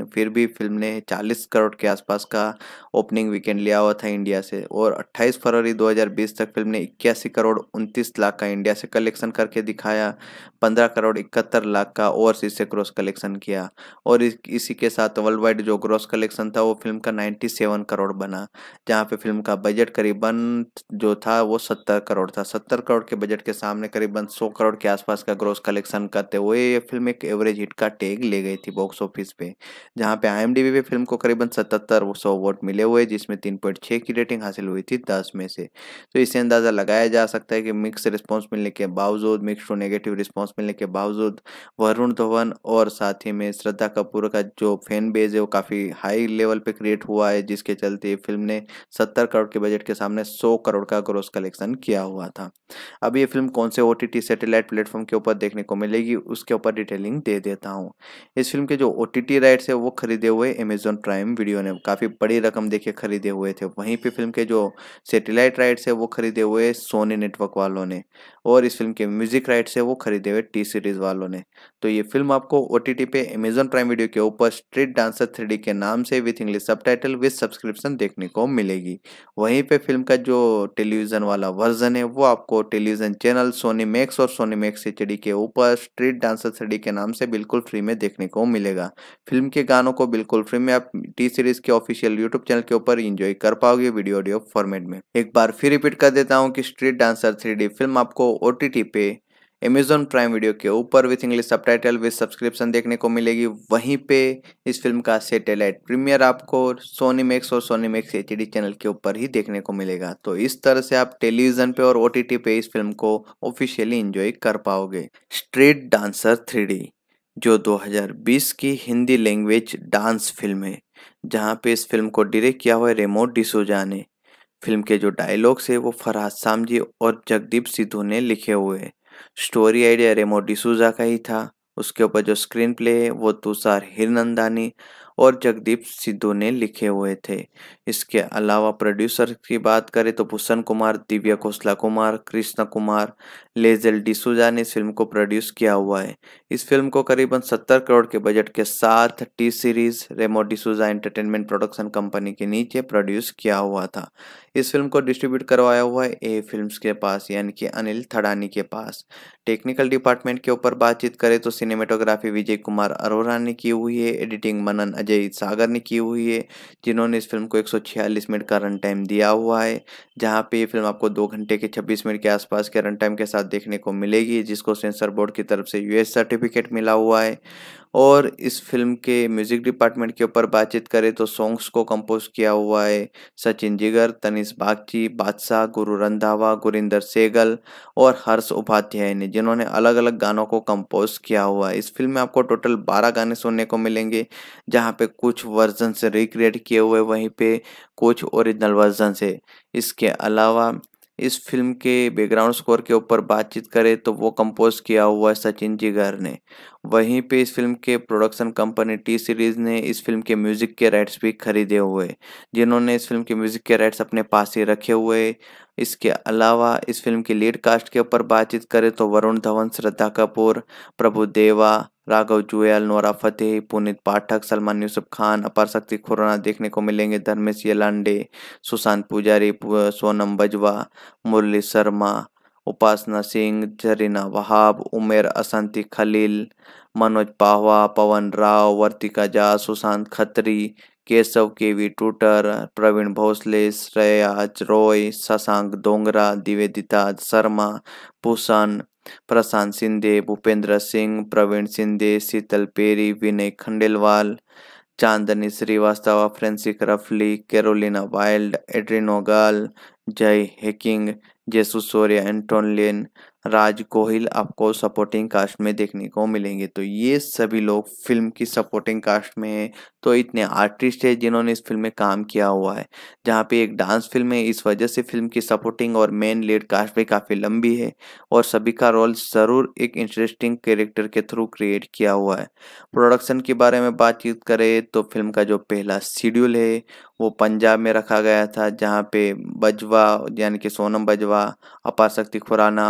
लेकिन फिर भी फिल्म ने चालीस करोड़ के आसपास का ओपनिंग वीकेंड लिया हुआ था इंडिया से और अट्ठाईस फरवरी दो हज़ार बीस तक फिल्म ने इक्यासी करोड़ उनतीस लाख का इंडिया से कलेक्शन करके दिखाया, पंद्रह करोड़ इकहत्तर लाख का ओवरसीज से ग्रॉस कलेक्शन किया और इस, इसी के साथ वर्ल्ड वाइड जो ग्रॉस कलेक्शन था वो फिल्म का सत्तानवे करोड़ बना, जहाँ पे फिल्म का बजट करीबन जो था वो सत्तर करोड़ था। सत्तर करोड़ के बजट के सामने करीबन सौ करोड़ के आसपास का ग्रॉस कलेक्शन करते हुए ये फिल्म एक एवरेज हिट का टैग ले गई थी बॉक्स ऑफिस पे, जहाँ पे आईएमडीबी पे फिल्म को करीबन सतहत्तर सौ वोट मिले हुए, जिसमें तीन पॉइंट छह की रेटिंग हासिल हुई थी दस में से। तो इससे अंदाजा लगाया जा सकता है कि मिक्स रिस्पांस मिलने के बावजूद, मिक्स टू नेगेटिव रिस्पांस मिलने के बावजूद वरुण धवन और साथ ही में श्रद्धा कपूर का जो फैन बेस है वो काफी हाई लेवल पे क्रिएट हुआ है, जिसके चलते फिल्म ने सत्तर करोड़ के बजट के सामने सौ करोड़ का ग्रॉस कलेक्शन किया हुआ था। अब ये फिल्म कौन से ओटीटी सैटेलाइट प्लेटफॉर्म के ऊपर देखने को मिलेगी उसके ऊपर डिटेलिंग दे देता हूँ। इस फिल्म के जो ओटीटी राइट्स है वो खरीदे हुए अमेजॉन प्राइम वीडियो ने काफी बड़ी रकम देके खरीदे हुए थे। वहीं पे फिल्म के जो सैटेलाइट राइट्स है वो खरीदे हुए सोनी नेटवर्क वालों ने और इस फिल्म के म्यूजिक राइट्स है वो खरीदे हुए टी सीरीज वालों ने। तो ये फिल्म आपको ओटीटी पे अमेजॉन प्राइम वीडियो के ऊपर स्ट्रीट डांसर थ्री डी के नाम से with English subtitle with subscription देखने को मिलेगी। वहीं पे फिल्म का जो टेलीविजन वाला वर्जन है वो आपको टेलीविजन चैनल सोनी मैक्स और सोनी मैक्स एचडी के ऊपर स्ट्रीट डांसर थ्री डी के नाम से बिल्कुल फ्री में देखने को मिलेगा। फिल्म के गानों को बिल्कुल फ्री में आप टी सीरीज के ऑफिशियल यूट्यूब चैनल के ऊपर एंजॉय कर पाओगे वीडियो ऑडियो फॉर्मेट में। एक बार फिर रिपीट कर देता हूँ कि street dancer three D film आपको ओटीटी पे अमेजॉन प्राइम वीडियो के ऊपर with English subtitle with subscription देखने को मिलेगी। वहीं पे इस फिल्म का सैटेलाइट प्रीमियर आपको सोनी मैक्स और सोनी मैक्स एचडी चैनल के ऊपर ही देखने को मिलेगा। तो इस तरह से आप टेलीविजन पे और ओटीटी पे इस फिल्म को ऑफिशियली एंजॉय कर पाओगे। स्ट्रीट डांसर थ्री डी जो दो हज़ार बीस की हिंदी लैंग्वेज डांस फिल्म है, जहाँ पे इस फिल्म को डायरेक्ट किया हुआ है रेमो डिसूजा ने। फिल्म के जो डायलॉग्स है वो फरहाद सामजी और जगदीप सिद्धू ने लिखे हुए हैं। स्टोरी आइडिया रेमो डिसूजा का ही था। उसके ऊपर जो स्क्रीन प्ले है वो तुषार हिरनंदानी और जगदीप सिद्धू ने लिखे हुए थे। इसके अलावा प्रोड्यूसर की बात करें तो भूषण कुमार, दिव्या खोसला कुमार, कृष्ण कुमार, लेजेल डिसूजा ने इस फिल्म को प्रोड्यूस किया हुआ है। इस फिल्म को करीबन सत्तर करोड़ के बजट के साथ T series Remo D'Souza entertainment production company के नीचे प्रोड्यूस किया हुआ था। इस फिल्म को डिस्ट्रीब्यूट करवाया हुआ है ए फिल्म्स के पास, यानी कि अनिल थड़ानी के पास। टेक्निकल डिपार्टमेंट के ऊपर बातचीत करें तो सिनेमेटोग्राफी विजय कुमार अरोरा ने की हुई है, एडिटिंग मनन अजय सागर ने की हुई है, जिन्होंने इस फिल्म को एक सौ छियालीस मिनट का रन टाइम दिया हुआ है, जहां पे ये फिल्म आपको दो घंटे के छब्बीस मिनट के आसपास के रन टाइम के साथ देखने को मिलेगी, जिसको सेंसर बोर्ड की तरफ से यूएस सर्टिफिकेट मिला हुआ है। और इस फिल्म के म्यूजिक डिपार्टमेंट के ऊपर बातचीत करें तो सॉन्ग्स को कंपोज किया हुआ है सचिन जिगर, तनिष बागची, बादशाह, गुरु रंधावा, गुरिंदर सेगल और हर्ष उपाध्याय ने, जिन्होंने अलग अलग गानों को कंपोज किया हुआ है। इस फिल्म में आपको टोटल बारह गाने सुनने को मिलेंगे, जहां पे कुछ वर्जन से रिक्रिएट किए हुए, वहीं पे कुछ ओरिजिनल वर्जन से। इसके अलावा इस फिल्म के बैकग्राउंड स्कोर के ऊपर बातचीत करें तो वो कंपोज किया हुआ है सचिन जिगर ने। वहीं पे इस फिल्म के प्रोडक्शन कंपनी टी सीरीज ने इस फिल्म के म्यूजिक के राइट्स भी खरीदे हुए, जिन्होंने इस फिल्म के म्यूजिक के राइट्स अपने पास ही रखे हुए। इसके अलावा इस फिल्म की लीड कास्ट के ऊपर बातचीत करें तो वरुण धवन, श्रद्धा कपूर, प्रभु देवा, राघव जुएल, नोरा फतेही, पुनीत पाठक, सलमान यूसुफ खान, अपार शक्ति खुराना देखने को मिलेंगे, धर्मेश येलांडे, सुशांत पुजारी, सोनम बजवा, मुरली शर्मा, उपासना सिंह, जरीना वहाब, उमेर असंती खलील, मनोज पाहवा, पवन राव, वर्तिका झा, सुशांत खत्री, केशव केवी टूटर, प्रवीण भोसले, श्रेयाज रॉय, शशांक डोंगरा, निवेदिता शर्मा, भूषण, प्रशांत शिंदे, भूपेंद्र सिंह, प्रवीण शिंदे, शीतल पेरी, विनय खंडेलवाल, चांदनी श्रीवास्तव, फ्रेंसिक रफली, कैरोलिना वाइल्ड, एड्रिनो गाल, जय हैकिंग, जेसु सूर्य, एंटोनियन, राज कोहिल आपको सपोर्टिंग कास्ट में देखने को मिलेंगे। तो ये सभी लोग फिल्म की सपोर्टिंग कास्ट में है। तो इतने आर्टिस्ट है जिन्होंने इस फिल्म में काम किया हुआ है, जहाँ पे एक डांस फिल्म है, इस वजह से फिल्म की सपोर्टिंग और मेन लीड कास्ट भी काफ़ी लंबी है और सभी का रोल ज़रूर एक इंटरेस्टिंग कैरेक्टर के थ्रू क्रिएट किया हुआ है। प्रोडक्शन के बारे में बातचीत करें तो फिल्म का जो पहला शेड्यूल है वो पंजाब में रखा गया था, जहाँ पे बजवा यानी कि सोनम बजवा, अपार शक्ति खुराना और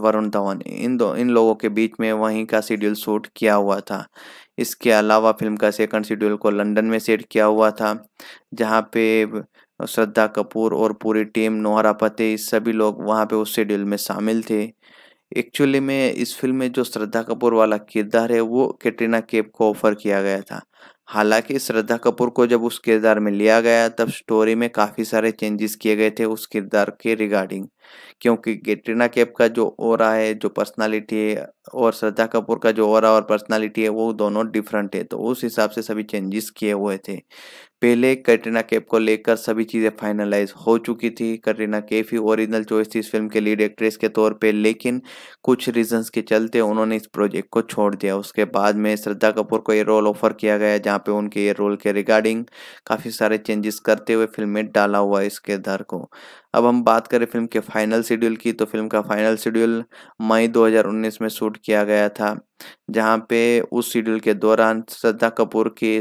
वरुण धवन, इन दो इन लोगों के बीच में वहीं का शेड्यूल शूट किया हुआ था। इसके अलावा फिल्म का सेकंड शेड्यूल को लंदन में सेट किया हुआ था, जहाँ पे श्रद्धा कपूर और पूरी टीम, नोहरा फतेही, सभी लोग वहाँ पे उस शेड्यूल में शामिल थे। एक्चुअली में इस फिल्म में जो श्रद्धा कपूर वाला किरदार है वो कैटरीना कैफ को ऑफर किया गया था। हालांकि श्रद्धा कपूर को जब उस किरदार में लिया गया तब स्टोरी में काफ़ी सारे चेंजेस किए गए थे उस किरदार के रिगार्डिंग, क्योंकि कैटरीना कैफ का जो ऑरा है, जो पर्सनालिटी है, और श्रद्धा कपूर का जो ऑरा और पर्सनालिटी है वो दोनों डिफरेंट है, तो उस हिसाब से सभी चेंजेस किए हुए थे। पहले कैटरीना कैफ को लेकर सभी चीज़ें फाइनलाइज हो चुकी थी। कैटरीना कैफ ही ओरिजिनल चॉइस थी इस फिल्म के लीड एक्ट्रेस के तौर पे, लेकिन कुछ रीजंस के चलते उन्होंने इस प्रोजेक्ट को छोड़ दिया। उसके बाद में श्रद्धा कपूर को ये रोल ऑफर किया गया, जहाँ पे उनके ये रोल के रिगार्डिंग काफ़ी सारे चेंजेस करते हुए फिल्म में डाला हुआ है इस किरदार को। अब हम बात करें फिल्म के फाइनल शेड्यूल की, तो फिल्म का फाइनल शेड्यूल मई दो हज़ार उन्नीस में शूट किया गया था, जहाँ पे उस शेड्यूल के दौरान श्रद्धा कपूर की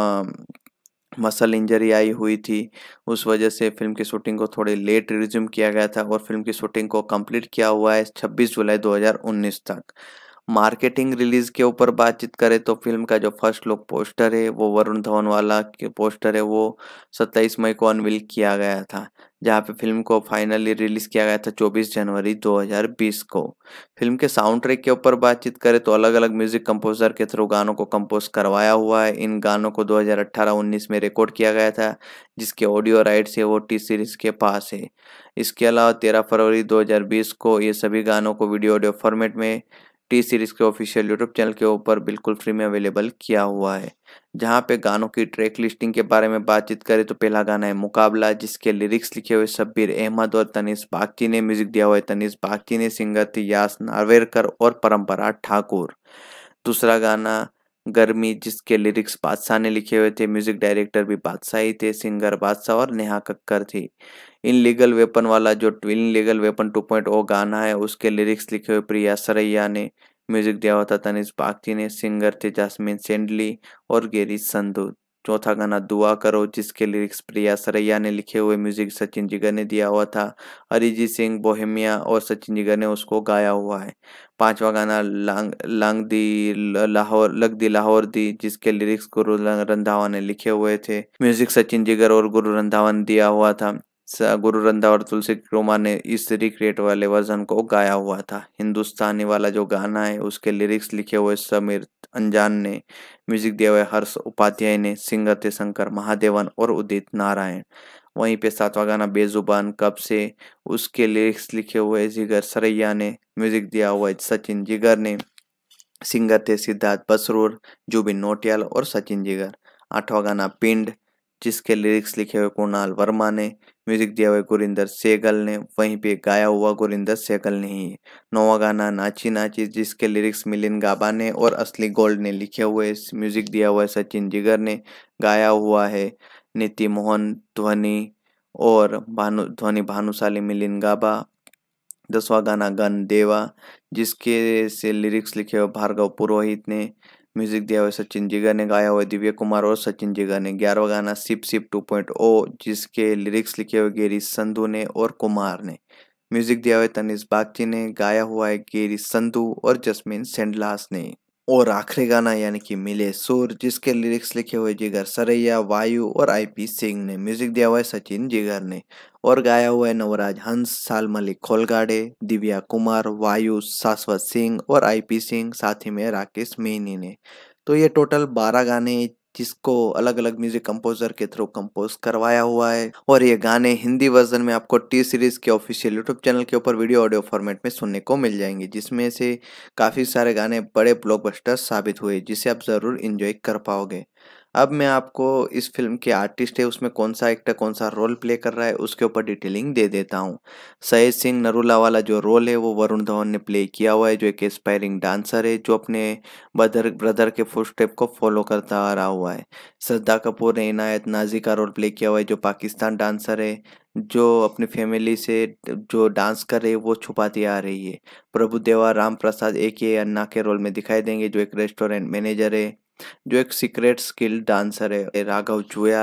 मसल इंजरी आई हुई थी। उस वजह से फिल्म की शूटिंग को थोड़ी लेट रिज्यूम किया गया था और फिल्म की शूटिंग को कंप्लीट किया हुआ है छब्बीस जुलाई दो हज़ार उन्नीस तक। मार्केटिंग रिलीज के ऊपर बातचीत करें तो फिल्म का जो फर्स्ट लुक पोस्टर है वो वरुण धवन वाला के पोस्टर है वो सत्ताईस मई को अनवील किया गया था, जहाँ पे फिल्म को फाइनली रिलीज किया गया था चौबीस जनवरी दो हज़ार बीस को। फिल्म के साउंड ट्रैक के ऊपर बातचीत करें तो अलग अलग म्यूजिक कंपोजर के थ्रू गानों को कंपोज करवाया हुआ है। इन गानों को दो हज़ार अठारह उन्नीस में रिकॉर्ड किया गया था, जिसके ऑडियो राइट्स है वो टी सीरीज के पास है। इसके अलावा तेरह फरवरी दो हज़ार बीस को ये सभी गानों को वीडियो ऑडियो फॉर्मेट में टी सीरीज के ऑफिशियल यूट्यूब चैनल के ऊपर बिल्कुल फ्री में अवेलेबल किया हुआ है। जहाँ पे गानों की ट्रैक लिस्टिंग के बारे में बातचीत करें तो पहला गाना है मुकाबला, जिसके लिरिक्स लिखे हुए शब्बीर अहमद और तनीष बागची ने, म्यूजिक दिया हुआ है तनीष बागची ने, सिंगर थे यास नार्वेकर और परंपरा ठाकुर। दूसरा गाना गर्मी, जिसके लिरिक्स बादशाह ने लिखे हुए थे, म्यूजिक डायरेक्टर भी बादशाह ही थे, सिंगर बादशाह और नेहा कक्कर थी। इन लीगल वेपन वाला जो illegal weapon two point O गाना है उसके लिरिक्स लिखे हुए प्रिया सरैया ने, म्यूजिक दिया हुआ था तनीष बागची ने, सिंगर थे जास्मिन सेंडली और गेरी संधू। चौथा गाना दुआ करो, जिसके लिरिक्स प्रिया सरैया ने लिखे हुए, म्यूजिक सचिन जिगर ने दिया हुआ था, अरिजीत सिंह बोहेमिया और सचिन जिगर ने उसको गाया हुआ है। पांचवा गाना लांग लांग दी लाहौर लग दी लाहौर दी, जिसके लिरिक्स गुरु रंधावा ने लिखे हुए थे, म्यूजिक सचिन जिगर और गुरु रंधावा ने दिया हुआ था। गुरु रंधावा और तुलसी क्रोमा ने इस रिक्रिएट वाले वर्जन को गाया हुआ था। हिंदुस्तानी वाला जो गाना है उसके लिरिक्स लिखे हुए समीर अनजान ने, म्यूजिक दिया हुआ हर्ष उपाध्याय ने, सिंगर थे शंकर महादेवन और उदित नारायण। वहीं पे सातवां गाना बेजुबान कब से, उसके लिरिक्स लिखे हुए जिगर सरैया ने, म्यूजिक दिया हुआ सचिन जिगर ने, सिंगर थे सिद्धार्थ बसरूर, जुबिन नौटियाल और सचिन जिगर। आठवां गाना पिंड, जिसके लिरिक्स लिखे हुए कुणाल वर्मा ने, म्यूजिक दिया हुआ गुरिंदर सहगल ने, वहीं पे गाया हुआ गुरिंदर सहगल ने ही। नौवां गाना नाची नाची, जिसके लिरिक्स मिलिंद गाबा ने और असली गोल्ड ने लिखे हुए, म्यूजिक दिया हुआ है सचिन जिगर ने, गाया हुआ है नीति मोहन ध्वनि और भानु ध्वनि भानुशाली मिलिंद गाबा। दसवां गाना गन देवा, जिसके से लिरिक्स लिखे हुए भार्गव पुरोहित ने, म्यूजिक दिया हुआ सचिन जिगर ने, गाया हुआ दिव्य कुमार और सचिन जिगर ने। ग्यारहवां गाना sip sip two point O, जिसके लिरिक्स लिखे हुए गेरी संधू ने और कुमार ने, म्यूजिक दिया हुआ तनीष बागची ने, गाया हुआ है गेरी संधू और जस्मीन सेंडलास ने। और आखिरी गाना यानी कि मिले सुर, जिसके लिरिक्स लिखे हुए जिगर सरैया, वायु और आईपी सिंह ने, म्यूजिक दिया हुआ है सचिन जिगर ने और गाया हुआ है नवराज हंस, साल मलिक खोलगाड़े, दिव्या कुमार, वायु, शाश्वत सिंह और आईपी सिंह, साथ ही में राकेश मेहनी ने। तो ये टोटल बारह गाने जिसको अलग अलग म्यूजिक कंपोजर के थ्रू कंपोज करवाया हुआ है, और ये गाने हिंदी वर्जन में आपको टी सीरीज के ऑफिशियल यूट्यूब चैनल के ऊपर वीडियो ऑडियो फॉर्मेट में सुनने को मिल जाएंगे, जिसमें से काफ़ी सारे गाने बड़े ब्लॉकबस्टर साबित हुए, जिसे आप ज़रूर इंजॉय कर पाओगे। अब मैं आपको इस फिल्म के आर्टिस्ट है उसमें कौन सा एक्टर कौन सा रोल प्ले कर रहा है उसके ऊपर डिटेलिंग दे देता हूँ। सहेज सिंह नरूला वाला जो रोल है वो वरुण धवन ने प्ले किया हुआ है, जो एक एस्पायरिंग डांसर है जो अपने ब्रदर ब्रदर के फुटस्टेप को फॉलो करता आ रहा हुआ है। श्रद्धा कपूर ने इनायत नाजी का रोल प्ले किया हुआ है, जो पाकिस्तान डांसर है, जो अपनी फैमिली से जो डांस कर रही है वो छुपाती आ रही है। प्रभु देवा राम प्रसाद ए के अन्ना के रोल में दिखाई देंगे, जो एक रेस्टोरेंट मैनेजर है, जो एक सीक्रेट स्किल डांसर है। राघव जुयाल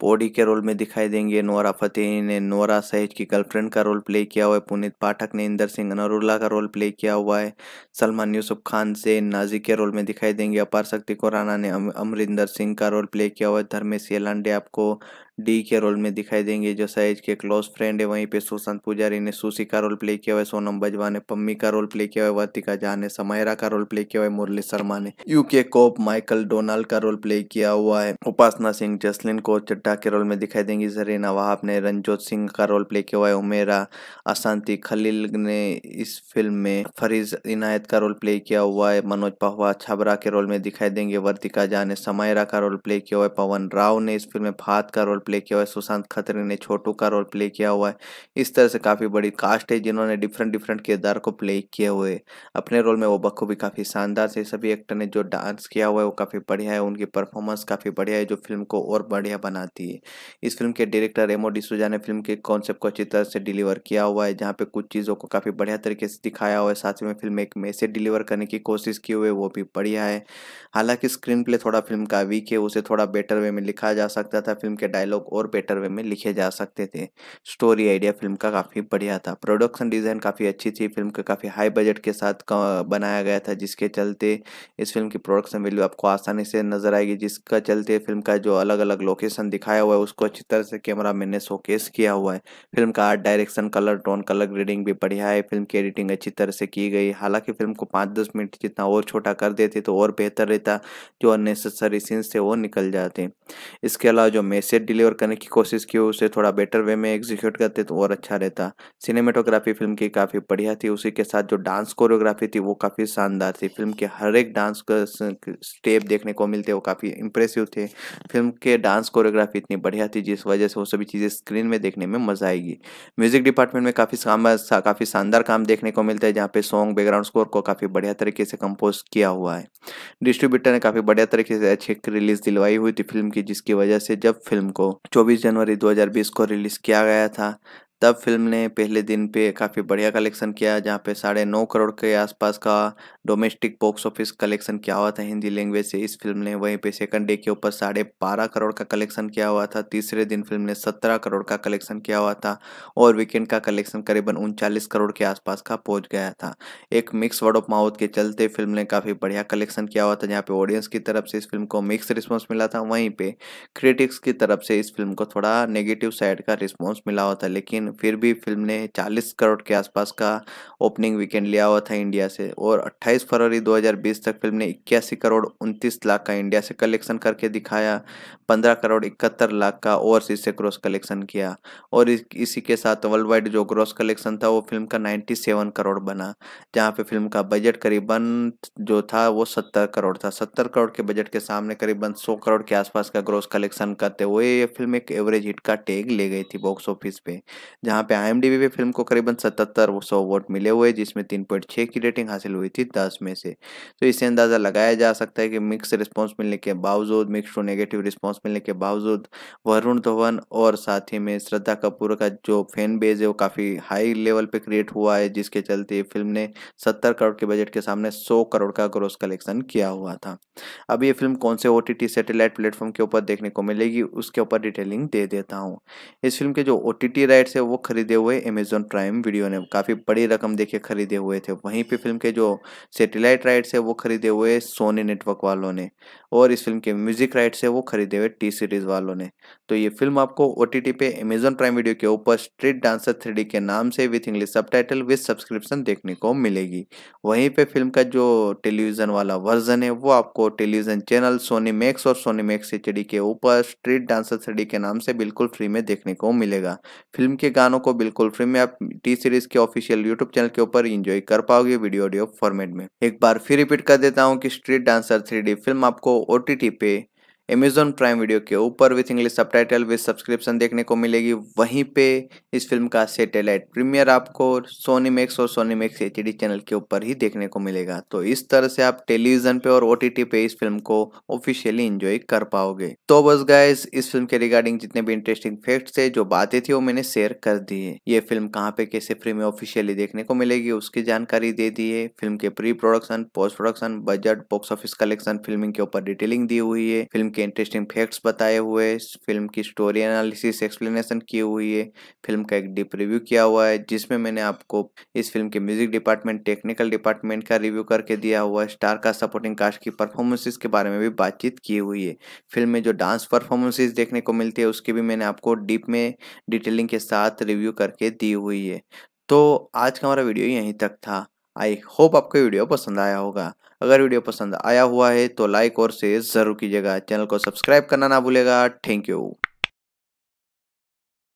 पौड़ी के रोल में दिखाई देंगे। नोरा फतेही ने नोरा सहेज की गर्लफ्रेंड का रोल प्ले किया हुआ है। पुनीत पाठक ने इंदर सिंह नरूला का रोल प्ले किया हुआ है। सलमान यूसुफ खान से नाजी के रोल में दिखाई देंगे। अपार शक्ति खुराना ने अम, अमरिंदर सिंह का रोल प्ले किया हुआ है। धर्मेश येलांडे आपको डी के रोल में दिखाई देंगे जो सहेज के क्लोज फ्रेंड है। वहीं पे सुशांत पुजारी ने सुशी का रोल प्ले किया हुआ है। सोनम बजवा ने पम्मी का रोल प्ले किया हुआ है। वर्तिका झा ने समायरा का रोल प्ले किया हुआ है। मुरली शर्मा ने यूके कोप माइकल डोनाल्ड का रोल प्ले किया हुआ है। उपासना सिंह जसलिन को चड्ढा के रोल में दिखाई देंगी। जरीना वहाब ने रंजोत सिंह का रोल प्ले किया हुआ है। उमेरा अशांति खलील ने इस फिल्म में फरीज इनायत का रोल प्ले किया हुआ है। मनोज पहवा छबरा के रोल में दिखाई देंगे। वर्तिका झा ने समायरा का रोल प्ले किया हुआ है। पवन राव ने इस फिल्म में फात का रोल प्ले किया हुआ है। सुशांत खत्री ने छोटू का रोल प्ले किया हुआ है। इस तरह से काफी बड़ी कास्ट है जिन्होंने डिफरेंट डिफरेंट किरदार को प्ले किए हुए अपने रोल में वो बखूबी काफी शानदार से सभी एक्टर ने जो डांस किया हुआ है वो काफी बढ़िया है। उनकी परफॉर्मेंस काफी बढ़िया है जो फिल्म को और बढ़िया बनाती है। इस फिल्म के डायरेक्टर रेमो डिसूजा ने फिल्म के कॉन्सेप्ट को अच्छी तरह से डिलीवर किया हुआ है, जहाँ पे कुछ चीजों को काफी बढ़िया तरीके से दिखाया हुआ है। साथ में फिल्म एक मैसेज डिलीवर करने की कोशिश की हुई है वो भी बढ़िया है। हालांकि स्क्रीन प्ले थोड़ा फिल्म का वीक है, उसे थोड़ा बेटर वे में लिखा जा सकता था। फिल्म के डायलॉग और बेटर वे में लिखे जा सकते थे। स्टोरी आइडिया फिल्म का काफी बढ़िया था। प्रोडक्शन डिजाइन काफी अच्छी थी। फिल्म का काफी हाई बजट के साथ बनाया गया था जिसके चलते इस फिल्म की प्रोडक्शन वैल्यू आपको आसानी से नजर आएगी। जिसका चलते फिल्म का जो अलग अलग लोकेशन दिखाया हुआ है उसको अच्छी तरह से कैमरा मैन ने शोकेस किया हुआ है। फिल्म का art direction, colour tone, colour grading भी बढ़िया है। फिल्म की एडिटिंग अच्छी तरह से की गई। हालांकि फिल्म को पाँच दस मिनट जितना और छोटा कर देते तो और बेहतर रहता, जो अननेसेसरी सीन्स थे वो निकल जाते। इसके अलावा जो मैसेज डिलीवर करने की कोशिश की उसे थोड़ा बेटर वे में एग्जीक्यूट करते तो और अच्छा रहता। सिनेमेटोग्राफी फिल्म की काफी बढ़िया थी। उसी के साथ जो डांस कोरियोग्राफी थी वो काफी शानदार थी। फिल्म के हर एक डांस का स्टेप देखने को मिलते वो काफी इंप्रेसिव थे। फिल्म के डांस कोरियोग्राफी इतनी बढ़िया थी जिस वजह से वो सभी चीजें स्क्रीन में देखने में मजा आएगी। म्यूजिक डिपार्टमेंट में काफी शानदार काफी शानदार काम देखने को मिलता है, जहाँ पे सॉन्ग बैकग्राउंड स्कोर को काफी बढ़िया तरीके से कंपोज किया हुआ है। डिस्ट्रीब्यूटर ने काफी बढ़िया तरीके से अच्छी रिलीज दिलवाई हुई थी फिल्म की, जिसकी वजह से जब फिल्म को चौबीस जनवरी दो हज़ार बीस को रिलीज किया गया था तब फिल्म ने पहले दिन पे काफ़ी बढ़िया कलेक्शन किया, जहाँ पे साढ़े नौ करोड़ के आसपास का डोमेस्टिक बॉक्स ऑफिस कलेक्शन किया हुआ था हिंदी लैंग्वेज से इस फिल्म ने। वहीं पे सेकंड डे के ऊपर साढ़े बारह करोड़ का कलेक्शन किया हुआ था। तीसरे दिन फिल्म ने सत्रह करोड़ का कलेक्शन किया हुआ था और वीकेंड का कलेक्शन करीबन उनचालीस करोड़ के आसपास का पहुंच गया था। एक मिक्स वर्ड ऑफ माउथ के चलते फिल्म ने काफ़ी बढ़िया कलेक्शन किया हुआ था, जहाँ पे ऑडियंस की तरफ से इस फिल्म को मिक्स रिस्पॉन्स मिला था। वहीं पे क्रिटिक्स की तरफ से इस फिल्म को थोड़ा नेगेटिव साइड का रिस्पॉन्स मिला हुआ था, लेकिन फिर भी फिल्म ने चालीस करोड़ के आसपास का ओपनिंग वीकेंड लिया हुआ था इंडिया से। और अट्ठाईस फरवरी दो हज़ार बीस तक फिल्म ने इक्यासी करोड़ उनतीस लाख का इंडिया से कलेक्शन करके दिखाया। पंद्रह करोड़ इकहत्तर लाख का ओवरसीज से ग्रॉस कलेक्शन किया और इस, इसी के साथ वर्ल्ड वाइड जो ग्रॉस कलेक्शन था वो फिल्म का सत्तानवे करोड़ बना, जहाँ पे फिल्म का बजट करीबन जो था वो सत्तर करोड़ था। सत्तर करोड़ के बजट के सामने करीबन सौ करोड़ के आसपास का ग्रॉस कलेक्शन करते हुए ये फिल्म एक एवरेज हिट का टैग ले गई थी बॉक्स ऑफिस पे, जहाँ पे आईएमडीबी पे फिल्म को करीबन सतहत्तर सौ वोट मिले हुए, जिसमें तीन पॉइंट छह की रेटिंग हासिल हुई थी दस में से। तो इससे अंदाजा लगाया जा सकता है कि मिक्स रिस्पांस मिलने के बावजूद, मिक्स टू नेगेटिव रिस्पांस मिलने के बावजूद वरुण धवन और साथ ही में श्रद्धा कपूर का जो फैन बेस है वो काफी हाई लेवल पे क्रिएट हुआ है, जिसके चलते फिल्म ने सत्तर करोड़ के बजट के सामने सौ करोड़ का ग्रॉस कलेक्शन किया हुआ था। अब ये फिल्म कौन से ओटीटी सैटेलाइट प्लेटफॉर्म के ऊपर देखने को मिलेगी उसके ऊपर डिटेलिंग दे देता हूँ। इस फिल्म के जो ओटीटी राइट्स है वो खरीदे हुए अमेजॉन प्राइम वीडियो ने काफी बड़ी रकम देके खरीदे हुए थे। वहीं पे फिल्म के जो सैटेलाइट राइट्स है वो खरीदे हुए सोनी नेटवर्क वालों ने और इस फिल्म के म्यूजिक राइट्स है वो खरीदे हुए टी सीरीज वालों ने। तो ये फिल्म आपको ओटीटी पे अमेजॉन प्राइम वीडियो के ऊपर स्ट्रीट डांसर थ्री डी के नाम से with English subtitle with subscription देखने को मिलेगी। वहीं पे फिल्म का जो टेलीविजन वाला वर्जन है वो आपको टेलीविजन चैनल सोनी मैक्स और सोनी मैक्स एचडी के ऊपर स्ट्रीट डांसर थ्री डी के नाम से बिल्कुल फ्री में देखने को मिलेगा। फिल्म के गानों को बिल्कुल फ्री में आप टी सीरीज के ऑफिशियल यूट्यूब चैनल के ऊपर एंजॉय कर पाओगे वीडियो ऑडियो फॉर्मेट में। एक बार फिर रिपीट कर देता हूँ कि street dancer three D film आपको ओटीटी पे अमेजॉन प्राइम वीडियो के ऊपर with English subtitle with subscription देखने को मिलेगी। वहीं पे इस फिल्म का सैटेलाइट प्रीमियर आपको सोनी मैक्स और सोनी मैक्स एचडी चैनल के ऊपर ही देखने को मिलेगा। तो इस तरह से आप टेलीविजन पे और ओटीटी पे इस फिल्म को ऑफिशियली एंजॉय कर पाओगे। तो बस गाइस, इस फिल्म के रिगार्डिंग जितने भी इंटरेस्टिंग फैक्ट्स थे, जो बातें थी, वो मैंने शेयर कर दी है। ये फिल्म कहाँ पे कैसे फ्री में ऑफिशियली देखने को मिलेगी उसकी जानकारी दे दी है। फिल्म के pre production, post production, budget, box office collection, filming के ऊपर डिटेलिंग दी हुई है। फिल्म के इंटरेस्टिंग फैक्ट्स बताए हुए, फिल्म की स्टोरी एनालिसिस एक्सप्लेनेशन की हुई है, फिल्म का एक डीप रिव्यू किया हुआ है जिसमें मैंने आपको इस फिल्म के म्यूजिक डिपार्टमेंट, टेक्निकल डिपार्टमेंट का रिव्यू करके दिया हुआ है, स्टार का सपोर्टिंग कास्ट की परफॉर्मेंसेस के बारे में भी बातचीत की हुई है। फिल्म में जो डांस परफॉर्मेंसेस देखने को मिलती है उसकी भी मैंने आपको डीप में डिटेलिंग के साथ रिव्यू करके दी हुई है। तो आज का हमारा वीडियो यहीं तक था। आई होप आपको ये वीडियो पसंद आया होगा। अगर वीडियो पसंद आया हुआ है तो लाइक और शेयर ज़रूर कीजिएगा। चैनल को सब्सक्राइब करना ना भूलेगा। Thank you.